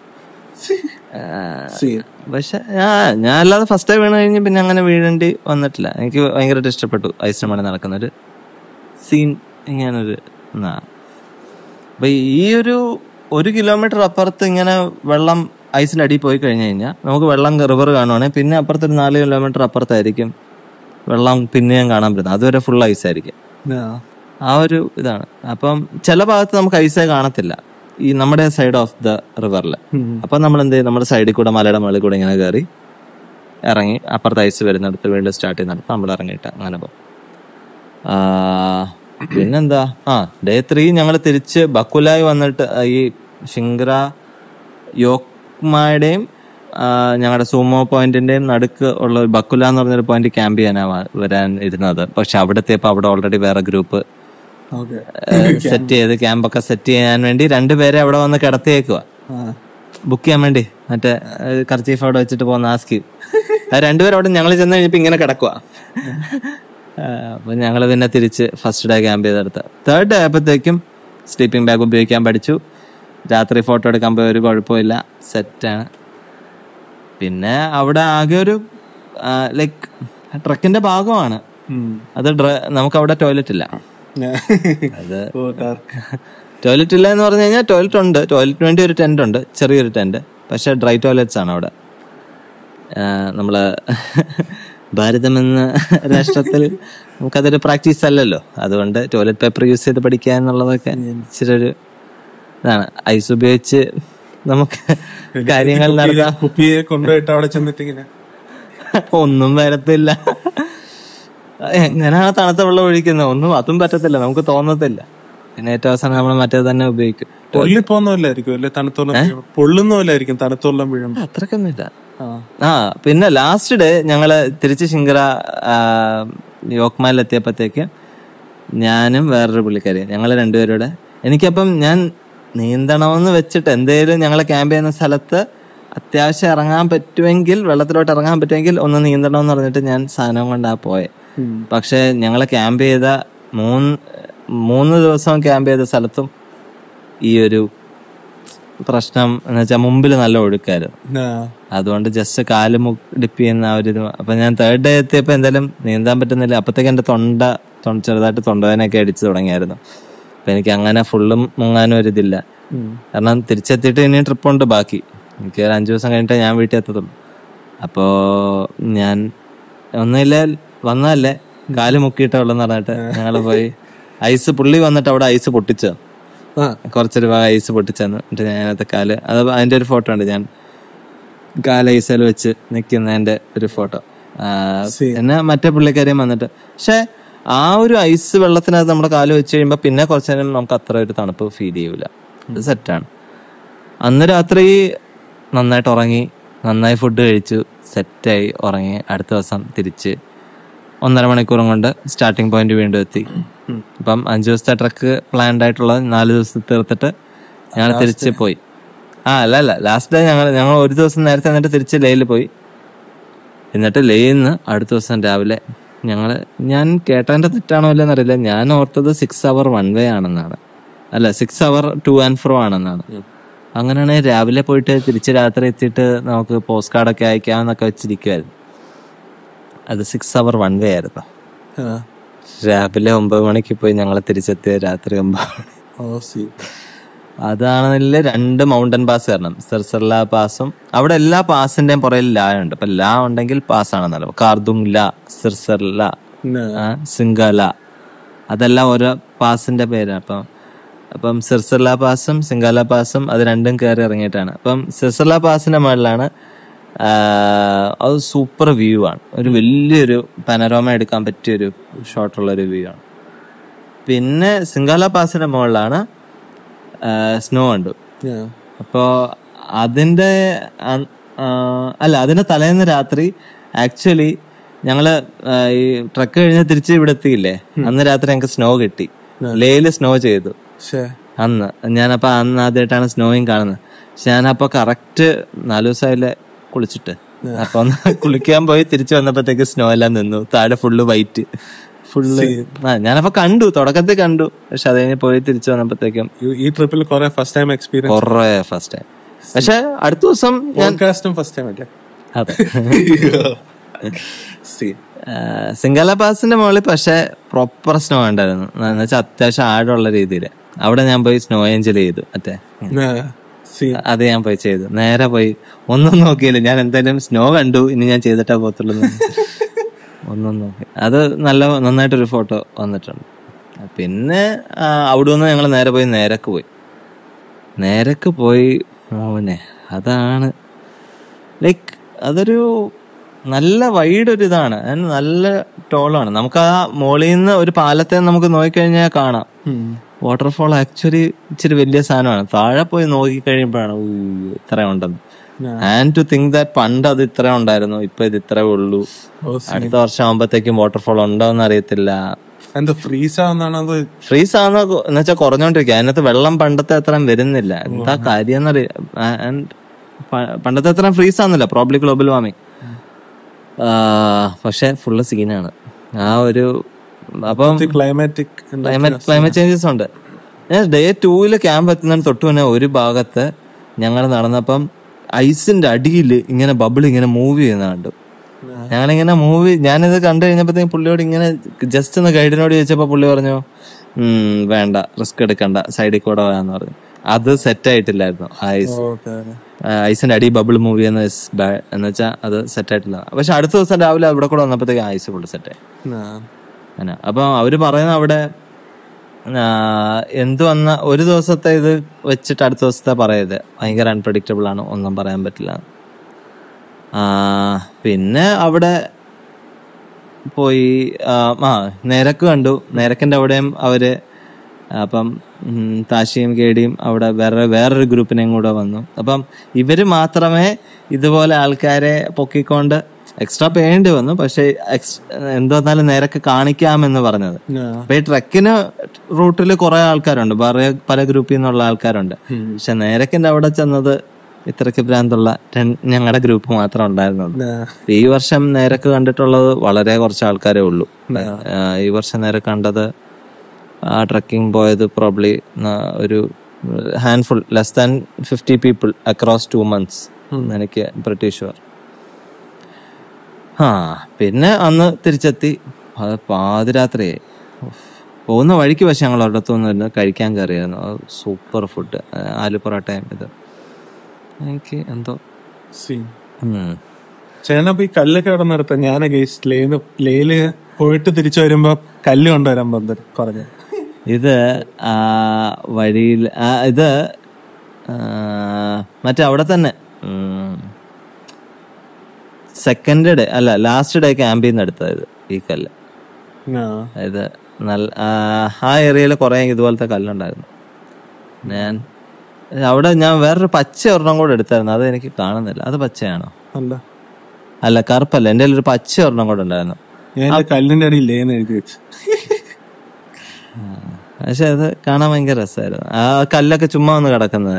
പക്ഷെ ഞാൻ ഞാൻ അല്ലാതെ ഫസ്റ്റ് ടൈം വീണ് കഴിഞ്ഞ് പിന്നെ അങ്ങനെ വീഴേണ്ടി വന്നിട്ടില്ല. എനിക്ക് ഭയങ്കരമായിട്ട് ഇഷ്ടപ്പെട്ടു ഐസിന് മണി നടക്കുന്നൊരു സീൻ. ഇങ്ങനൊരു അപ്പൊ ഈ ഒരു ഒരു കിലോമീറ്റർ അപ്പുറത്ത് ഇങ്ങനെ വെള്ളം ഐസിന്റെ അടിയിൽ പോയി കഴിഞ്ഞു കഴിഞ്ഞാൽ നമുക്ക് വെള്ളം റിവർ കാണുവാണെങ്കിൽ പിന്നെ അപ്പുറത്തൊരു നാല് കിലോമീറ്റർ അപ്പുറത്തായിരിക്കും വെള്ളം പിന്നെയും കാണാൻ പറ്റുന്നത്. അതുവരെ ഫുൾ ഐസ് ആയിരിക്കും. ആ ഒരു ഇതാണ്. അപ്പം ചില ഭാഗത്ത് നമുക്ക് ഐസേ കാണത്തില്ല ഈ നമ്മുടെ സൈഡ് ഓഫ് ദ റിവറിൽ. അപ്പൊ നമ്മൾ എന്ത് ചെയ്യും, നമ്മുടെ സൈഡിൽ കൂടെ മലയുടെ മുകളിൽ കൂടെ ഇങ്ങനെ കയറി ഇറങ്ങി അപ്പുറത്ത് ഐസ് വരുന്നിടത്ത് വീണ്ടും സ്റ്റാർട്ട് ചെയ്യുന്നിടത്ത് നമ്മൾ ഇറങ്ങിയിട്ട് അങ്ങനെ പോകും. പിന്നെന്താ, ആ ഡേ ത്രീ ഞങ്ങൾ തിരിച്ച് ബക്കുലായി വന്നിട്ട് ഈ ഷിംഗ്ര യോക്മായുടെയും ഞങ്ങളുടെ സൂമോ പോയിന്റിന്റെയും നടുക്ക് ഉള്ള ബക്കുല എന്ന് പറഞ്ഞൊരു പോയിന്റ് ക്യാമ്പ് ചെയ്യാനാണ് വരാൻ ഇരുന്നത്. പക്ഷെ അവിടത്തെപ്പോ അവിടെ ഓൾറെഡി വേറെ ഗ്രൂപ്പ് സെറ്റ് ചെയ്ത് ക്യാമ്പൊക്കെ സെറ്റ് ചെയ്യാൻ വേണ്ടി രണ്ടുപേരെ അവിടെ വന്ന് കിടത്തിയേക്കുക ബുക്ക് ചെയ്യാൻ വേണ്ടി. മറ്റേ കർച്ചീഫ് അവിടെ വെച്ചിട്ട് പോകുന്ന ആ സ്കീം രണ്ടുപേരും അവിടെ ഞങ്ങൾ ചെന്ന് കഴിഞ്ഞപ്പോ ഇങ്ങനെ കിടക്കുക. അപ്പൊ ഞങ്ങള് പിന്നെ തിരിച്ച് ഫസ്റ്റ് ഡേ ക്യാമ്പ് ചെയ്തെടുത്ത. തേർഡ് ഡേ ആയപ്പോഴത്തേക്കും സ്ലീപ്പിംഗ് ബാഗ് ഉപയോഗിക്കാൻ പഠിച്ചു. രാത്രി ഫോട്ടോ എടുക്കാൻ പോയ ഒരു കുഴപ്പമില്ല, സെറ്റാണ്. പിന്നെ അവിടെ ആകെ ഒരു ലൈക്ക് ട്രക്കിന്റെ ഭാഗമാണ് അത്. നമുക്ക് അവിടെ ടോയ്ലറ്റ് ഇല്ല. അത് ടോയ്ലറ്റ് ഇല്ല എന്ന് പറഞ്ഞു കഴിഞ്ഞാൽ ടോയ്ലറ്റ് ഉണ്ട്, ടോയ്ലറ്റിന് വേണ്ടി ഒരു ടെന്റ് ഉണ്ട്, ചെറിയൊരു ടെന്റ്. പക്ഷെ ഡ്രൈ ടോയ്ലറ്റ്സ് ആണ് അവിടെ. നമ്മള് ഭാരതം എന്ന രാഷ്ട്രത്തിൽ നമുക്കതൊരു പ്രാക്ടീസ് അല്ലല്ലോ. അതുകൊണ്ട് ടോയ്ലറ്റ് പേപ്പർ യൂസ് ചെയ്ത് പഠിക്കുക എന്നുള്ളതൊക്കെ ഇച്ചിരി ഒരു ഇതാണ്. ഐസ് ഉപയോഗിച്ച് നമുക്ക് കാര്യങ്ങൾ നടത്താം. കുപ്പിയെ കൊണ്ടുപോയിട്ട് അവിടെ ചെന്നിട്ടിങ്ങനെ ഒന്നും വരത്തില്ല. എങ്ങനെയാണ് തണുത്ത വെള്ളം ഒഴിക്കുന്നത്? ഒന്നും അതും പറ്റത്തില്ല, നമുക്ക് തോന്നത്തില്ല. പിന്നെ ഏറ്റവും അവസാനം നമ്മൾ മറ്റേ തന്നെ ഉപയോഗിക്കും. പൊള്ളിപ്പോന്നല്ലായിരിക്കും അല്ലെ? തണുത്തോളം പൊള്ളുന്നല്ലായിരിക്കും തണുത്തോളം വീഴും. അത്രക്കൊന്നുമില്ല. ആ പിന്നെ ലാസ്റ്റ് ഡേ ഞങ്ങള് തിരിച്ച് ശിങ്കര യോക്മാലിൽ എത്തിയപ്പോഴത്തേക്ക് ഞാനും വേറൊരു പുള്ളിക്കാരിയും ഞങ്ങള് രണ്ടുപേരുടെ, എനിക്കപ്പം ഞാൻ നീന്തണമെന്ന് വെച്ചിട്ട് എന്തേലും ഞങ്ങളെ ക്യാമ്പ് ചെയ്യുന്ന സ്ഥലത്ത് അത്യാവശ്യം ഇറങ്ങാൻ പറ്റുമെങ്കിൽ, വെള്ളത്തിലോട്ട് ഇറങ്ങാൻ പറ്റുമെങ്കിൽ ഒന്ന് നീന്തണമെന്ന് പറഞ്ഞിട്ട് ഞാൻ സാധനം കൊണ്ടാ പോയെ. പക്ഷെ ഞങ്ങള് ക്യാമ്പ് ചെയ്ത മൂന്ന് മൂന്ന് ദിവസം ക്യാമ്പ് ചെയ്ത സ്ഥലത്തും ഈ ഒരു പ്രശ്നം എന്ന് വെച്ചാൽ മുമ്പിൽ നല്ല ഒഴുക്കായിരുന്നു. അതുകൊണ്ട് ജസ്റ്റ് കാല് ഡിപ്പ് ചെയ്യുന്ന ആ ഒരു ഇത്. അപ്പൊ ഞാൻ തേർഡ് ഡേ എത്തിയപ്പോ എന്തായാലും നീന്താൻ പറ്റുന്നില്ല. അപ്പത്തേക്ക് എന്റെ തൊണ്ട ചെറുതായിട്ട് തൊണ്ടവേനൊക്കെ അടിച്ചു തുടങ്ങിയായിരുന്നു. അപ്പൊ എനിക്ക് അങ്ങനെ ഫുള്ളും മുങ്ങാനും ഒരിതില്ല. കാരണം തിരിച്ചെത്തിയിട്ട് ഇനി ട്രിപ്പ് ഉണ്ട് ബാക്കി. എനിക്ക് ഒരു അഞ്ചു ദിവസം കഴിഞ്ഞിട്ടേ ഞാൻ വീട്ടിൽ എത്തത്തുള്ളൂ. അപ്പോ ഞാൻ ഒന്നുമില്ല വന്നതല്ലേ കാല് മുക്കിയിട്ടേ ഉള്ളെന്ന് പറഞ്ഞിട്ട് ഞങ്ങള് പോയി ഐസ്, പുള്ളി വന്നിട്ട് അവിടെ ഐസ് പൊട്ടിച്ചു, കുറച്ചൊരു ഭാഗം ഐസ് പൊട്ടിച്ചെന്ന്. എന്നിട്ട് ഞാനത്തെ കാല്, അത് അതിന്റെ ഒരു ഫോട്ടോ ഉണ്ട്, ഞാൻ കാല് ഐസിൽ വെച്ച് നിൽക്കുന്നതിന്റെ ഒരു ഫോട്ടോ. പിന്നെ മറ്റേ പുള്ളിക്കാരെയും വന്നിട്ട്. പക്ഷെ ആ ഒരു ഐസ് വെള്ളത്തിനകത്ത് നമ്മുടെ കാല് വെച്ച് കഴിയുമ്പോ പിന്നെ കുറച്ചു നേരം നമുക്ക് അത്ര ഒരു തണുപ്പ് ഫീൽ ചെയ്യൂല. അത് സെറ്റാണ്. അന്ന് രാത്രി നന്നായിട്ട് ഉറങ്ങി, നന്നായി ഫുഡ് കഴിച്ചു, സെറ്റായി ഉറങ്ങി. അടുത്ത ദിവസം തിരിച്ച് ഒന്നര മണിക്കൂറും കൊണ്ട് സ്റ്റാർട്ടിങ് പോയിന്റ് വീണ്ടും എത്തി. അപ്പം അഞ്ചു ദിവസത്തെ ട്രക്ക് പ്ലാൻഡ് ആയിട്ടുള്ളത് നാല് ദിവസം തീർത്തിട്ട് ഞങ്ങൾ തിരിച്ച് പോയി. ആ അല്ല അല്ല ലാസ്റ്റ് ഡേ ഞങ്ങൾ ഞങ്ങൾ ഒരു ദിവസം നേരത്തെ എന്നിട്ട് തിരിച്ച് ലേയിൽ പോയി. എന്നിട്ട് ലേയിൽ നിന്ന് അടുത്ത ദിവസം രാവിലെ ഞങ്ങള്, ഞാൻ കേട്ടതിന്റെ തെറ്റാണോ ഇല്ലെന്ന് അറിയില്ല, ഞാൻ ഓർത്തത് സിക്സ് അവർ വൺ വേ ആണെന്നാണ്. അല്ല സിക്സ് അവർ ടു ആൻഡ് ഫ്രോ ആണെന്നാണ്. അങ്ങനെയാണെങ്കിൽ രാവിലെ പോയിട്ട് തിരിച്ച് രാത്രി എത്തിയിട്ട് നമുക്ക് പോസ്റ്റ് കാർഡൊക്കെ അയക്കാമെന്നൊക്കെ വെച്ചിരിക്കുമായിരുന്നു. അത് സിക്സ് അവർ വൺ വേ ആയിരുന്നു. രാവിലെ ഒമ്പത് മണിക്ക് പോയി ഞങ്ങൾ തിരിച്ചെത്തിയ രാത്രി ഒമ്പത് മണി. അതാണെന്നില്ല രണ്ട് മൗണ്ടൻ പാസ് കയറണം. സിർസിർല പാസും, അവിടെ എല്ലാ പാസിന്റെയും പുറകിൽ ലാ ഉണ്ട്. അപ്പൊ ലാ ഉണ്ടെങ്കിൽ പാസ് ആണെന്നല്ലോ. കാർദുങ് ല, സിർസിർല, സിംഗല, അതെല്ലാം ഓരോ പാസിന്റെ പേരാണ്. അപ്പം അപ്പം സിർസിർല പാസും സിംഗാല പാസും അത് രണ്ടും കയറി ഇറങ്ങിയിട്ടാണ്. അപ്പം സിർസിർല പാസിന്റെ മുകളിലാണ്, അത് സൂപ്പർ വ്യൂ ആണ്. ഒരു വലിയൊരു പനോരമ എടുക്കാൻ പറ്റിയൊരു ഷോട്ടുള്ളൊരു വ്യൂ ആണ്. പിന്നെ സിംഗാല പാസിന്റെ മുകളിലാണ് സ്നോ ഉണ്ട്. അപ്പോ അതിന്റെ അല്ല അതിന്റെ തലേന്ന് രാത്രി ആക്ച്വലി ഞങ്ങള് ഈ ട്രക്ക് കഴിഞ്ഞ് തിരിച്ച് ഇവിടെ എത്തിയില്ലേ, അന്ന് രാത്രി ഞങ്ങക്ക് സ്നോ കിട്ടി. ലേയില് സ്നോ ചെയ്തു അന്ന്. ഞാനപ്പോ അന്ന് ആദ്യമായിട്ടാണ് സ്നോയും കാണുന്നത്. പക്ഷെ ഞാനപ്പോ കറക്റ്റ് നാലു ദിവസമായില്ലേ കുളിച്ചിട്ട്. അപ്പൊ ഒന്ന് കുളിക്കാൻ പോയി തിരിച്ചു വന്നപ്പോഴത്തേക്ക് സ്നോ എല്ലാം നിന്നു. താഴെ ഫുള്ള് വൈറ്റ് ഫുള്ള്. ആ ഞാനപ്പോ കണ്ടു, തുടക്കത്തിൽ കണ്ടു. പക്ഷെ അത് കഴിഞ്ഞ് പോയി തിരിച്ചു വന്നപ്പോഴത്തേക്കും ഈ ട്രിപ്പിൽ കുറെ ഫസ്റ്റ് ടൈം എക്സ്പീരിയൻസ്, കുറെ ഫസ്റ്റ് ടൈം. പക്ഷെ അടുത്ത ദിവസം ഞാൻ ഫസ്റ്റ് ടൈം അല്ലേ? അതെ. സിംഗാല പാസിന്റെ മുകളിൽ പക്ഷെ പ്രോപ്പർ സ്നോ ഉണ്ടായിരുന്നു. എന്ന് വെച്ചാൽ അത്യാവശ്യം ആഴമുള്ള രീതിയിൽ അവിടെ ഞാൻ പോയി സ്നോ എൻജോയ് ചെയ്തു. മറ്റേ അത് ഞാൻ പോയി ചെയ്തു. നേരെ പോയി ഒന്നും നോക്കിയില്ല. ഞാൻ എന്തായാലും സ്നോ കണ്ടു, ഇനി ഞാൻ ചെയ്തിട്ടാ പോത്തുള്ളൂ. ഒന്നും നോക്കി. അത് നല്ല നന്നായിട്ടൊരു ഫോട്ടോ വന്നിട്ടുണ്ട്. പിന്നെ അവിടെ നിന്ന് ഞങ്ങൾ നേരെ പോയി നേരക്ക് പോയി നേരക്ക് പോയി മോനെ അതാണ് ലൈക്ക് അതൊരു നല്ല വൈഡ് ഒരു ഇതാണ്, നല്ല ടോളാണ്. നമുക്ക് ആ മോളിൽ നിന്ന് ഒരു പാലത്തെ നമുക്ക് നോക്കിക്കഴിഞ്ഞാൽ കാണാം വാട്ടർഫോൾ. ആക്ച്വലി ഇച്ചിരി വലിയ സാധനമാണ്. താഴെ പോയി നോക്കി കഴിയുമ്പോഴാണ് ഇത്ര ഉണ്ടെന്ന്. ആൻഡ് ടു തിങ്ക് ദാറ്റ് പണ്ട് അത് ഇത്ര ഉണ്ടായിരുന്നു, ഇപ്പൊ ഇത് ഇത്രേ ഉള്ളൂ. അടുത്ത വർഷം ആകുമ്പോഴത്തേക്കും വാട്ടർഫോൾ ഉണ്ടോ എന്ന് അറിയത്തില്ല. ഫ്രീസ് ആവുന്ന ഫ്രീസ് ആവുന്ന എന്ന് വെച്ചാൽ കുറഞ്ഞോണ്ടിരിക്കുക. അതിനകത്ത് വെള്ളം പണ്ടത്തെ അത്രയും വരുന്നില്ല. എന്താ കാര്യം എന്നറിയ പണ്ടത്തെ അത്രയും ഫ്രീസ് ആവുന്നില്ല, പ്രോബ്ലി ഗ്ലോബൽ വാർമിങ്. പക്ഷെ ഫുള്ള് സീനാണ് ആ ഒരു. അപ്പം ക്ലൈമാറ്റിക് ക്ലൈമറ്റ് ചേഞ്ചസ് ഉണ്ട്. ഡേ ടൂവില് ക്യാമ്പ് എത്തുന്നതിന് തൊട്ട് മുന്നേ ഒരു ഭാഗത്ത് ഞങ്ങൾ നടന്നപ്പം ഐസിന്റെ അടിയിൽ ഇങ്ങനെ ബബിൾ ഇങ്ങനെ മൂവ് ചെയ്യുന്ന കണ്ടു. ഞങ്ങളിങ്ങനെ മൂവ്, ഞാനിത് കണ്ടു കഴിഞ്ഞപ്പോഴത്തേക്കും പുള്ളിയോട് ഇങ്ങനെ ജസ്റ്റ് ഒന്ന് ഗൈഡിനോട് ചോദിച്ചപ്പോ പുള്ളി പറഞ്ഞു ഉം വേണ്ട റിസ്ക് എടുക്കണ്ട, സൈഡിൽ കൂടെ വരാന്ന് പറഞ്ഞു. അത് സെറ്റ് ആയിട്ടില്ലായിരുന്നു. ഐസ് ഐസിന്റെ അടി ബബിൾ മൂവി എന്ന് എന്ന് വെച്ചാൽ അത് സെറ്റ് ആയിട്ടില്ല. പക്ഷെ അടുത്ത ദിവസം രാവിലെ അവിടെ കൂടെ വന്നപ്പോഴത്തേക്ക് ഐസ് ഫുള്ള് സെറ്റായി. അങ്ങനെ അപ്പൊ അവര് പറയുന്ന അവിടെ എന്ത് വന്ന ഒരു ദിവസത്തെ ഇത് വെച്ചിട്ട് അടുത്ത ദിവസത്തെ പറയത് ഭയങ്കര അൺപ്രഡിക്റ്റബിൾ ആണ്, ഒന്നും പറയാൻ പറ്റില്ല. പിന്നെ അവിടെ പോയി ആ നേരക്ക് കണ്ടു. നേരക്കിന്റെ അവിടെയും അവര് അപ്പം താഷിയും കേടിയും അവിടെ വേറെ വേറൊരു ഗ്രൂപ്പിനെയും കൂടെ വന്നു. അപ്പം ഇവര് മാത്രമേ ഇതുപോലെ ആൾക്കാരെ പൊക്കിക്കൊണ്ട് എക്സ്ട്രാ പേയേണ്ടി വന്നു. പക്ഷെ എന്തോ എന്നാലും നേരക്ക് കാണിക്കാമെന്ന് പറഞ്ഞത്. അപ്പൊ ഈ ട്രക്കിന് റൂട്ടിൽ കുറെ ആൾക്കാരുണ്ട്, വേറെ പല ഗ്രൂപ്പിൽ നിന്നുള്ള ആൾക്കാരുണ്ട്. പക്ഷെ നേരക്കിന്റെ അവിടെ ചെന്നത് ഇത്രയ്ക്ക് ഭ്രാന്തുള്ള ഞങ്ങളുടെ ഗ്രൂപ്പ് മാത്രം ഉണ്ടായിരുന്നത്. ഈ വർഷം നേരക്ക് കണ്ടിട്ടുള്ളത് വളരെ കുറച്ച് ആൾക്കാരേ ഉള്ളൂ. ഈ വർഷം നേരക്ക് കണ്ടത് ആ ട്രക്കിംഗ് പോയത് പ്രോബ്ലി ഒരു handful, less than fifty people across two months എനിക്ക് പ്രിറ്റി ഷുവർ. ആ പിന്നെ അന്ന് തിരിച്ചെത്തി. അത് പാതിരാത്രിയായി. പോകുന്ന വഴിക്ക് പക്ഷെ ഞങ്ങൾ ഒരിടത്തുനിന്ന് കഴിക്കാൻ കയറിയായിരുന്നു. അത് സൂപ്പർ ഫുഡ്, ആലു പൊറോട്ടയും ഇത്. എനിക്ക് എന്തോ ചേനപ്പോ ഈ കല്ലൊക്കെ അവിടെ നിർത്താം. ഞാനൊക്കെ ലേന്ന് ലേയില് പോയിട്ട് തിരിച്ചു വരുമ്പോ കല്ല് കൊണ്ടുവരാൻ പറഞ്ഞു. ഇത് വഴിയിൽ ഇത് മറ്റേ അവിടെ തന്നെ സെക്കൻഡ് ഡേ അല്ല ലാസ്റ്റ് ഡേ ക്യാമ്പിൽ നിന്ന് എടുത്തത് ഈ കല്ല്. ഇത് നല്ല ആ ഏരിയയിൽ കുറെ ഇതുപോലത്തെ കല്ലുണ്ടായിരുന്നു. ഞാൻ അവിടെ ഞാൻ വേറൊരു പച്ച ഒരെണ്ണം കൂടെ എടുത്തായിരുന്നു, അത് എനിക്ക് കാണുന്നില്ല. അത് പച്ചയാണോ? അല്ല കറുപ്പല്ല, എന്റെ ഒരു പച്ച ഒരെണ്ണം കൂടെ ഉണ്ടായിരുന്നു. കല്ലിന്റെ അടിയിൽ എഴുതി വെച്ചു. പക്ഷെ അത് കാണാൻ ഭയങ്കര രസമായിരുന്നു. ആ കല്ലൊക്കെ ചുമ്മാ ഒന്ന് കിടക്കുന്നത്.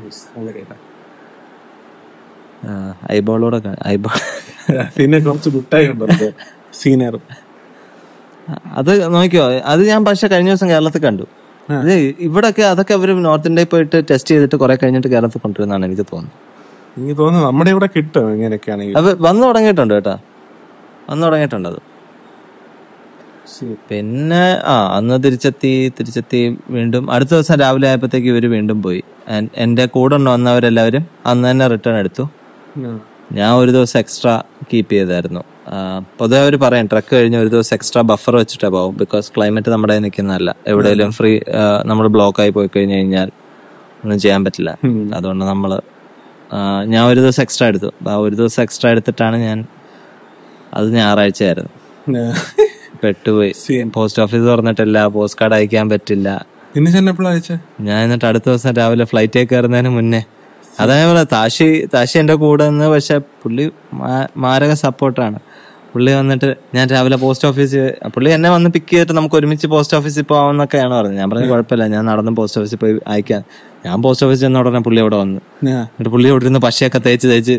ഐബോളൂടെ ഐബോൾ പിന്നെ കുറച്ച് മുട്ടായി ഉണ്ടല്ലോ സീനിയർ. അത് നോക്കിയോ, അത് ഞാൻ പക്ഷെ കഴിഞ്ഞ ദിവസം കേരളത്തിൽ കണ്ടു. ഇത് ഇവിടൊക്കെ അതൊക്കെ അവര് നോർത്ത് ഇന്ത്യയിൽ പോയിട്ട് ടെസ്റ്റ് ചെയ്തിട്ട് കുറെ കഴിഞ്ഞിട്ട് കേരളത്തിൽ കൊണ്ടുവരുന്നതാണ് എനിക്ക് തോന്നുന്നു. എനിക്ക് തോന്നുന്നു നമ്മുടെ ഇവിടെ കിട്ടും ഇങ്ങനെയൊക്കെയാണെങ്കിൽ. അത് വന്നു തുടങ്ങിയിട്ടുണ്ട് കേട്ടാ, വന്നു തുടങ്ങിയിട്ടുണ്ട് അത്. പിന്നെ ആ അന്ന് തിരിച്ചെത്തി തിരിച്ചെത്തി വീണ്ടും അടുത്ത ദിവസം രാവിലെ ആയപ്പോഴത്തേക്ക് ഇവര് വീണ്ടും പോയി. എന്റെ കൂടെ വന്നവരെല്ലാവരും അന്ന് തന്നെ റിട്ടേൺ എടുത്തു. ഞാൻ ഒരു ദിവസം എക്സ്ട്രാ കീപ്പ് ചെയ്തായിരുന്നു. പൊതുവെ അവർ പറയും ട്രക്ക് കഴിഞ്ഞ് ഒരു ദിവസം എക്സ്ട്രാ ബഫർ വെച്ചിട്ടേ പോകും. ബിക്കോസ് ക്ലൈമറ്റ് നമ്മുടെ നിൽക്കുന്നതല്ല. എവിടെയെങ്കിലും ഫ്രീ നമ്മൾ ബ്ലോക്ക് ആയി പോയി കഴിഞ്ഞു കഴിഞ്ഞാൽ ഒന്നും ചെയ്യാൻ പറ്റില്ല. അതുകൊണ്ട് നമ്മള് ഞാൻ ഒരു ദിവസം എക്സ്ട്രാ എടുത്തു. ആ ഒരു ദിവസം എക്സ്ട്രാ എടുത്തിട്ടാണ് ഞാൻ, അത് ഞായറാഴ്ചയായിരുന്നു, പെട്ടുപോയി. പോസ്റ്റ് ഓഫീസ് തുറന്നിട്ടില്ല, പോസ്റ്റ് കാർഡ് അയക്കാൻ പറ്റില്ല. ഞാൻ എന്നിട്ട് അടുത്ത ദിവസം രാവിലെ ഫ്ലൈറ്റിൽ കയറുന്നതിന് മുന്നേ അതേപോലെ താഷി താഷി എന്റെ കൂടെ നിന്ന്, പക്ഷെ പുള്ളി മാരക സപ്പോർട്ടാണ്. പുള്ളി വന്നിട്ട് ഞാൻ രാവിലെ പോസ്റ്റ് ഓഫീസിൽ, പുള്ളി എന്നെ വന്ന് പിക്ക് ചെയ്തിട്ട് നമുക്ക് ഒരുമിച്ച് പോസ്റ്റ് ഓഫീസിൽ പോവാന്നൊക്കെയാണ് പറഞ്ഞത്. ഞാൻ പറഞ്ഞു കുഴപ്പമില്ല, ഞാൻ നടന്ന് പോസ്റ്റ് ഓഫീസിൽ പോയി അയക്കാൻ. ഞാൻ പോസ്റ്റ് ഓഫീസിൽ ചെന്ന ഉടനെ പുള്ളി അവിടെ വന്നു. എന്നിട്ട് പുള്ളി അവിടെ ഇരുന്ന് പശയൊക്കെ തേച്ച് തേച്ച്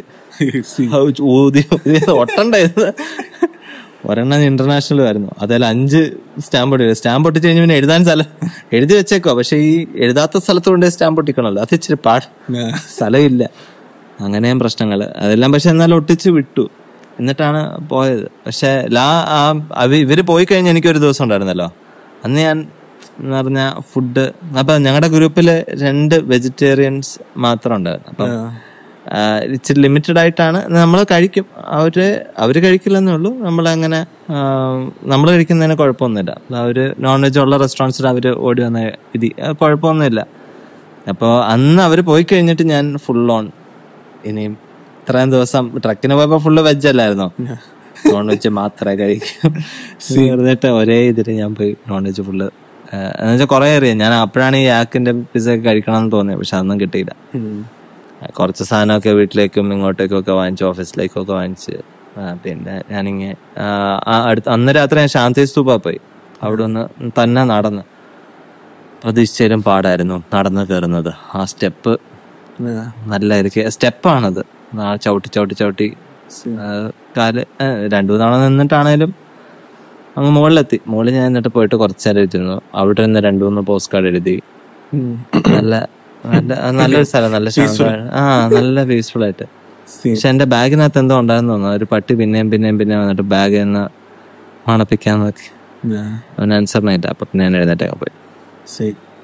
ഊതി ഒട്ടണ്ടായത്. ഒരെണ്ണം ഇന്റർനാഷണൽ ആയിരുന്നു, അതിൽ അഞ്ച് സ്റ്റാമ്പ് ഒട്ടി. സ്റ്റാമ്പ് ഒട്ടിച്ച് കഴിഞ്ഞ് പിന്നെ എഴുതാൻ സ്ഥലം എഴുതി വെച്ചേക്കോ, പക്ഷെ ഈ എഴുതാത്ത സ്ഥലത്ത് കൊണ്ട് സ്റ്റാമ്പ് ഒട്ടിക്കണല്ലോ, അത് ഇച്ചിരി പാട്, സ്ഥലമില്ല, അങ്ങനെയും പ്രശ്നങ്ങള്. അതെല്ലാം പക്ഷെ എന്നാലും ഒട്ടിച്ച് വിട്ടു. എന്നിട്ടാണ് പോയത്. പക്ഷെ ലാ ഇവര് പോയി കഴിഞ്ഞ് എനിക്കൊരു ദിവസം ഉണ്ടായിരുന്നല്ലോ, അന്ന് ഞാൻ എന്ന് പറഞ്ഞ ഫുഡ്, അപ്പൊ ഞങ്ങളുടെ ഗ്രൂപ്പില് രണ്ട് വെജിറ്റേറിയൻസ് മാത്രം ഉണ്ടായിരുന്നു. അപ്പം ഇച്ചിരി ലിമിറ്റഡ് ആയിട്ടാണ് നമ്മൾ കഴിക്കും. അവര് അവര് കഴിക്കില്ലെന്നേ ഉള്ളൂ. നമ്മളങ്ങനെ നമ്മൾ കഴിക്കുന്നതിന് കുഴപ്പമൊന്നുമില്ല. അവര് നോൺ വെജ് ഉള്ള റെസ്റ്റോറൻറ്റ്സിൽ അവര് ഓടി വന്ന ഇത് കുഴപ്പമൊന്നുമില്ല. അപ്പോൾ അന്ന് അവര് പോയി കഴിഞ്ഞിട്ട് ഞാൻ ഫുൾ ഓൺ ഇനിയും ഇത്രയും ദിവസം ട്രക്കിന് പോയപ്പോ ഫുള്ള് വെജ് അല്ലായിരുന്നോ, നോൺ വെജ് മാത്രമേ കഴിക്കും എന്നിട്ട് ഒരേ ഇതില് ഞാൻ പോയി നോൺ വെജ് ഫുള്ള് എന്ന് വെച്ചാൽ കുറെ അറിയാം. ഞാൻ അപ്പോഴാണ് ഈ ആക്കിന്റെ പിസ്സ ഒക്കെ കഴിക്കണം എന്ന് തോന്നിയത്, പക്ഷെ അതൊന്നും കിട്ടിയില്ല. കുറച്ച് സാധനമൊക്കെ വീട്ടിലേക്കും ഇങ്ങോട്ടേക്കും ഒക്കെ വാങ്ങിച്ചു, ഓഫീസിലേക്കും ഒക്കെ വാങ്ങിച്ച്. പിന്നെ ഞാനിങ്ങനെ അടുത്ത് അന്ന് രാത്രി ഞാൻ ശാന്തി സ്തൂപ പോയി. അവിടെ ഒന്ന് തന്നെ നടന്ന്, പ്രതീക്ഷിച്ചാലും പാടായിരുന്നു നടന്ന് കയറുന്നത്. ആ സ്റ്റെപ്പ് നല്ലായിരിക്കും, സ്റ്റെപ്പാണത്, ചവിട്ടി ചവിട്ടി ചവിട്ടി കാല് രണ്ടു തവണ നിന്നിട്ടാണേലും അങ്ങ് മുകളിലെത്തി. മുകളിൽ ഞാൻ എന്നിട്ട് പോയിട്ട് കുറച്ചു നേരം എഴുതിയിരുന്നു. അവിടെ നിന്ന് രണ്ടു മൂന്ന് പോസ്റ്റ് കാർഡ് എഴുതി. നല്ല നല്ല നല്ലൊരു സ്ഥലം, നല്ല ശാന്തമാണ്. ആ നല്ല പീസ്ഫുൾ ആയിട്ട്. പക്ഷെ എന്റെ ബാഗിനകത്ത് എന്തോ ഉണ്ടായിരുന്നു തോന്നുന്നു. ഒരു പട്ടി പിന്നെയും പിന്നെയും പിന്നെയും വന്നിട്ട് ബാഗ് നിന്ന് മണപ്പിക്കാൻ നോക്കി. അവൻ അനുസരണമായിട്ട്. അപ്പൊ പിന്നെ ഞാൻ എഴുന്നേറ്റൊക്കെ പോയി.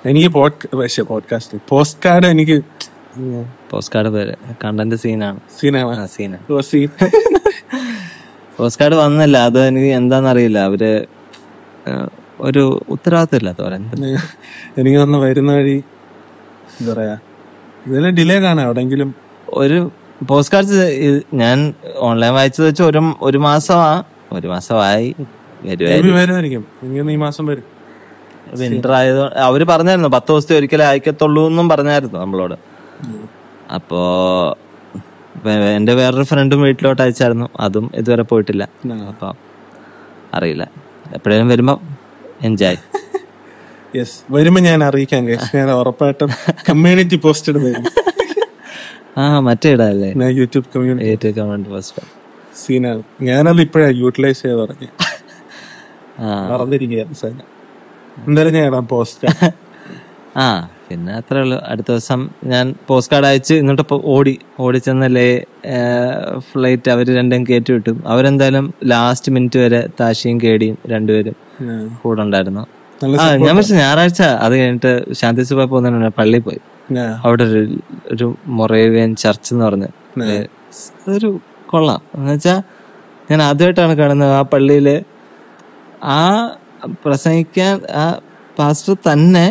എനിക്ക് പോഡ്കാസ്റ്റ് പോസ്റ്റ് കാർഡ് എനിക്ക് പോസ്റ്റ് കാർഡ് പേര് കണ്ടന്റ് സീനാണ് സീനാണ് സീന പോസ്റ്റ് കാർഡ് വന്നില്ല. അത് എനിക്ക് എന്താന്നറിയില്ല, അവര് ഒരു ഉത്തരവാദിത്തം ഇല്ലാത്തവരെ. എനിക്ക് വന്ന് വരുന്ന വഴി എന്താ പറയാ ഇതെല്ലാം ഡിലേ കാണാം എവിടെങ്കിലും. ഒരു പോസ്റ്റ് കാർഡ്സ് ഞാൻ ഓൺലൈൻ വായിച്ചത് വെച്ച് ഒരു ഒരു മാസമാ ഒരു മാസമായി വരുമായിരിക്കും. ഈ മാസം വരും. വിന്റർ ആയത് അവര് പറഞ്ഞായിരുന്നു പത്ത് ദിവസത്തെ ഒരിക്കലേ അയക്കത്തുള്ളൂ എന്നും പറഞ്ഞായിരുന്നു നമ്മളോട്. അപ്പോ എന്റെ വേറൊരു ഫ്രണ്ടും വീട്ടിലോട്ട് അയച്ചായിരുന്നു, അതും ഇതുവരെ പോയിട്ടില്ല. അപ്പൊ അറിയില്ല, എപ്പോഴേലും വരുമ്പോ എൻജോയ്. യെസ്, വരുമ്പോ ഞാൻ അറിയിക്കാം. ഞാൻ ഉറപ്പായിട്ടും കമ്മ്യൂണിറ്റി പോസ്റ്റ് ഇടുന്നത്. ആ മറ്റേ ഇടല്ലേ, യൂട്യൂബ് കമ്മ്യൂണിറ്റി കമ്മ്യൂണിറ്റി പോസ്റ്റ് സീനാണ്. ഞാനത് ഇപ്പഴാ യൂട്ടിലൈസ് ചെയ്ത് പറഞ്ഞു മറന്നിരിക്കുകയാണ്. എന്തായാലും ഞാൻ ഇടാം പോസ്റ്റ്. ആ പിന്നെ അത്രേ ഉള്ളു. അടുത്ത ദിവസം ഞാൻ പോസ്റ്റ് കാർഡ് അയച്ച് ഇങ്ങോട്ട് ഓടി ഓടിച്ചെന്നല്ലേ ഫ്ലൈറ്റ് അവര് രണ്ടും കയറ്റി വിട്ടു. അവരെന്തായാലും ലാസ്റ്റ് മിനിറ്റ് വരെ താഷിയും കേടിയും രണ്ടുപേരും കൂടെ ഉണ്ടായിരുന്നു. ആ ഞാൻ പക്ഷെ ഞായറാഴ്ച അത് കഴിഞ്ഞിട്ട് ശാന്തി സുബ പോകുന്ന പള്ളിയിൽ പോയി. അവിടെ ഒരു ഒരു മൊറേവിയൻ ചർച്ച് എന്ന് പറഞ്ഞ് അതൊരു കൊള്ളാം. എന്നുവെച്ചാ ഞാൻ ആദ്യമായിട്ടാണ് കാണുന്നത് ആ പള്ളിയില് ആ പ്രസംഗിക്കാൻ ആ പാസ്റ്റർ തന്നെ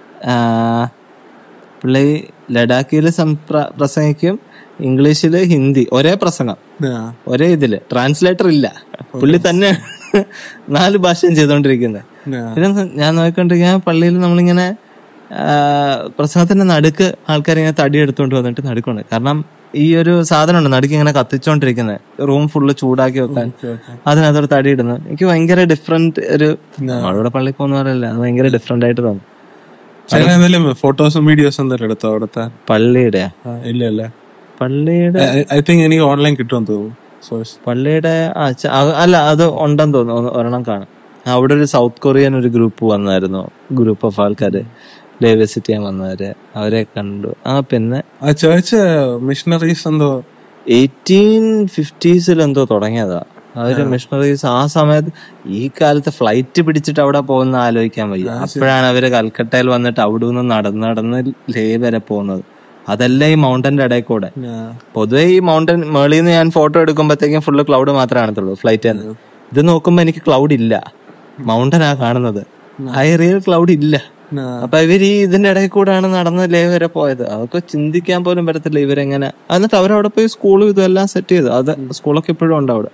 പുള്ളി ലഡാക്കിയില് പ്രസംഗിക്കും, ഇംഗ്ലീഷില് ഹിന്ദി, ഒരേ പ്രസംഗം ഒരേ ഇതില്, ട്രാൻസ്ലേറ്റർ ഇല്ല. പുള്ളി തന്നെ നാല് ഭാഷയും ചെയ്തോണ്ടിരിക്കുന്നത്. പിന്നെ ഞാൻ നോക്കിക്കൊണ്ടിരിക്കുന്ന പള്ളിയിൽ നമ്മളിങ്ങനെ പ്രസംഗത്തിന്റെ നടുക്ക് ആൾക്കാരിങ്ങനെ തടി എടുത്തോണ്ട് വന്നിട്ട് നടുക്കുണ്ട്. കാരണം ഈ ഒരു സാധനം ഉണ്ട് നടുക്ക് ഇങ്ങനെ കത്തിച്ചോണ്ടിരിക്കുന്നത്, റൂം ഫുള്ള് ചൂടാക്കി വെക്കാൻ, അതിനകത്തോട് തടി ഇടുന്നത്. എനിക്ക് ഭയങ്കര ഡിഫറെന്റ് ഒരു, നമ്മളിവിടെ പള്ളി പോകുന്ന പറയല്ല, അത് ഭയങ്കര ഡിഫറെന്റ് ആയിട്ട് തോന്നും. ഫോട്ടോസും വീഡിയോസും എന്തെങ്കിലും എടുത്തോ അവിടുത്തെ പള്ളിയുടെ? ഇല്ല ഇല്ല, പള്ളിയുടെ ഐ തിങ്ക് എനിക്ക് ഓൺലൈൻ കിട്ടുമെന്ന് തോന്നുന്നു. പള്ളിയുടെ അല്ല, അത് ഉണ്ടെന്ന് തോന്നുന്നു, ഒരെണ്ണം കാണും. അവിടെ ഒരു സൗത്ത് കൊറിയൻ ഒരു ഗ്രൂപ്പ് വന്നായിരുന്നു, ഗ്രൂപ്പ് ഓഫ് ആൾക്കാര് ലൈവ് വിസിറ്റ് ചെയ്യാൻ വന്നവര്, അവരെ കണ്ടു. ആ പിന്നെ ആ ചേർച്ച് മിഷണറീസ് എന്തോ എയ്റ്റീൻ ഫിഫ്റ്റീസിൽ എന്തോ തുടങ്ങിയതാ അവര് മിഷണറീസ്. ആ സമയത്ത് ഈ കാലത്ത് ഫ്ലൈറ്റ് പിടിച്ചിട്ട് അവിടെ പോകുന്ന ആലോചിക്കാൻ വയ്യ. അപ്പോഴാണ് അവര് കൽക്കട്ടയിൽ വന്നിട്ട് അവിടെ നിന്ന് നടന്ന് നടന്ന് ലേ വരെ പോകുന്നത്. അതെല്ലാം ഈ മൗണ്ടന്റെ ഇടയിൽ കൂടെ. പൊതുവെ ഈ മൗണ്ടൻ മേളിൽ നിന്ന് ഞാൻ ഫോട്ടോ എടുക്കുമ്പോഴത്തേക്കും ഫുള്ള് ക്ലൗഡ് മാത്രമേ കാണത്തുള്ളൂ ഫ്ലൈറ്റിൽ. ഇത് നോക്കുമ്പോ എനിക്ക് ക്ലൗഡ് ഇല്ല, മൗണ്ടനാ കാണുന്നത്, ഹൈ റിയൽ ക്ലൗഡ് ഇല്ല. അപ്പൊ ഇവര് ഇതിന്റെ ഇടയിൽ കൂടെയാണ് നടന്ന് ലേ വരെ പോയത്. അതൊക്കെ ചിന്തിക്കാൻ പോലും പറ്റത്തില്ല ഇവരെങ്ങനെ. എന്നിട്ട് അവരവിടെ പോയി സ്കൂളും ഇതെല്ലാം സെറ്റ് ചെയ്തു. അത് സ്കൂളൊക്കെ ഇപ്പോഴും ഉണ്ട് അവിടെ.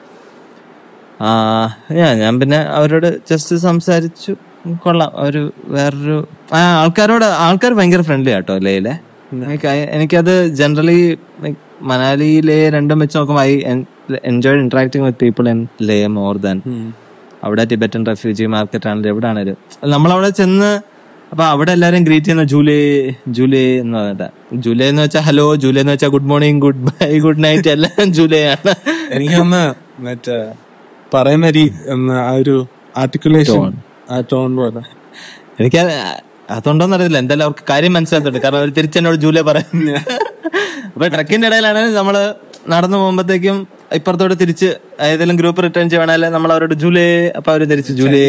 ആ ഞാൻ ഞാൻ പിന്നെ അവരോട് ജസ്റ്റ് സംസാരിച്ചു, കൊള്ളാം. അവര് വേറൊരു ആ ആൾക്കാരോട് ആൾക്കാർ ഭയങ്കര ഫ്രണ്ട്ലി ആട്ടോ ലേയിലെ. എനിക്കത് ജനറലി മനാലിയിലെ രണ്ടും വെച്ച് നോക്കുമ്പോൾ I enjoy interacting with people in Leh more than അവിടെ ടിബറ്റൻ റെഫ്യൂജി മാർക്കറ്റ് ആണെങ്കിലും എവിടെയാണേലും നമ്മളവിടെ ചെന്ന് അപ്പൊ അവിടെ എല്ലാരും ഗ്രീറ്റ് ചെയ്യുന്ന ജൂലൈ ജൂലൈ എന്ന് പറഞ്ഞിട്ട്. ജൂലൈ എന്ന് വെച്ചാൽ ഹലോ, ജൂലൈ എന്ന് വെച്ചാൽ good morning, goodbye, good night എല്ലാം ജൂലൈ ആണ്. എനിക്കൊന്ന് മറ്റേ പറയുന്ന ആ ഒരു ആർട്ടിക്കുലേഷൻ ആ ടോൺ പോലെ എനിക്ക് അതുണ്ടോന്ന് അറിയില്ല. എന്തായാലും അവർക്ക് കാര്യം മനസ്സിലാക്കുന്നുണ്ട്, കാരണം അവർ തിരിച്ചെന്നോട് ജൂലൈ പറയുന്നത്. അപ്പൊ ട്രക്കിന്റെ ഇടയിലാണ് നമ്മള് നടന്നു പോകുമ്പോഴത്തേക്കും ഇപ്പുറത്തോട്ട് തിരിച്ച് ഏതെങ്കിലും ഗ്രൂപ്പ് റിട്ടേൺ ചെയ്യണല്ലേ നമ്മൾ അവരോട് ജൂലൈ, അപ്പൊ അവര് തിരിച്ച് ജൂലൈ.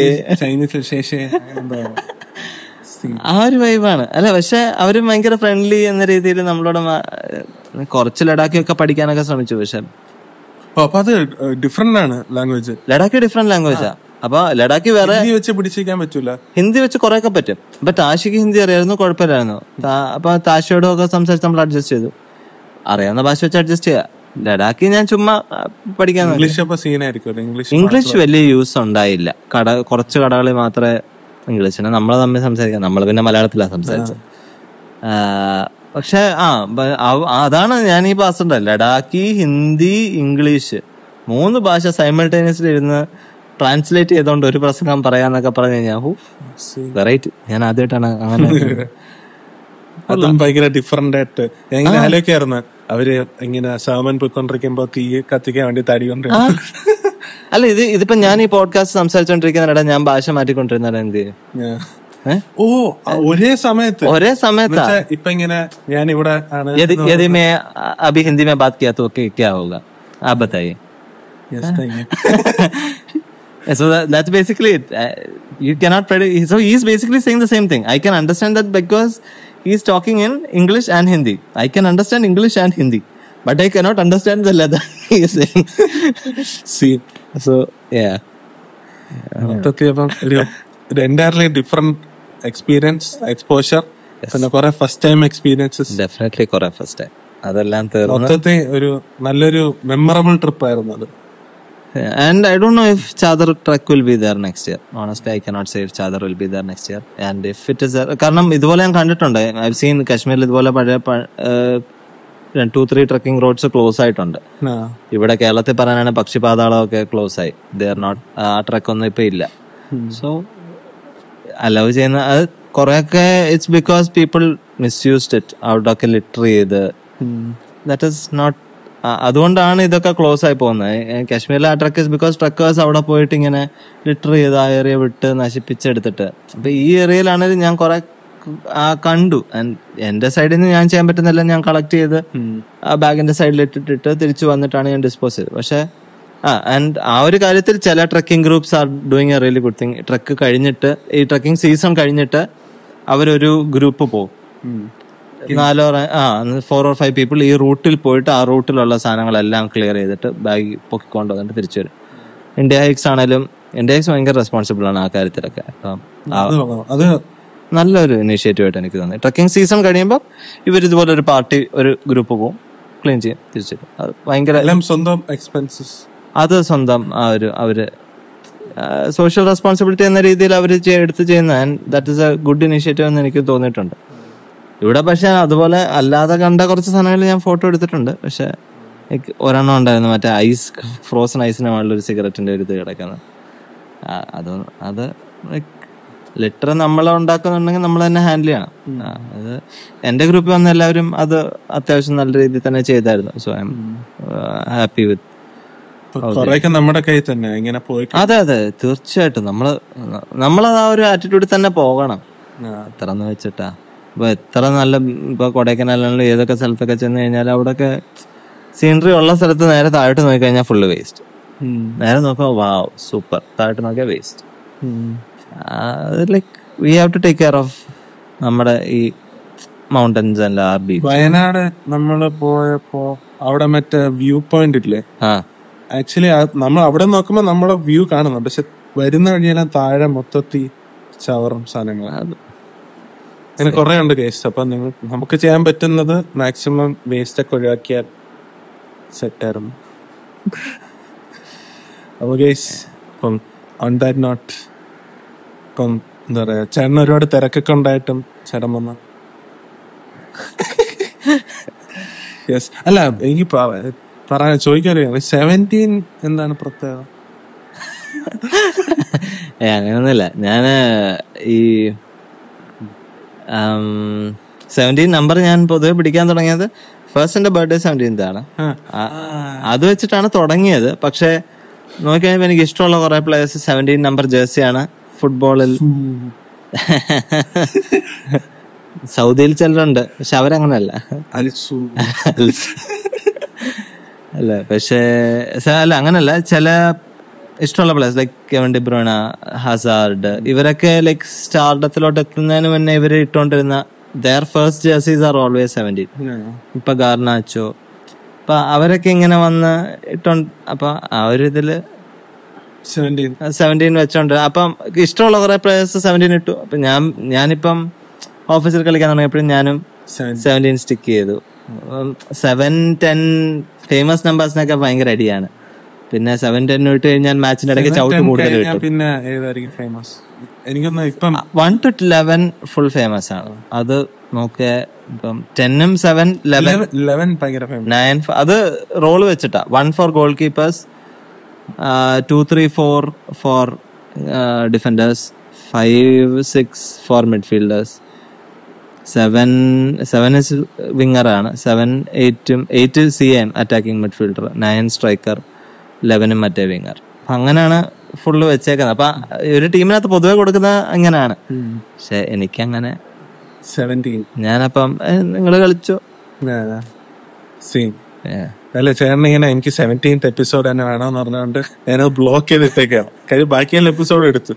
ആ ഒരു വൈബാണ് അല്ലെ. പക്ഷെ അവര് ഭയങ്കര ഫ്രണ്ട്ലി എന്ന രീതിയിൽ നമ്മളോട് കുറച്ച് ലഡാക്കിയൊക്കെ പഠിക്കാനൊക്കെ ശ്രമിച്ചു. പക്ഷെ ഡിഫറെന്റ് ആണ് ലാംഗ്വേജ്. ലഡാക്കി ഡിഫറെന്റ് ലാംഗ്വേജാ. അപ്പൊ ലഡാക്കി വേറെ വെച്ച് പിടിച്ചിരിക്കാൻ പറ്റൂല. ഹിന്ദി വെച്ച് കുറെ ഒക്കെ പറ്റും. അപ്പൊ താഷിക്ക് ഹിന്ദി അറിയായിരുന്നു, കുഴപ്പമില്ലായിരുന്നു. അപ്പൊ താഷിയോടും ഒക്കെ സംസാരിച്ച് നമ്മൾ അഡ്ജസ്റ്റ് ചെയ്തു. അറിയാവുന്ന ഭാഷ വെച്ച് അഡ്ജസ്റ്റ് ചെയ്യാം. ലഡാക്കി ഞാൻ ചുമ്മാ പഠിക്കാൻ. ഇംഗ്ലീഷ് വലിയ യൂസ് ഉണ്ടായില്ല. കട കുറച്ച് കടകളിൽ മാത്രമേ ഇംഗ്ലീഷിനെ നമ്മളെ തമ്മിൽ സംസാരിക്കാം. നമ്മൾ പിന്നെ മലയാളത്തിലാണ് സംസാരിച്ചത്. പക്ഷെ ആ അതാണ് ഞാൻ ഈ പാസ്സുണ്ട്. ലഡാക്കി, ഹിന്ദി, ഇംഗ്ലീഷ് മൂന്ന് ഭാഷ സൈമൾട്ടേനിയസ്ലി ഇരുന്ന് ട്രാൻസ്ലേറ്റ് ചെയ്തോണ്ട് ഒരു പ്രസംഗം പറയാന്നൊക്കെ പറഞ്ഞു കഴിഞ്ഞാൽ വെറൈറ്റി. ഞാൻ ആദ്യമായിട്ടാണ് അങ്ങനെ. അതും ഭയങ്കര ഡിഫറെന്റ് ആയിട്ട് എങ്ങനെ ആലോചിക്കായിരുന്നു. അവര് ഇങ്ങനെ സാമാൻ പോയിക്കൊണ്ടിരിക്കുമ്പോ തീ കത്തിക്കാൻ വേണ്ടി തടി കൊണ്ട്. അല്ല ഇത് ഇതിപ്പോ ഞാൻ ഈ പോഡ്കാസ്റ്റ് സംസാരിച്ചോണ്ടിരിക്കുന്നിട ഞാൻ ഭാഷ മാറ്റിക്കൊണ്ടിരുന്ന എന്ത് ചെയ്യും? ഓ ഒരേ സമയത്ത് ഒരേ സമയത്ത് ഇപ്പൊ ഇങ്ങനെ ഞാൻ ഇവിടെ यदि मैं अभी हिंदी में बात किया तो क्या होगा आप बताइए. So that, that's basically it. Uh, you cannot predict. So he's basically saying the same thing. I can understand that because he's talking in English and Hindi. I can understand English and Hindi, but I cannot understand the leather he is saying. See, so yeah. മൊത്തത്തിൽ അപ്പം ഒരു entirely different experience, exposure, പിന്നെ കുറെ first time experiences. Definitely കുറെ first time. അതെല്ലാം തീർന്നു. മൊത്തത്തിൽ ഒരു നല്ലൊരു മെമ്മറബിൾ ട്രിപ്പ് ആയിരുന്നു അത്. And I don't know if Chadar trek will be there next year. Honestly, I cannot say if Chadar will be there next year. And if it is there, കാരണം ഇതുപോലെ ഞാൻ കണ്ടിട്ടുണ്ട്. I've seen കാശ്മീരിൽ ഇതുപോലെ പഴയ two three trekking roads close ആയിട്ടുണ്ട്. ഇവിടെ കേരളത്തിൽ പറയാനാണ് പക്ഷിപാതാളമൊക്കെ ക്ലോസ് ആയി. ദേ ആർ നോട്ട്, ആ ട്രക്ക് ഒന്നും ഇപ്പൊ ഇല്ല. സോ അലൗ ചെയ്യുന്ന അത് കുറെയൊക്കെ it's because people misused it. അവിടെയൊക്കെ ലിറ്റർ ചെയ്ത്, ദാറ്റ് ഈസ് നോട്ട്, അതുകൊണ്ടാണ് ഇതൊക്കെ ക്ലോസ് ആയി പോകുന്നത്. കാശ്മീരിലെ ആ ട്രക്ക് ഇസ് ബിക്കോസ് ട്രക്കേഴ്സ് അവിടെ പോയിട്ട് ഇങ്ങനെ ലിറ്റർ ചെയ്ത് ആ ഏരിയ വിട്ട് നശിപ്പിച്ചെടുത്തിട്ട്. അപ്പൊ ഈ ഏരിയയിലാണെങ്കിൽ ഞാൻ കുറെ കണ്ടു. എന്റെ സൈഡിൽ നിന്ന് ഞാൻ ചെയ്യാൻ പറ്റുന്നില്ല, ഞാൻ കളക്ട് ചെയ്ത് ആ ബാഗിന്റെ സൈഡിൽ ഇട്ടിട്ട് തിരിച്ചു വന്നിട്ടാണ് ഞാൻ ഡിസ്പോസ് ചെയ്തത്. പക്ഷെ ആ ആൻഡ് ആ ഒരു കാര്യത്തിൽ ചില trekking groups are doing a really good thing. Trek കഴിഞ്ഞിട്ട്, ഈ ട്രക്കിംഗ് സീസൺ കഴിഞ്ഞിട്ട് അവരൊരു ഗ്രൂപ്പ് പോകും, നാലോ ആ ഫോർ ഓർ ഫൈവ് പീപ്പിൾ ഈ റൂട്ടിൽ പോയിട്ട് ആ റൂട്ടിലുള്ള സാധനങ്ങളെല്ലാം ക്ലിയർ ചെയ്തിട്ട് ബാഗ് പൊക്കിക്കൊണ്ട് വന്നിട്ട് തിരിച്ചു വരും. ഇന്ത്യ ഹൈക്സ് ആണേലും, ഇന്ത്യ ഹൈക്സ് ഭയങ്കര റെസ്പോൺസിബിൾ ആണ് ആ കാര്യത്തിലൊക്കെ. അത് നല്ലൊരു ഇനീഷ്യേറ്റീവ് ആയിട്ട് എനിക്ക് തോന്നി. ട്രക്കിംഗ് സീസൺ കഴിയുമ്പോൾ ഇവർ ഇതുപോലെ ഒരു പാർട്ടി, ഒരു ഗ്രൂപ്പ് പോകും, ക്ലീൻ ചെയ്യും, തിരിച്ചു വരും. അത് ഭയങ്കര സ്വന്തം എക്സ്പെൻസസ്, അത് സ്വന്തം ആ ഒരു അവര് സോഷ്യൽ റെസ്പോൺസിബിലിറ്റി എന്ന രീതിയിൽ അവർ എടുത്ത് ചെയ്യുന്ന, and that is a good initiative എന്ന് എനിക്ക് തോന്നിയിട്ടുണ്ട്. ഇവിടെ പക്ഷെ അതുപോലെ അല്ലാതെ കണ്ട കുറച്ച് സാധനങ്ങൾ ഞാൻ ഫോട്ടോ എടുത്തിട്ടുണ്ട്. പക്ഷെ ഒരെണ്ണം ഉണ്ടായിരുന്നു, മറ്റേ ഐസ്, ഫ്രോസൺ ഐസിന് മുകളിൽ ഒരു സിഗരറ്റിന്റെ ഒരു ഇത് കിടക്കുന്നത്. അത് അത് ലിറ്റർ നമ്മൾ ഉണ്ടാക്കുന്നുണ്ടെങ്കിൽ നമ്മൾ തന്നെ ഹാൻഡിൽ ചെയ്യണം. അത് എന്റെ ഗ്രൂപ്പിൽ വന്ന എല്ലാവരും അത് അത്യാവശ്യം നല്ല രീതിയിൽ തന്നെ ചെയ്തായിരുന്നു. So I'm happy with. നമ്മുടെ കയ്യിൽ തന്നെ ഇങ്ങനെ പോയി. അതെ അതെ, തീർച്ചയായിട്ടും നമ്മള് നമ്മളത് ആ ഒരു ആറ്റിറ്റ്യൂഡിൽ തന്നെ പോകണം. എത്ര എന്ന് വെച്ചിട്ടാ ഇപ്പൊ എത്ര നല്ല, ഇപ്പൊ കൊടൈക്കനാലിലുള്ള ഏതൊക്കെ സ്ഥലത്തൊക്കെ ചെന്ന് കഴിഞ്ഞാൽ അവിടെയൊക്കെ സീനറി ഉള്ള സ്ഥലത്ത് നേരെ താഴോട്ട് നോക്കി കഴിഞ്ഞാൽ ഫുള്ള് വേസ്റ്റ്. നേരെ നോക്കാം, വാവ് സൂപ്പർ, താഴോട്ട് നോക്കിയാൽ waste. Like we have to take care of നമ്മുടെ ഈ mountains and our beach. Wayanad നമ്മള് പോയപ്പോ അവിടെ മറ്റേ വ്യൂ പോയിന്റ് ഇല്ലേ, ആക്ച്വലി നമ്മൾ അവിടെ നോക്കുമ്പോ നമ്മളെ വ്യൂ കാണുന്നുണ്ട്, പക്ഷെ വരുന്ന വഴിയെല്ലാം താഴെ മൊത്തത്തിൽ ചവറും സാധനങ്ങൾ അങ്ങനെ കുറെ ഉണ്ട് കേസ്. അപ്പൊ നിങ്ങൾ നമുക്ക് ചെയ്യാൻ പറ്റുന്നത് മാക്സിമം വേസ്റ്റ് ഒക്കെ ഒഴിവാക്കിയാൽ സെറ്റായിരുന്നു. അപ്പൊ കേസ് ഇപ്പം ഓൺ ദാറ്റ് നോട്ട്, ഇപ്പം എന്താ പറയാ, ചേട്ടൻ ഒരുപാട് തിരക്കൊക്കെ ഉണ്ടായിട്ടും ചേട്ടൻ വന്ന യെസ് അല്ല എനിക്ക് പറയാൻ ചോദിക്കാറിയാം, സെവൻറ്റീൻ എന്താണ് പ്രത്യേകത? ഏ അങ്ങനൊന്നുമില്ല, ഞാന് ഈ സെവൻറ്റീൻ നമ്പർ ഞാൻ പൊതുവെ പിടിക്കാൻ തുടങ്ങിയത് ഫസ്റ്റ് എന്റെ ബർത്ത്ഡേ സെവൻറ്റീൻത് ആണ്. അത് വെച്ചിട്ടാണ് തുടങ്ങിയത്. പക്ഷെ നോക്കിക്കഴിഞ്ഞപ്പോ എനിക്ക് ഇഷ്ടമുള്ള കുറെ പ്ലേയേഴ്സ് സെവൻറ്റീൻ നമ്പർ ജേഴ്സിയാണ് ഫുട്ബോളിൽ. സൗദിയിൽ ചിലരുണ്ട്, പക്ഷെ അവരങ്ങനല്ല. അല്ല പക്ഷേ അല്ല അങ്ങനല്ല, ചില ഇഷ്ടമുള്ള players like Kevin De Bruyne, Hazard, ഇവരൊക്കെ ലൈക്ക് സ്റ്റാർഡത്തിലോട്ട് എത്തുന്നതിന് മുന്നേ ഇവര് ഇട്ടോണ്ടിരുന്ന their first jerseys are always seventeen. ഇപ്പൊ ഗാർനാച്ചോ, അപ്പൊ അവരൊക്കെ ഇങ്ങനെ വന്ന് ഇട്ടോണ്ട്, അപ്പൊ ആ ഒരു ഇതില് സെവൻറ്റീൻ വെച്ചോണ്ട് അപ്പം ഇഷ്ടമുള്ള കുറെ പ്ലേയേഴ്സ് സെവൻറ്റീൻ ഇട്ടു. അപ്പൊ ഞാൻ ഞാനിപ്പം ഓഫീസിൽ കളിക്കാൻ തുടങ്ങിയപ്പോഴും ഞാനും സെവൻറ്റീൻ സ്റ്റിക്ക് ചെയ്തു. സെവൻ ടെൻ ഫേമസ് നമ്പേഴ്സിനൊക്കെ ഭയങ്കര അടിയാണ്. പിന്നെ സെവൻ ടെൻ ഇട്ട് കഴിഞ്ഞാൽ മാച്ചിന്റെ ഇടയ്ക്ക് ചവിട്ട് കൂടുതൽ കിട്ടും. പിന്നെ ഏതായിരിക്കും ഫേമസ്? എനിക്കൊന്ന് ഇപ്പം one two eleven full famous ആണ്. അത് നോക്കിയ ഇപ്പം ടെന്നും സെവൻ ലെവൻ നയൻ അത് റോള് വെച്ചിട്ടാ. One four goalkeepers, two three four four defenders, five six four midfielders, seven seven is winger ആണ്, സെവൻ എയ്റ്റും eight C M attacking midfielder, nine striker, ലെവനും മറ്റേ വിങ്ങർ. അങ്ങനെയാണ് ഫുള്ള് വെച്ചേക്കുന്നത്. അപ്പൊ ഒരു ടീമിനകത്ത് പൊതുവെ കൊടുക്കുന്ന അങ്ങനെയാണ്. പക്ഷെ എനിക്കങ്ങനെ സെവൻറ്റീൻ ഞാനപ്പം നിങ്ങള് കളിച്ചോ അല്ല ചേട്ടൻ ഇങ്ങനെ എനിക്ക് സെവൻറ്റീൻത് എപ്പിസോഡ് തന്നെ വേണമെന്ന് പറഞ്ഞുകൊണ്ട് ഞാനത് ബ്ലോക്ക് ചെയ്തിട്ടേക്കാണ്. കാര്യം ബാക്കിയുള്ള എപ്പിസോഡ് എടുത്തു.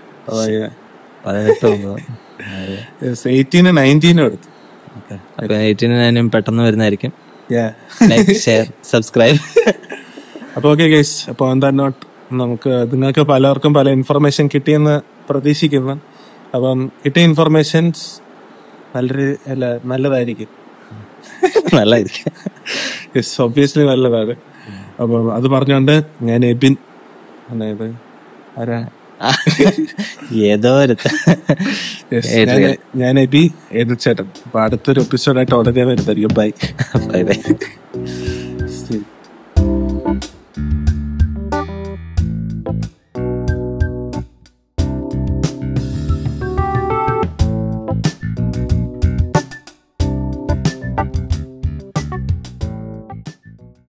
എയ്റ്റീനും നയൻറ്റീനും എടുത്തു. എയ്റ്റീനും നയനും പെട്ടെന്ന് വരുന്നതായിരിക്കും. Like, share, subscribe. അപ്പൊ ഓക്കെ ഗൈസ്, അപ്പൊ എന്താ നോട്ട് നമുക്ക് നിങ്ങൾക്ക് പലർക്കും പല ഇൻഫർമേഷൻ കിട്ടിയെന്ന് പ്രതീക്ഷിക്കുന്നു. അപ്പം കിട്ടിയ ഇൻഫർമേഷൻസ് നല്ലൊരു അല്ല നല്ലതായിരിക്കും. നല്ലതായിരിക്കും, യെസ്, ഒബ്വിയസ്ലി നല്ലതാണ്. അപ്പൊ അത് പറഞ്ഞുകൊണ്ട് ഞാൻ എബിൻ, അതായത് ആരാ ഏതോ ഞാൻ എബി ഏത് ചേട്ടൻ. അപ്പൊ അടുത്തൊരു എപ്പിസോഡായിട്ട് ഉടനെ വരുന്നതായിരിക്കും. Bye bye by.